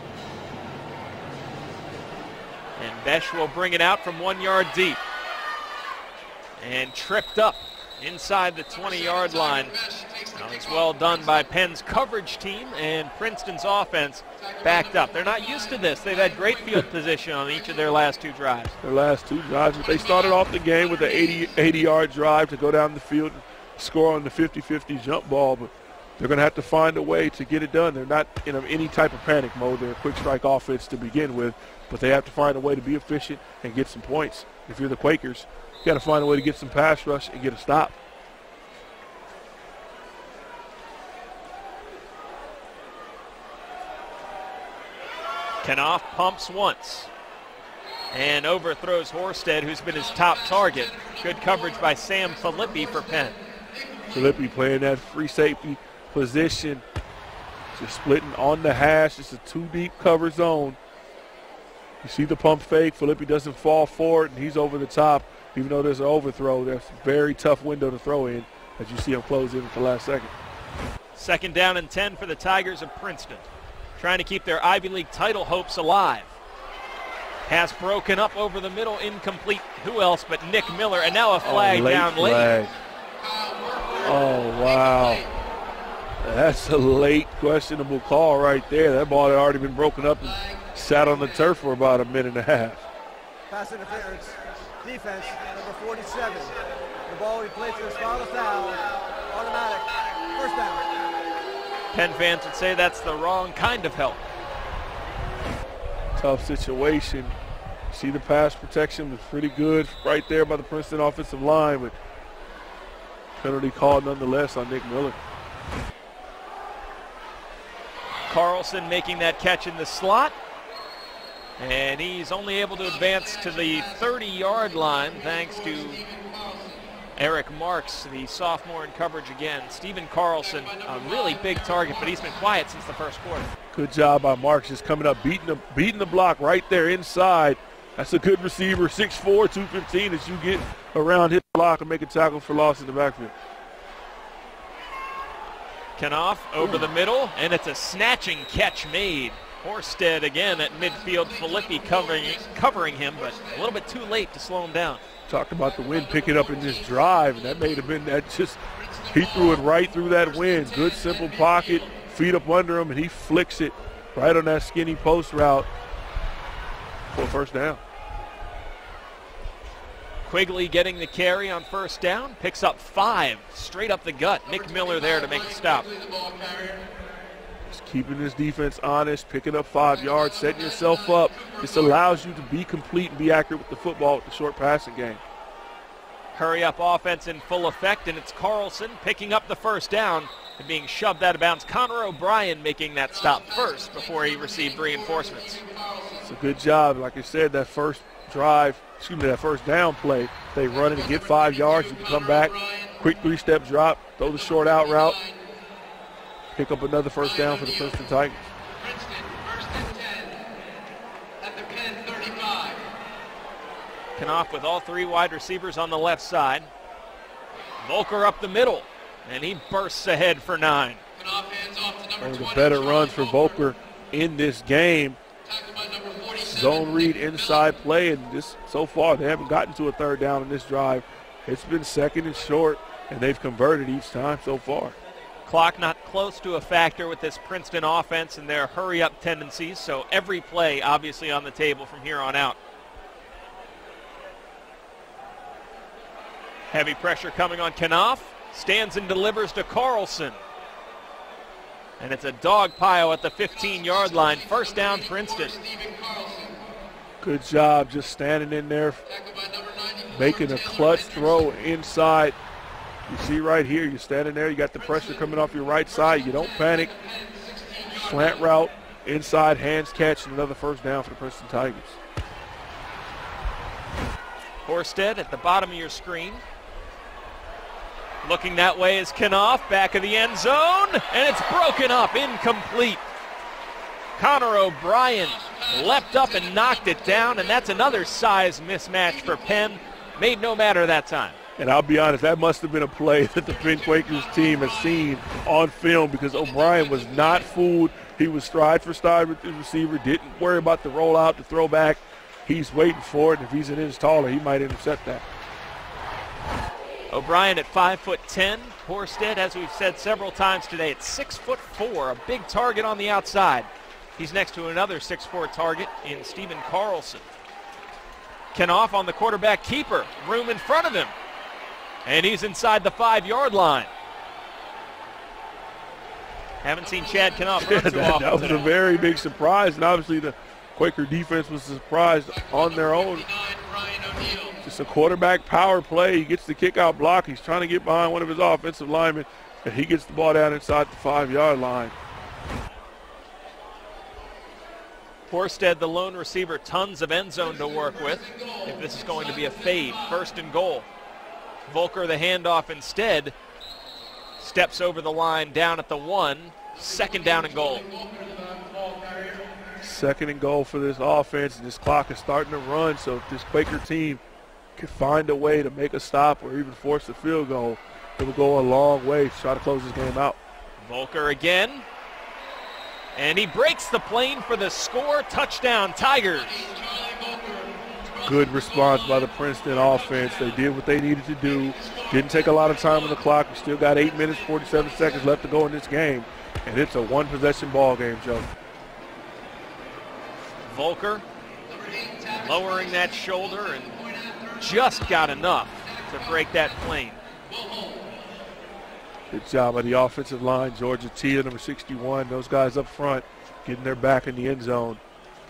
And Besh will bring it out from one yard deep. And tripped up inside the twenty-yard line. Now it's well done by Penn's coverage team, and Princeton's offense backed up. They're not used to this. They've had great field position on each of their last two drives. Their last two drives. They started off the game with an eighty-yard drive to go down the field and score on the fifty fifty jump ball, but they're going to have to find a way to get it done. They're not in any type of panic mode. They're a quick strike offense to begin with, but they have to find a way to be efficient and get some points. If you're the Quakers, you got to find a way to get some pass rush and get a stop. Knopf pumps once and overthrows Horsted, who's been his top target. Good coverage by Sam Filippi for Penn. Filippi playing that free safety position, just splitting on the hash. It's a two-deep cover zone. You see the pump fake. Filippi doesn't fall forward, and he's over the top. Even though there's an overthrow, that's a very tough window to throw in as you see him close in at the last second. Second down and ten for the Tigers of Princeton, trying to keep their Ivy League title hopes alive. Pass broken up over the middle, incomplete. Who else but Nick Miller, and now a flag oh, late down flag. late. Oh, wow. That's a late questionable call right there. That ball had already been broken up and sat on the turf for about a minute and a half. Pass interference. Defense, number forty-seven. The ball we played to the spot of foul. Automatic. First down. Penn fans would say that's the wrong kind of help. Tough situation. See, the pass protection was pretty good right there by the Princeton offensive line, but penalty called nonetheless on Nick Miller. Carlson making that catch in the slot, and he's only able to advance to the thirty-yard line thanks to Eric Marks, the sophomore in coverage again. Stephen Carlson, a really big target, but he's been quiet since the first quarter. Good job by Marks, just coming up, beating the, beating the block right there inside. That's a good receiver, six four, two fifteen, as you get around, hit the block, and make a tackle for loss in the backfield. Knopf over the middle, and it's a snatching catch made. Horsted again at midfield, Filippi covering, covering him, but a little bit too late to slow him down. Talked about the wind picking up in this drive, and that may have been that just, he threw it right through that wind. Good simple pocket, feet up under him, and he flicks it right on that skinny post route for a first down. Quigley getting the carry on first down, picks up five straight up the gut. Nick Miller there to make the stop. Just keeping this defense honest, picking up five yards, setting yourself up. This allows you to be complete and be accurate with the football with the short passing game. Hurry up offense in full effect, and it's Carlson picking up the first down and being shoved out of bounds. Connor O'Brien making that stop first before he received reinforcements. It's a good job. Like I said, that first drive, excuse me, that first down play, they run it and get five yards. You can come back, quick three-step drop, throw the short out route, pick up another first down for the Princeton Tigers. Knopf with all three wide receivers on the left side. Volker up the middle, and he bursts ahead for nine. One of the better runs for Volker in this game. Zone read inside play, and this so far they haven't gotten to a third down in this drive. It's been second and short, and they've converted each time so far. Clock not close to a factor with this Princeton offense and their hurry-up tendencies, so every play obviously on the table from here on out. Heavy pressure coming on Knopf. Stands and delivers to Carlson. And it's a dog pile at the fifteen-yard line. First down, Princeton. Good job just standing in there, making a clutch throw inside. You see right here, you're standing there, you got the pressure coming off your right side. You don't panic. Slant route, inside, hands catch, and another first down for the Princeton Tigers. Horsted at the bottom of your screen. Looking that way is Knopf, back of the end zone, and it's broken up, incomplete. Connor O'Brien leapt up and knocked it down, and that's another size mismatch for Penn. Made no matter that time. And I'll be honest, that must have been a play that the Penn Quakers team has seen on film, because O'Brien was not fooled. He was stride for stride with the receiver, didn't worry about the rollout, the throwback. He's waiting for it, and if he's an inch taller, he might intercept that. O'Brien at five foot ten. Horsted, as we've said several times today, at six foot four, a big target on the outside. He's next to another six foot four target in Stephen Carlson. Knopf on the quarterback keeper, room in front of him. And he's inside the five-yard line. Haven't seen Chad Knopf run too that, often that was today. a very big surprise, and obviously the Quaker defense was surprised on their own. Just a quarterback power play. He gets the kick-out block. He's trying to get behind one of his offensive linemen, and he gets the ball down inside the five-yard line. Horsted, the lone receiver, tons of end zone to work with if this is going to be a fade. First and goal. Volker, the handoff instead, steps over the line down at the one. Second down and goal. Second and goal for this offense, and this clock is starting to run, so if this Quaker team can find a way to make a stop or even force a field goal, it will go a long way to try to close this game out. Volker again. And he breaks the plane for the score. Touchdown, Tigers. Good response by the Princeton offense. They did what they needed to do. Didn't take a lot of time on the clock. We still got eight minutes, forty-seven seconds left to go in this game. And it's a one-possession ball game, Joe. Volker lowering that shoulder and just got enough to break that plane. Good job by the offensive line. Georgia Tia, number sixty-one. Those guys up front getting their back in the end zone.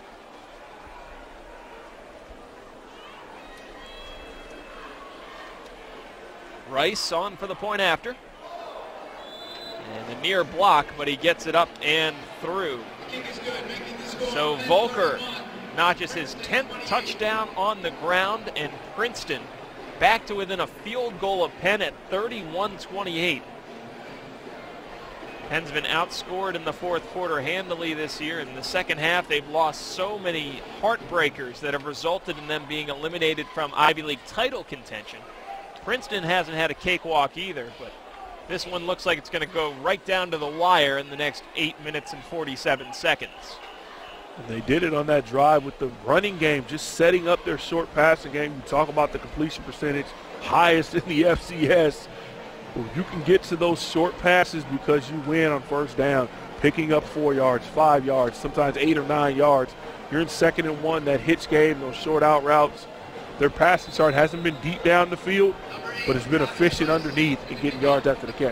Rice on for the point after. And a near block, but he gets it up and through. So Volker notches his tenth touchdown on the ground, and Princeton back to within a field goal of Penn at thirty-one twenty-eight. Penn's been outscored in the fourth quarter handily this year. In the second half, they've lost so many heartbreakers that have resulted in them being eliminated from Ivy League title contention. Princeton hasn't had a cakewalk either, but this one looks like it's going to go right down to the wire in the next eight minutes and forty-seven seconds. And they did it on that drive with the running game, just setting up their short passing game. You talk about the completion percentage, highest in the F C S. Well, you can get to those short passes because you win on first down, picking up four yards, five yards, sometimes eight or nine yards. You're in second and one, that hitch game, those short out routes. Their passing start hasn't been deep down the field, but it's been efficient underneath and getting yards after the catch.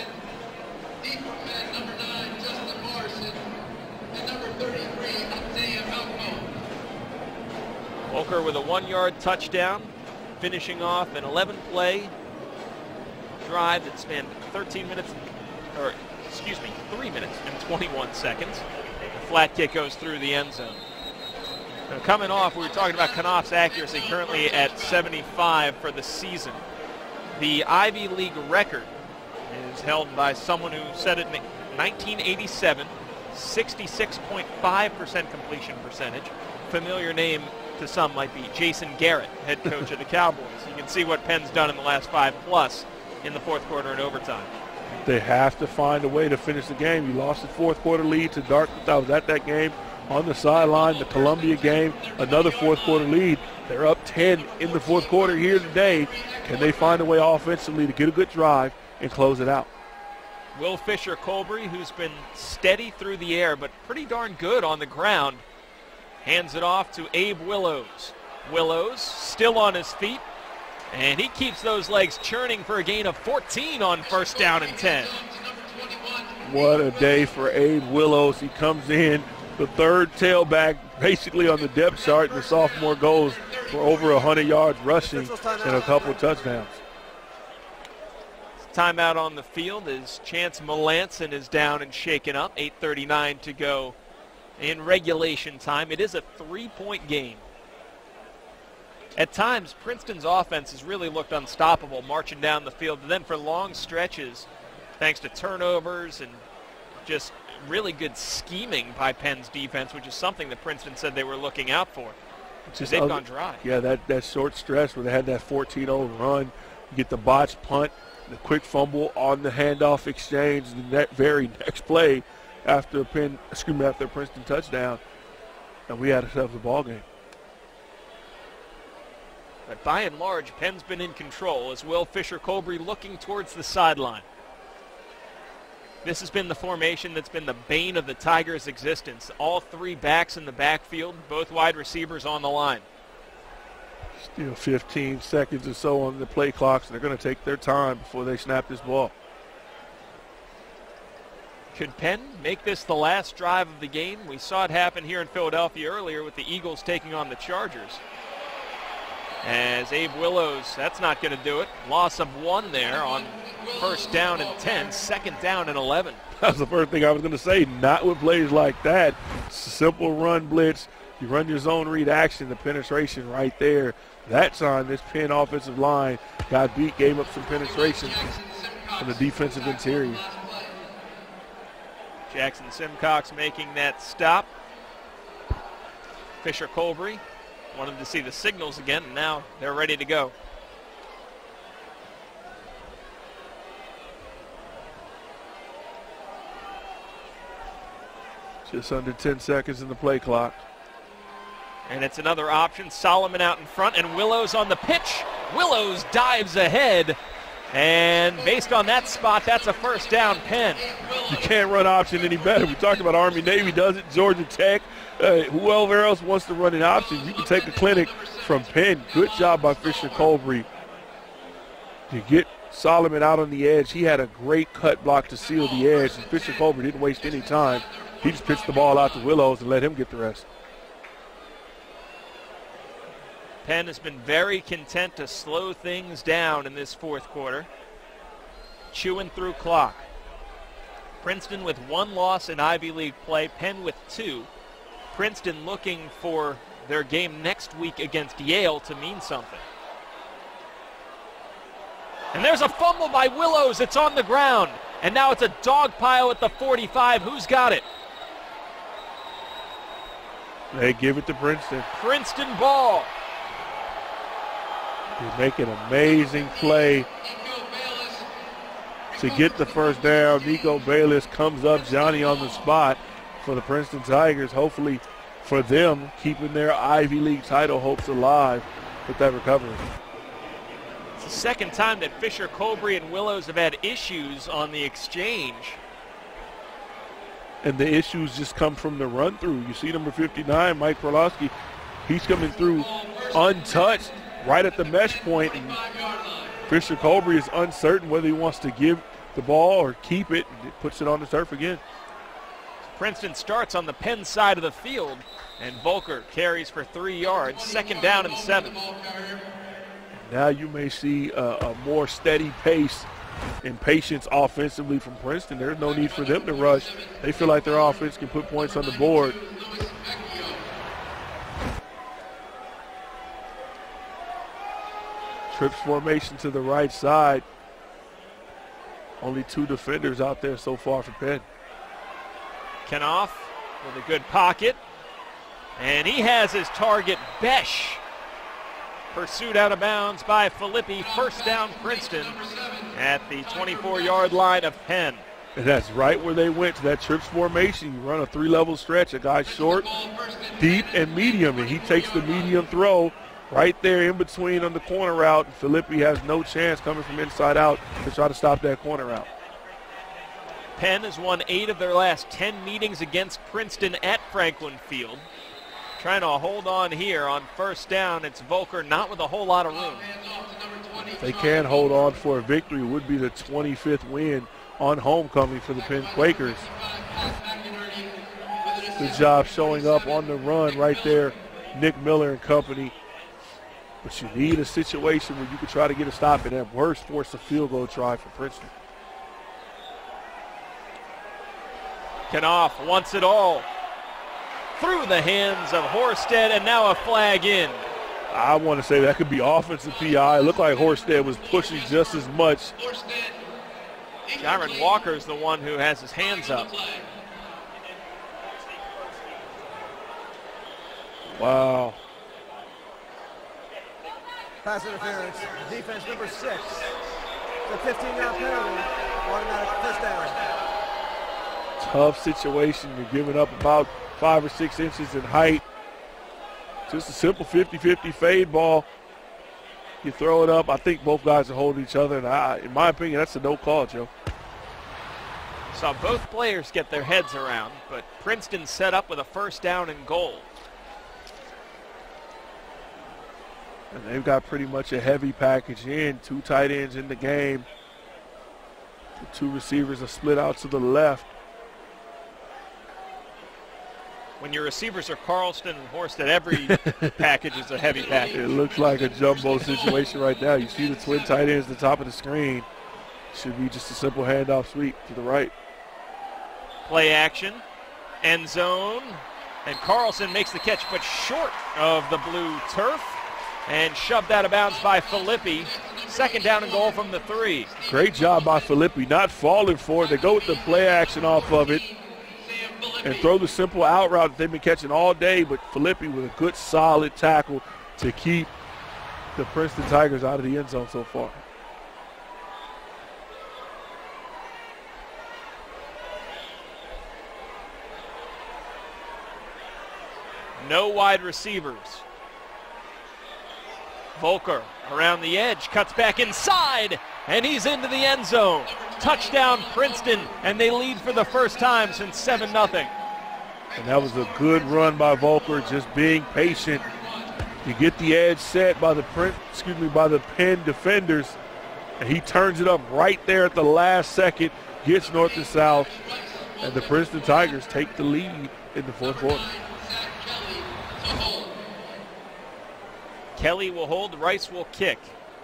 Volker with a one-yard touchdown, finishing off an eleven-play drive that spanned thirteen minutes, or excuse me, three minutes and twenty-one seconds. The flat kick goes through the end zone. Now coming off, we were talking about Knopf's accuracy, currently at seventy-five for the season. The Ivy League record is held by someone who set it in nineteen eighty-seven, sixty-six point five percent completion percentage. Familiar name to some might be Jason Garrett, head coach of the Cowboys. You can see what Penn's done in the last five plus in the fourth quarter and overtime. They have to find a way to finish the game. You lost the fourth quarter lead to Dartmouth. I was at that game on the sideline. The Columbia game, another fourth quarter lead. They're up ten in the fourth quarter here today. Can they find a way offensively to get a good drive and close it out? Will Fisher-Colbury, who's been steady through the air but pretty darn good on the ground, hands it off to Abe Willows. Willows still on his feet, and he keeps those legs churning for a gain of fourteen on first down and ten. What a day for Abe Willows. He comes in, the third tailback, basically on the depth chart, and the sophomore goes for over one hundred yards rushing and a couple touchdowns. Timeout on the field as Chance Melanson is down and shaken up. eight thirty-nine to go in regulation time. It is a three-point game. At times, Princeton's offense has really looked unstoppable marching down the field. And then for long stretches, thanks to turnovers and just really good scheming by Penn's defense, which is something that Princeton said they were looking out for. Just they've other, gone dry. Yeah, that, that short stretch where they had that fourteen oh run, you get the botched punt, the quick fumble on the handoff exchange, the net, very next play after a Penn, excuse me, after a Princeton touchdown, and we had ourselves a ball game. But by and large, Penn's been in control as Will Fisher-Colbury looking towards the sideline. This has been the formation that's been the bane of the Tigers' existence. All three backs in the backfield, both wide receivers on the line. Still fifteen seconds or so on the play clock, so they're going to take their time before they snap this ball. Could Penn make this the last drive of the game? We saw it happen here in Philadelphia earlier with the Eagles taking on the Chargers. As Abe Willows, that's not going to do it. Loss of one there on first down and ten, second down and eleven. That's the first thing I was going to say. Not with plays like that. It's a simple run blitz. You run your zone read action, the penetration right there. That's on this Penn offensive line. Got beat, gave up some penetration from the defensive interior. Jackson Simcox making that stop. Fisher-Colbury wanted to see the signals again, and now they're ready to go. Just under ten seconds in the play clock. And it's another option. Solomon out in front, and Willows on the pitch. Willows dives ahead. And based on that spot, that's a first down, Penn. You can't run option any better. We talked about Army Navy does it, Georgia Tech. Uh, whoever else wants to run an option, you can take a clinic from Penn. Good job by Fisher-Colbury to get Solomon out on the edge. He had a great cut block to seal the edge, and Fisher-Colbury didn't waste any time. He just pitched the ball out to Willows and let him get the rest. Penn has been very content to slow things down in this fourth quarter, chewing through clock. Princeton with one loss in Ivy League play, Penn with two. Princeton looking for their game next week against Yale to mean something. And there's a fumble by Willows. It's on the ground. And now it's a dog pile at the forty-five. Who's got it? They give it to Princeton. Princeton ball. He's making an amazing play to get the first down. Nico Bayless comes up, Johnny on the spot for the Princeton Tigers. Hopefully for them, keeping their Ivy League title hopes alive with that recovery. It's the second time that Fisher-Colbury and Willows have had issues on the exchange. And the issues just come from the run through. You see number fifty-nine, Mike Krolowski, he's coming through untouched right at the mesh point, and Fisher-Colbury is uncertain whether he wants to give the ball or keep it, and it puts it on the turf again. Princeton starts on the Penn side of the field, and Volker carries for three yards, second down and seven. Now you may see a, a more steady pace and patience offensively from Princeton. There's no need for them to rush. They feel like their offense can put points on the board. Trips formation to the right side. Only two defenders out there so far for Penn. Kenoff with a good pocket. And he has his target, Besh. Pursued out of bounds by Filippi. First down, Princeton at the twenty-four-yard line of Penn. And that's right where they went to that trips formation. You run a three-level stretch, a guy short, deep, and medium. And he takes the medium throw right there in between on the corner route. Filippi has no chance coming from inside out to try to stop that corner route. Penn has won eight of their last ten meetings against Princeton at Franklin Field. Trying to hold on here on first down. It's Volker, not with a whole lot of room. If they can hold on for a victory, it would be the twenty-fifth win on homecoming for the Penn Quakers. Good job showing up on the run right there, Nick Miller and company. But you need a situation where you can try to get a stop and at worst force a field goal try for Princeton. Kenoff wants it all. Through the hands of Horsted, and now a flag in. I want to say that could be offensive P I. It looked like Horsted was pushing just as much. Jaron Walker is the one who has his hands up. Wow. Pass interference. Defense number six. The fifteen-yard penalty. Automatic first down. Tough situation. You're giving up about five or six inches in height. Just a simple fifty fifty fade ball. You throw it up. I think both guys are holding each other. And I, in my opinion, that's a no call, Joe. Saw both players get their heads around, but Princeton set up with a first down and goal. And they've got pretty much a heavy package in. Two tight ends in the game. The two receivers are split out to the left. When your receivers are Carlston and Horsted, every package is a heavy package. It looks like a jumbo situation right now. You see the twin tight ends at the top of the screen. Should be just a simple handoff sweep to the right. Play action, end zone, and Carlson makes the catch, but short of the blue turf, and shoved out of bounds by Filippi. Second down and goal from the three. Great job by Filippi, not falling for it. They go with the play action off of it and throw the simple out route that they've been catching all day, but Filippi with a good solid tackle to keep the Princeton Tigers out of the end zone so far. No wide receivers. Volker around the edge, cuts back inside, and he's into the end zone. Touchdown Princeton, and they lead for the first time since seven nothing. And that was a good run by Volker, just being patient. You get the edge set by the print, excuse me, by the Penn defenders, and he turns it up right there at the last second, gets north and south, and the Princeton Tigers take the lead in the fourth quarter. Kelly will hold, Rice will kick.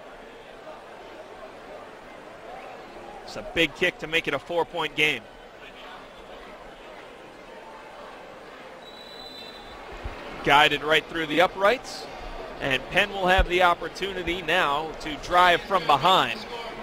It's a big kick to make it a four-point game. Guided right through the uprights, and Penn will have the opportunity now to drive from behind.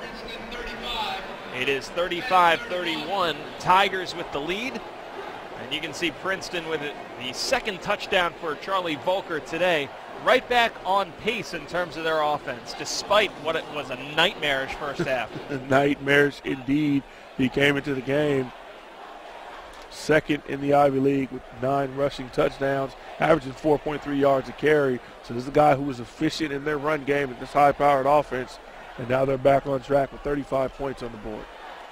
It is thirty-five thirty-one, Tigers with the lead, and you can see Princeton with it, the second touchdown for Charlie Volker today. Right back on pace in terms of their offense, despite what it was a nightmarish first half. Nightmarish indeed. He came into the game second in the Ivy League with nine rushing touchdowns, averaging four point three yards a carry. So this is a guy who was efficient in their run game in this high-powered offense, and now they're back on track with thirty-five points on the board.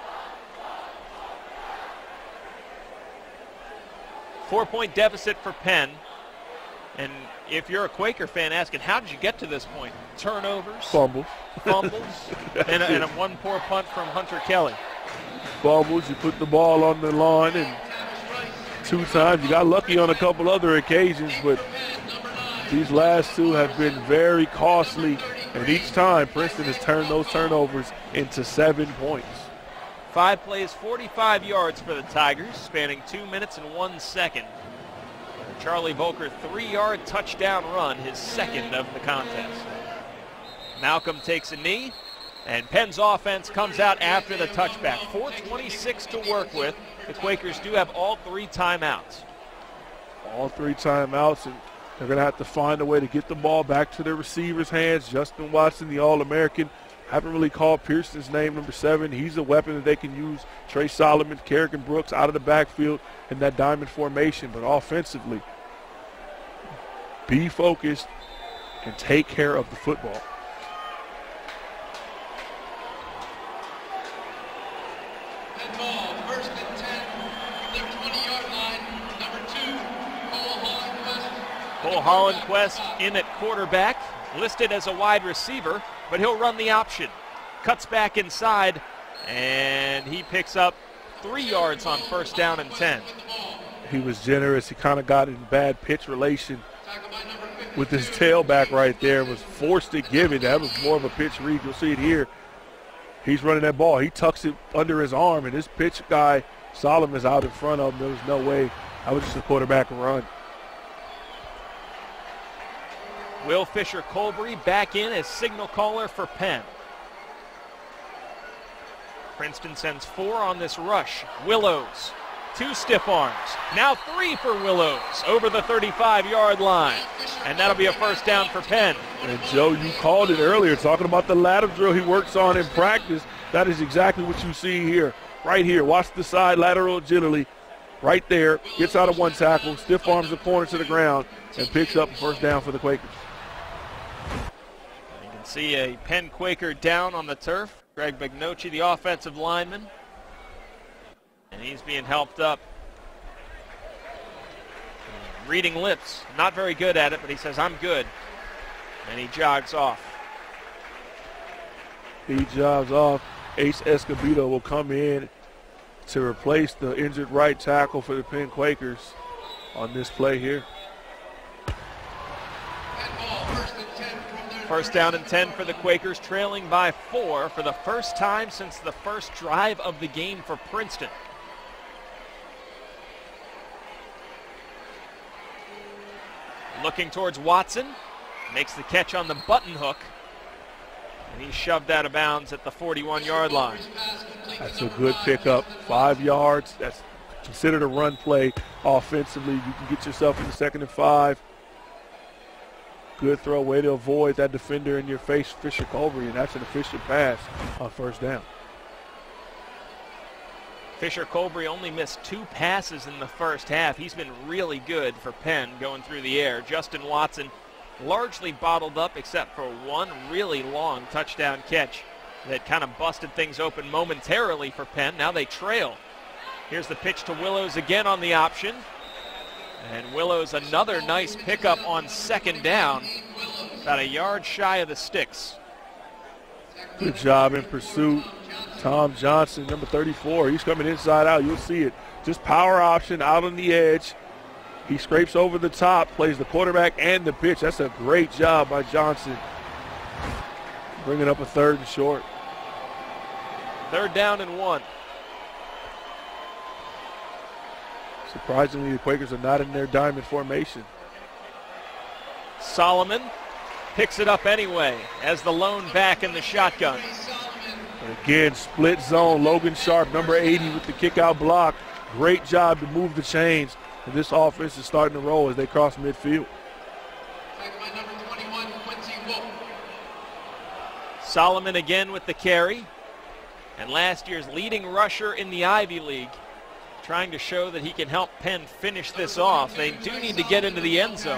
Four-point deficit for Penn. And if you're a Quaker fan asking, how did you get to this point? Turnovers, Fumbles. fumbles, and, a, and a one poor punt from Hunter Kelly. Fumbles, you put the ball on the lawn, and two times. You got lucky on a couple other occasions, but these last two have been very costly, and each time Princeton has turned those turnovers into seven points. Five plays, forty-five yards for the Tigers, spanning two minutes and one second. Charlie Volker, three-yard touchdown run, his second of the contest. Malcolm takes a knee, and Penn's offense comes out after the touchback. four twenty-six to work with. The Quakers do have all three timeouts. All three timeouts, and they're going to have to find a way to get the ball back to their receivers' hands. Justin Watson, the All-American. Haven't really called Pearson's name, number seven. He's a weapon that they can use. Trey Solomon, Kerrigan Brooks out of the backfield in that diamond formation. But offensively, be focused and take care of the football. And ball, first and ten, their twenty-yard line, number two, Cole Hollandquist. Cole Hollandquist in at quarterback, listed as a wide receiver, but he'll run the option. Cuts back inside, and he picks up three yards on first down and ten. He was generous. He kind of got in bad pitch relation with his tailback right there, was forced to give it. That was more of a pitch read. You'll see it here. He's running that ball. He tucks it under his arm, and this pitch guy, Solomon, is out in front of him. There was no way. I was just a quarterback run. Will Fisher-Colbury back in as signal caller for Penn. Princeton sends four on this rush. Willows, two stiff arms. Now three for Willows over the thirty-five-yard line. And that'll be a first down for Penn. And Joe, you called it earlier, talking about the ladder drill he works on in practice. That is exactly what you see here. Right here, watch the side lateral agility. Right there, gets out of one tackle, stiff arms the corner to the ground, and picks up a first down for the Quakers. You can see a Penn Quaker down on the turf. Greg Magnocci, the offensive lineman. And he's being helped up. Reading lips, not very good at it, but he says, I'm good. And he jogs off. He jogs off. Ace Escobedo will come in to replace the injured right tackle for the Penn Quakers on this play here. First down and ten for the Quakers, trailing by four for the first time since the first drive of the game for Princeton. Looking towards Watson, makes the catch on the button hook, and he's shoved out of bounds at the forty-one-yard line. That's a good pickup, five yards. That's considered a run play offensively. You can get yourself in the second and five. Good throw, way to avoid that defender in your face, Fisher-Colbury, and that's an efficient pass on first down. Fisher-Colbury only missed two passes in the first half. He's been really good for Penn going through the air. Justin Watson largely bottled up except for one really long touchdown catch that kind of busted things open momentarily for Penn. Now they trail. Here's the pitch to Willows again on the option. And Willows another nice pickup on second down, about a yard shy of the sticks. Good job in pursuit. Tom Johnson, number thirty-four, he's coming inside out. You'll see it. Just power option out on the edge. He scrapes over the top, plays the quarterback and the pitch. That's a great job by Johnson. Bringing up a third and short. Third down and one. Surprisingly, the Quakers are not in their diamond formation. Solomon picks it up anyway as the lone back in the shotgun. And again, split zone. Logan Sharp, number eighty, with the kick-out block. Great job to move the chains. And this offense is starting to roll as they cross midfield. Solomon again with the carry. And last year's leading rusher in the Ivy League, trying to show that he can help Penn finish this off. They do need to get into the end zone.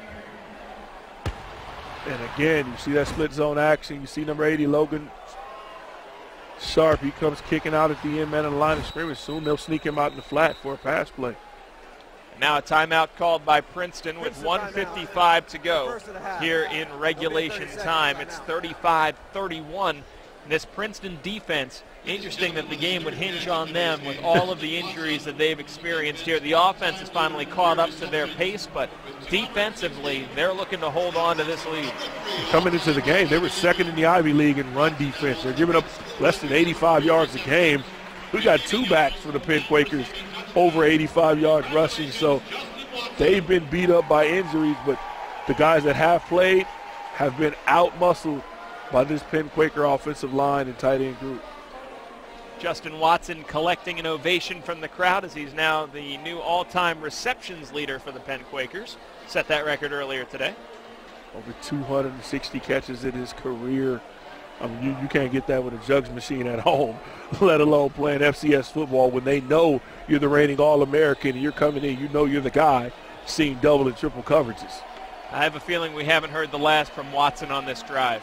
And again, you see that split zone action. You see number eighty, Logan Sharp. He comes kicking out at the end man of the line of scrimmage. Soon they'll sneak him out in the flat for a pass play. Now a timeout called by Princeton with Princeton one fifty-five to go here in regulation time. It's thirty-five thirty-one. This Princeton defense, interesting that the game would hinge on them with all of the injuries that they've experienced here. The offense has finally caught up to their pace, but defensively, they're looking to hold on to this lead. Coming into the game, they were second in the Ivy League in run defense. They're giving up less than eighty-five yards a game. We got two backs for the Penn Quakers, over eighty-five yards rushing, so they've been beat up by injuries, but the guys that have played have been out-muscled by this Penn Quaker offensive line and tight end group. Justin Watson collecting an ovation from the crowd as he's now the new all-time receptions leader for the Penn Quakers. Set that record earlier today. Over two hundred sixty catches in his career. I mean, you, you can't get that with a jugs machine at home, let alone playing F C S football when they know you're the reigning All-American and you're coming in, you know you're the guy seeing double and triple coverages. I have a feeling we haven't heard the last from Watson on this drive.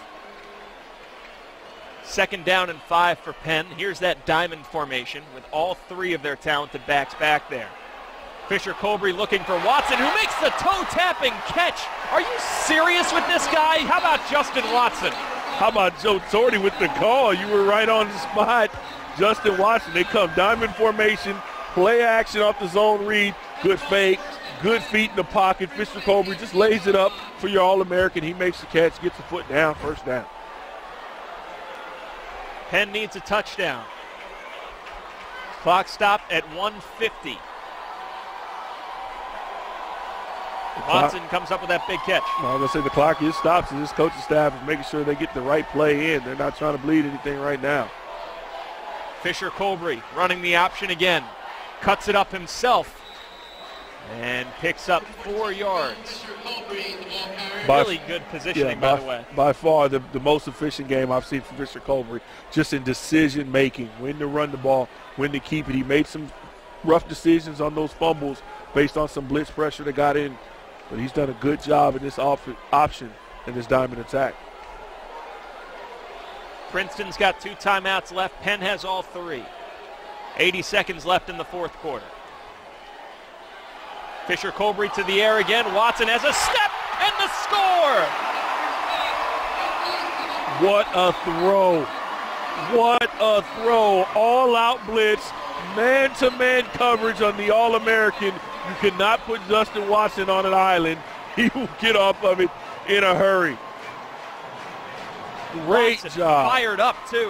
Second down and five for Penn. Here's that diamond formation with all three of their talented backs back there. Fisher-Colbury looking for Watson, who makes the toe-tapping catch. Are you serious with this guy? How about Justin Watson? How about Joe Torty with the call? You were right on the spot. Justin Watson, they come diamond formation, play action off the zone read, good fake, good feet in the pocket. Fisher-Colbury just lays it up for your All-American. He makes the catch, gets the foot down, first down. Penn needs a touchdown. Clock stopped at one fifty. Watson comes up with that big catch. I was going to say the clock is stopped, so this coaching staff is making sure they get the right play in. They're not trying to bleed anything right now. Fisher Colbury running the option again. Cuts it up himself and picks up four yards. By, really good positioning, yeah, by, by the way. By far the, the most efficient game I've seen from Fisher Colbury, just in decision making, when to run the ball, when to keep it. He made some rough decisions on those fumbles based on some blitz pressure that got in, but he's done a good job in this op- option in this diamond attack. Princeton's got two timeouts left. Penn has all three. eighty seconds left in the fourth quarter. Fisher Colbury to the air again. Watson has a step and the score. What a throw. What a throw. All-out blitz, man-to-man coverage on the All-American. You cannot put Justin Watson on an island. He will get off of it in a hurry. Great Watson job. Fired up, too.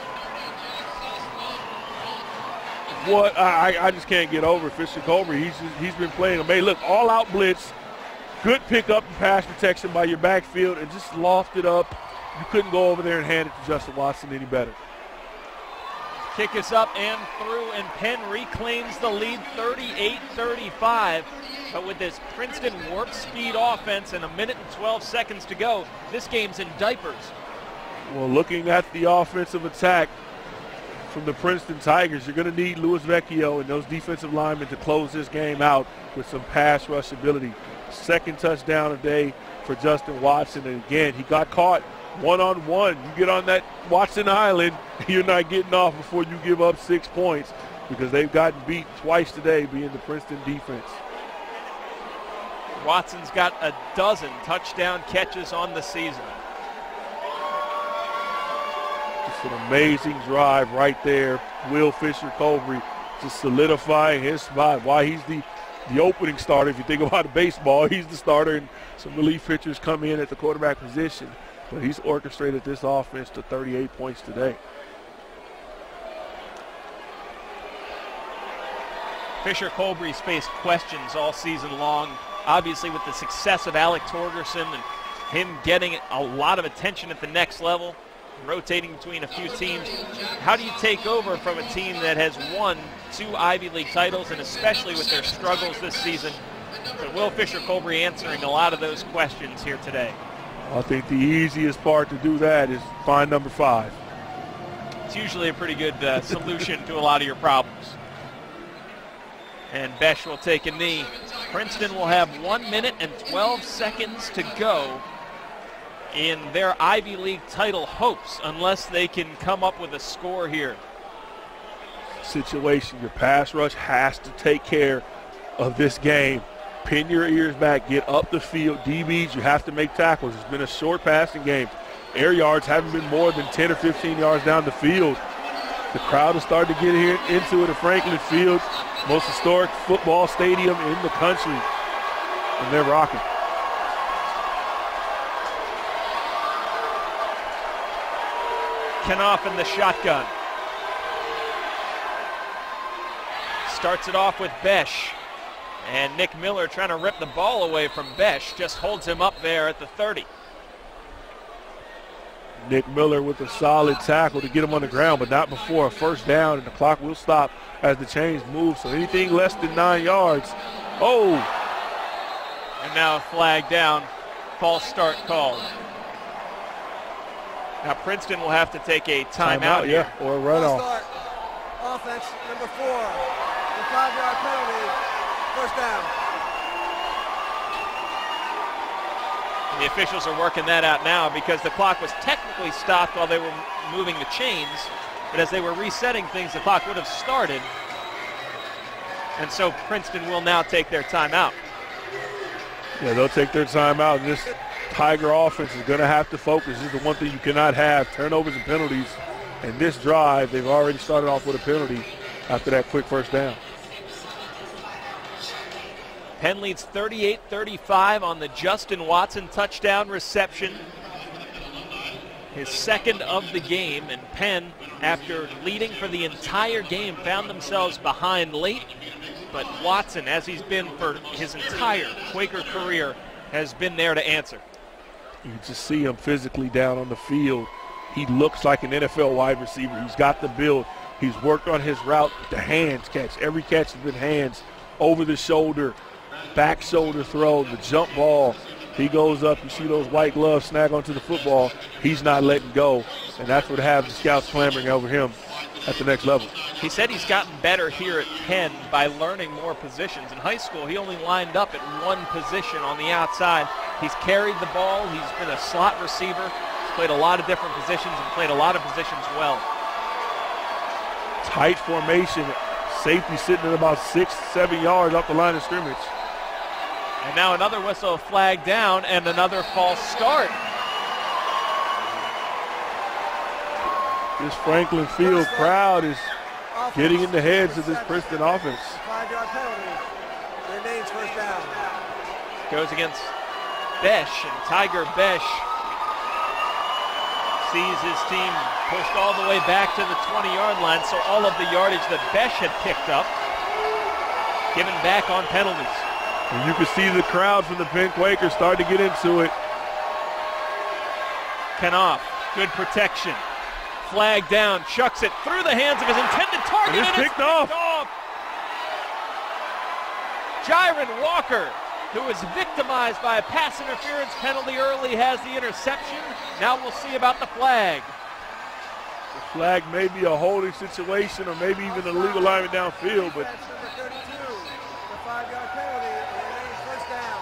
What I, I just can't get over Fisher Colbury. He's just, he's been playing amazing. Look, all-out blitz, good pickup and pass protection by your backfield, and just lofted up. You couldn't go over there and hand it to Justin Watson any better. Kick is up and through, and Penn reclaims the lead thirty-eight thirty-five. But with this Princeton warp speed offense and a minute and twelve seconds to go, this game's in diapers. Well, looking at the offensive attack from the Princeton Tigers, you're going to need Louis Vecchio and those defensive linemen to close this game out with some pass rush ability. Second touchdown a day for Justin Watson, and again, he got caught one-on-one. You get on that Watson Island, you're not getting off before you give up six points because they've gotten beat twice today being the Princeton defense. Watson's got a dozen touchdown catches on the season. It's an amazing drive right there. Will Fisher Colbury just solidifying his spot. Why he's the, the opening starter. If you think about baseball, he's the starter, and some relief pitchers come in at the quarterback position. But he's orchestrated this offense to thirty-eight points today. Fisher Colbury's faced questions all season long, obviously with the success of Alec Torgerson and him getting a lot of attention at the next level, rotating between a few teams. How do you take over from a team that has won two Ivy League titles, and especially with their struggles this season? But Will Fisher Colbury answering a lot of those questions here today. I think the easiest part to do that is find number five. It's usually a pretty good uh, solution to a lot of your problems. And Besh will take a knee. Princeton will have one minute and twelve seconds to go in their Ivy League title hopes, unless they can come up with a score here. Situation, your pass rush has to take care of this game. Pin your ears back, get up the field. D Bs, you have to make tackles. It's been a short passing game. Air yards haven't been more than ten or fifteen yards down the field. The crowd has started to get here into it at Franklin Field, most historic football stadium in the country, and they're rocking. Kenoff in the shotgun. Starts it off with Besh. And Nick Miller trying to rip the ball away from Besh, just holds him up there at the thirty. Nick Miller with a solid tackle to get him on the ground, but not before a first down, and the clock will stop as the chains move. So anything less than nine yards. Oh! And now a flag down. False start called. Now Princeton will have to take a timeout, Timeout, here. yeah, or a run False off. start. Offense number four. The five-yard penalty. First down. And the officials are working that out now because the clock was technically stopped while they were moving the chains, but as they were resetting things, the clock would have started. And so Princeton will now take their timeout. Yeah, they'll take their timeout. This Tiger offense is going to have to focus. This is the one thing you cannot have, turnovers and penalties. And this drive, they've already started off with a penalty after that quick first down. Penn leads thirty-eight thirty-five on the Justin Watson touchdown reception. His second of the game, and Penn, after leading for the entire game, found themselves behind late, but Watson, as he's been for his entire Quaker career, has been there to answer. You just see him physically down on the field. He looks like an N F L wide receiver. He's got the build. He's worked on his route, the hands catch. Every catch has been hands, over the shoulder, back shoulder throw, the jump ball. He goes up, you see those white gloves snag onto the football. He's not letting go, and that's what has the scouts clamoring over him at the next level. He said he's gotten better here at Penn by learning more positions. In high school, he only lined up at one position on the outside. He's carried the ball. He's been a slot receiver. He's played a lot of different positions and played a lot of positions well. Tight formation. Safety sitting at about six, seven yards off the line of scrimmage. And now another whistle, flag down, and another false start. This Franklin Field crowd is getting in the heads of this Princeton offense. Five-yard penalty. Remains first down. Goes against Besh, and Tiger Besh sees his team pushed all the way back to the twenty-yard line, so all of the yardage that Besh had picked up given back on penalties. And you can see the crowd from the Penn Quakers start to get into it. Kanoff, good protection. Flag down, chucks it through the hands of his intended target, And it's and it's picked off. off. Jaron Walker, who was victimized by a pass interference penalty early, has the interception. Now we'll see about the flag. The flag may be a holding situation or maybe even an illegal lineman downfield, but That's number thirty-two. The five-yard penalty. Remains first down.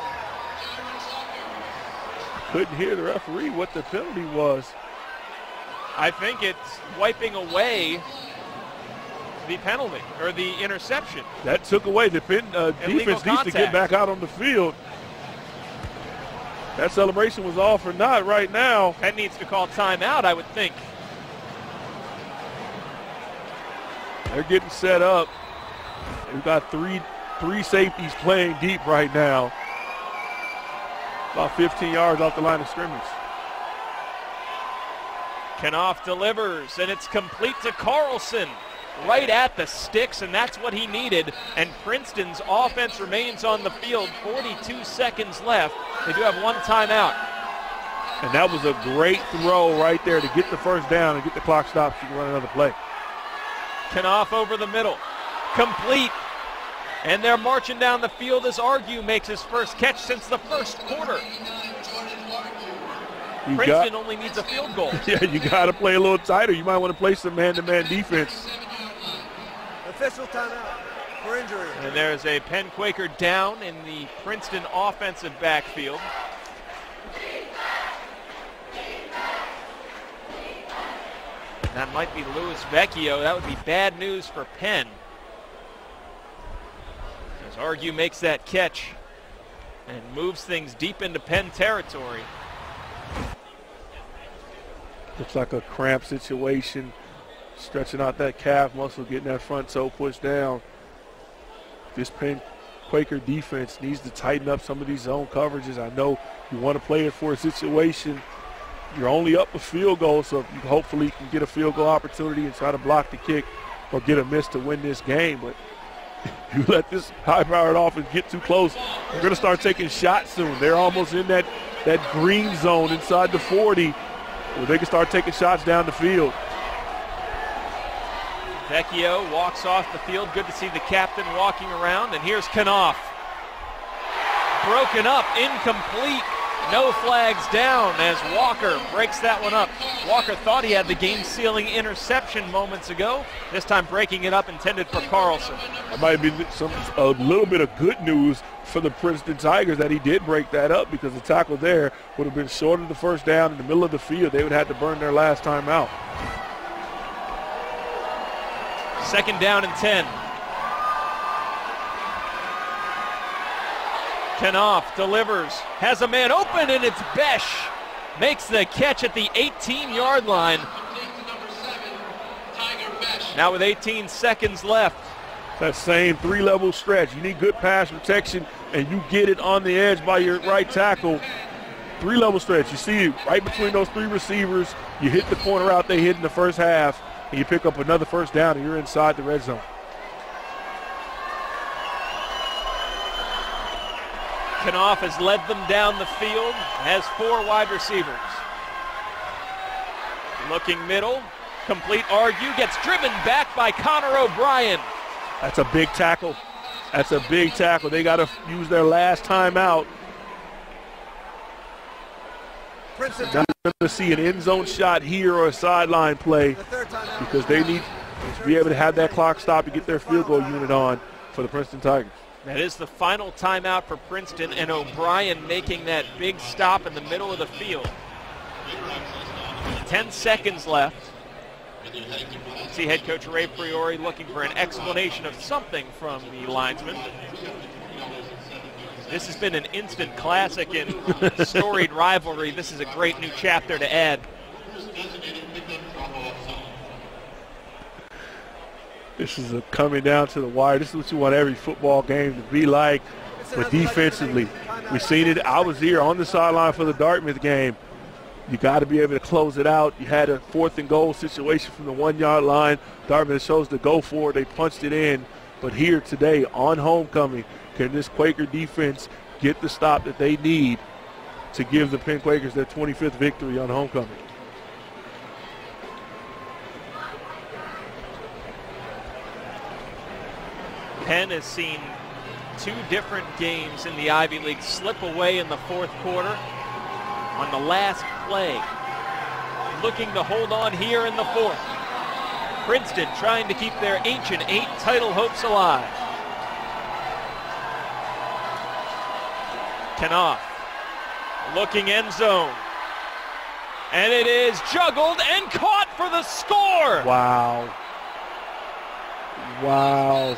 couldn't hear the referee what the penalty was. I think it's wiping away the penalty or the interception. That took away. The Penn uh, Illegal defense needs to get contact. back out on the field. That celebration was off or not right now. Penn needs to call timeout, I would think. They're getting set up. We've got three three safeties playing deep right now. About fifteen yards off the line of scrimmage. Kanoff delivers, and it's complete to Carlson. Right at the sticks, and that's what he needed. And Princeton's offense remains on the field. forty-two seconds left. They do have one timeout. And that was a great throw right there to get the first down and get the clock stopped so you can run another play. Kanoff over the middle. Complete. And they're marching down the field as Argue makes his first catch since the first quarter. You Princeton got, only needs a field goal. yeah, you got to play a little tighter. You might want to play some man-to-man defense. Official timeout for injury. And there's a Penn Quaker down in the Princeton offensive backfield. That might be Louis Vecchio. That would be bad news for Penn. As Argue makes that catch and moves things deep into Penn territory. Looks like a cramp situation. Stretching out that calf muscle, getting that front toe pushed down. This Penn Quaker defense needs to tighten up some of these zone coverages. I know you want to play it for a situation. You're only up a field goal, so you hopefully can get a field goal opportunity and try to block the kick or get a miss to win this game. But you let this high-powered offense get too close, they're going to start taking shots soon. They're almost in that, that green zone inside the forty where they can start taking shots down the field. Vecchio walks off the field. Good to see the captain walking around. And here's Kanoff. Broken up, incomplete. No flags down as Walker breaks that one up. Walker thought he had the game-sealing interception moments ago. This time breaking it up, intended for Carlson. That might be some a little bit of good news for the Princeton Tigers that he did break that up, because the tackle there would have been short of the first down in the middle of the field. They would have had to burn their last time out. Second down and ten. Kanoff delivers, has a man open, and it's Besh. Makes the catch at the eighteen-yard line. Now with eighteen seconds left. That same three-level stretch. You need good pass protection, and you get it on the edge by your right tackle. Three-level stretch. You see it right between those three receivers. You hit the corner out they hit in the first half, and you pick up another first down, and you're inside the red zone. Knopf has led them down the field, has four wide receivers. Looking middle, complete argue, gets driven back by Connor O'Brien. That's a big tackle. That's a big tackle. They got to use their last timeout. Princeton. Not going to see an end zone shot here or a sideline play because they need to be able to have that clock stop to get their field goal unit on for the Princeton Tigers. That is the final timeout for Princeton, and O'Brien making that big stop in the middle of the field. Ten seconds left. See head coach Ray Priori looking for an explanation of something from the linesman. This has been an instant classic in storied rivalry. This is a great new chapter to add. This is a coming down to the wire. This is what you want every football game to be like. But defensively, we've seen it. I was here on the sideline for the Dartmouth game. You got to be able to close it out. You had a fourth and goal situation from the one-yard line. Dartmouth chose to go for it. They punched it in. But here today on homecoming, can this Quaker defense get the stop that they need to give the Penn Quakers their twenty-fifth victory on homecoming? Penn has seen two different games in the Ivy League slip away in the fourth quarter on the last play. Looking to hold on here in the fourth. Princeton trying to keep their ancient eight title hopes alive. Knopf looking end zone. And it is juggled and caught for the score. Wow. Wow.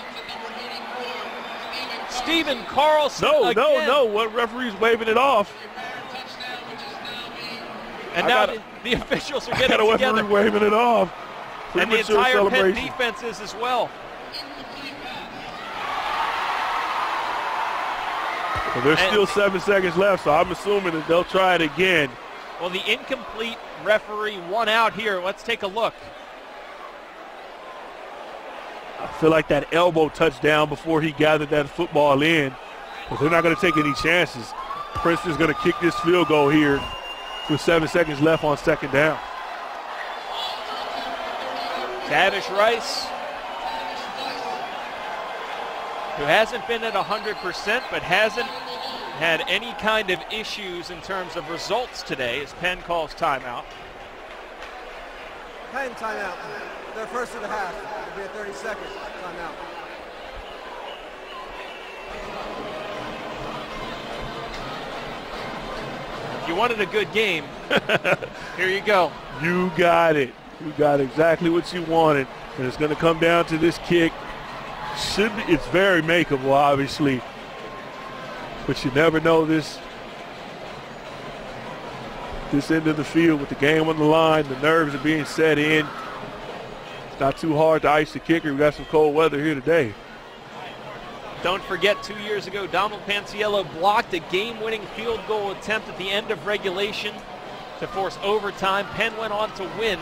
Stephen Carlson No, again. no, no. What referee's waving it off? And I now got the, the officials are I getting got a together. referee waving it off. And the Premature entire Penn celebration. defense is as well. Well, there's And- still seven seconds left, so I'm assuming that they'll try it again. Well, the incomplete referee won out here. Let's take a look. I feel like that elbow touchdown before he gathered that football in, but they're not going to take any chances. Princeton's going to kick this field goal here with seven seconds left on second down. Tavish Rice, who hasn't been at one hundred percent, but hasn't had any kind of issues in terms of results today, as Penn calls timeout. Penn timeout. Their first of the half. It'll be a thirty second timeout. If you wanted a good game, here you go. You got it. You got exactly what you wanted. And it's going to come down to this kick. Should be, it's very makeable, obviously. But you never know this this end of the field with the game on the line. The nerves are being set in. It's not too hard to ice the kicker. We got some cold weather here today. Don't forget, two years ago, Donald Panciello blocked a game-winning field goal attempt at the end of regulation to force overtime. Penn went on to win.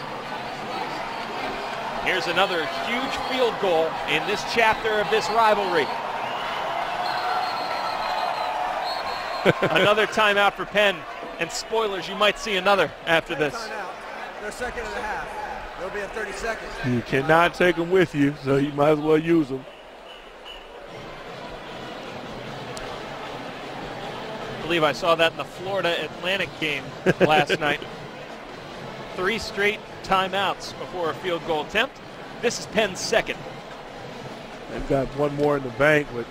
Here's another huge field goal in this chapter of this rivalry. Another timeout for Penn. And spoilers, you might see another after this. Timeout. Their second and a half. It'll be a thirty seconds. You cannot take them with you, so you might as well use them. I believe I saw that in the Florida Atlantic game last night. Three straight timeouts before a field goal attempt. This is Penn's second. They've got one more in the bank, but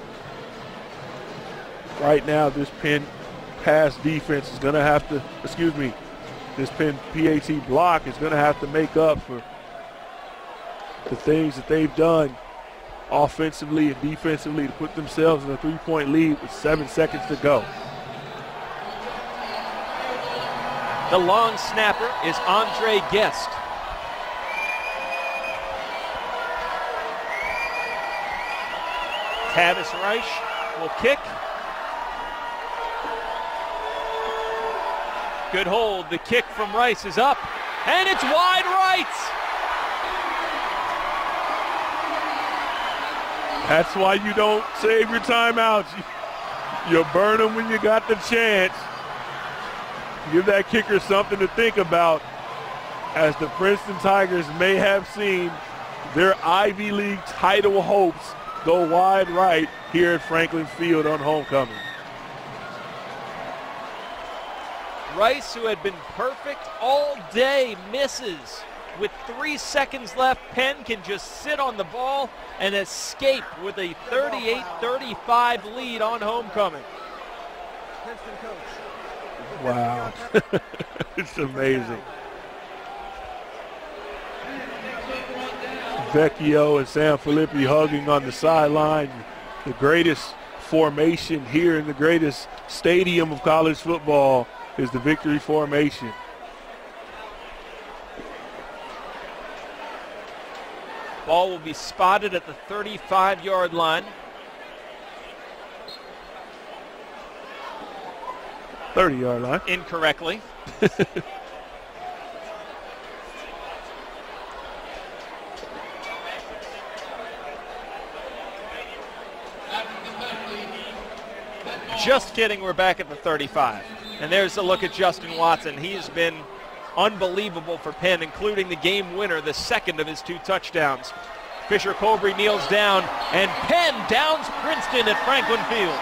right now this Penn pass defense is going to have to, excuse me, this Penn P A T block is going to have to make up for the things that they've done offensively and defensively to put themselves in a three-point lead with seven seconds to go. The long snapper is Andre Guest. Tavis Reich will kick. Good hold. The kick from Rice is up. And it's wide right. That's why you don't save your timeouts. You burn them when you got the chance. Give that kicker something to think about, as the Princeton Tigers may have seen their Ivy League title hopes go wide right here at Franklin Field on homecoming. Rice, who had been perfect all day, misses. With three seconds left, Penn can just sit on the ball and escape with a thirty-eight thirty-five lead on homecoming. Princeton coach. Wow. It's amazing. Vecchio and San Felipe hugging on the sideline. The greatest formation here in the greatest stadium of college football is the victory formation. Ball will be spotted at the thirty-five yard line. thirty yard line. Incorrectly. Just kidding, we're back at the thirty-five. And there's a look at Justin Watson. He's been unbelievable for Penn, including the game winner, the second of his two touchdowns. Fisher Colbury kneels down, and Penn downs Princeton at Franklin Field.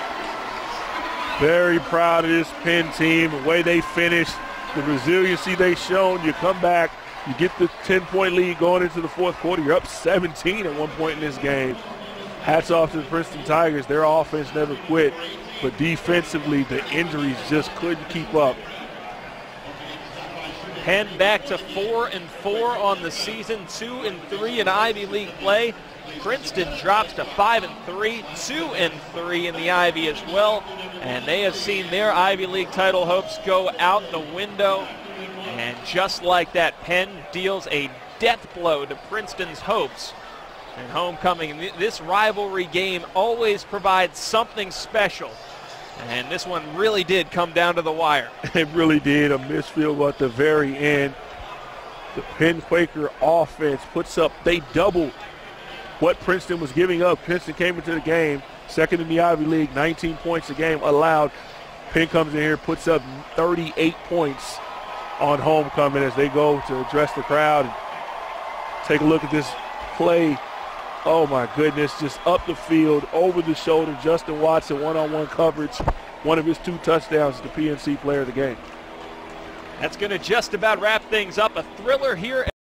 Very proud of this Penn team, the way they finished, the resiliency they shown. You come back, you get the ten-point lead going into the fourth quarter. You're up seventeen at one point in this game. Hats off to the Princeton Tigers. Their offense never quit, but defensively, the injuries just couldn't keep up. Penn back to four and four on the season, two and three in Ivy League play. Princeton drops to five and three, two and three in the Ivy as well, and they have seen their Ivy League title hopes go out the window. And just like that, Penn deals a death blow to Princeton's hopes. And homecoming, this rivalry game always provides something special. And this one really did come down to the wire. It really did. A missed field goal at the very end. The Penn Quaker offense puts up, they doubled what Princeton was giving up. Princeton came into the game, second in the Ivy League, nineteen points a game allowed. Penn comes in here, puts up thirty-eight points on homecoming as they go to address the crowd. Take a look at this play. Oh, my goodness, just up the field, over the shoulder. Justin Watson, one-on-one coverage. One of his two touchdowns, the P N C player of the game. That's going to just about wrap things up. A thriller here.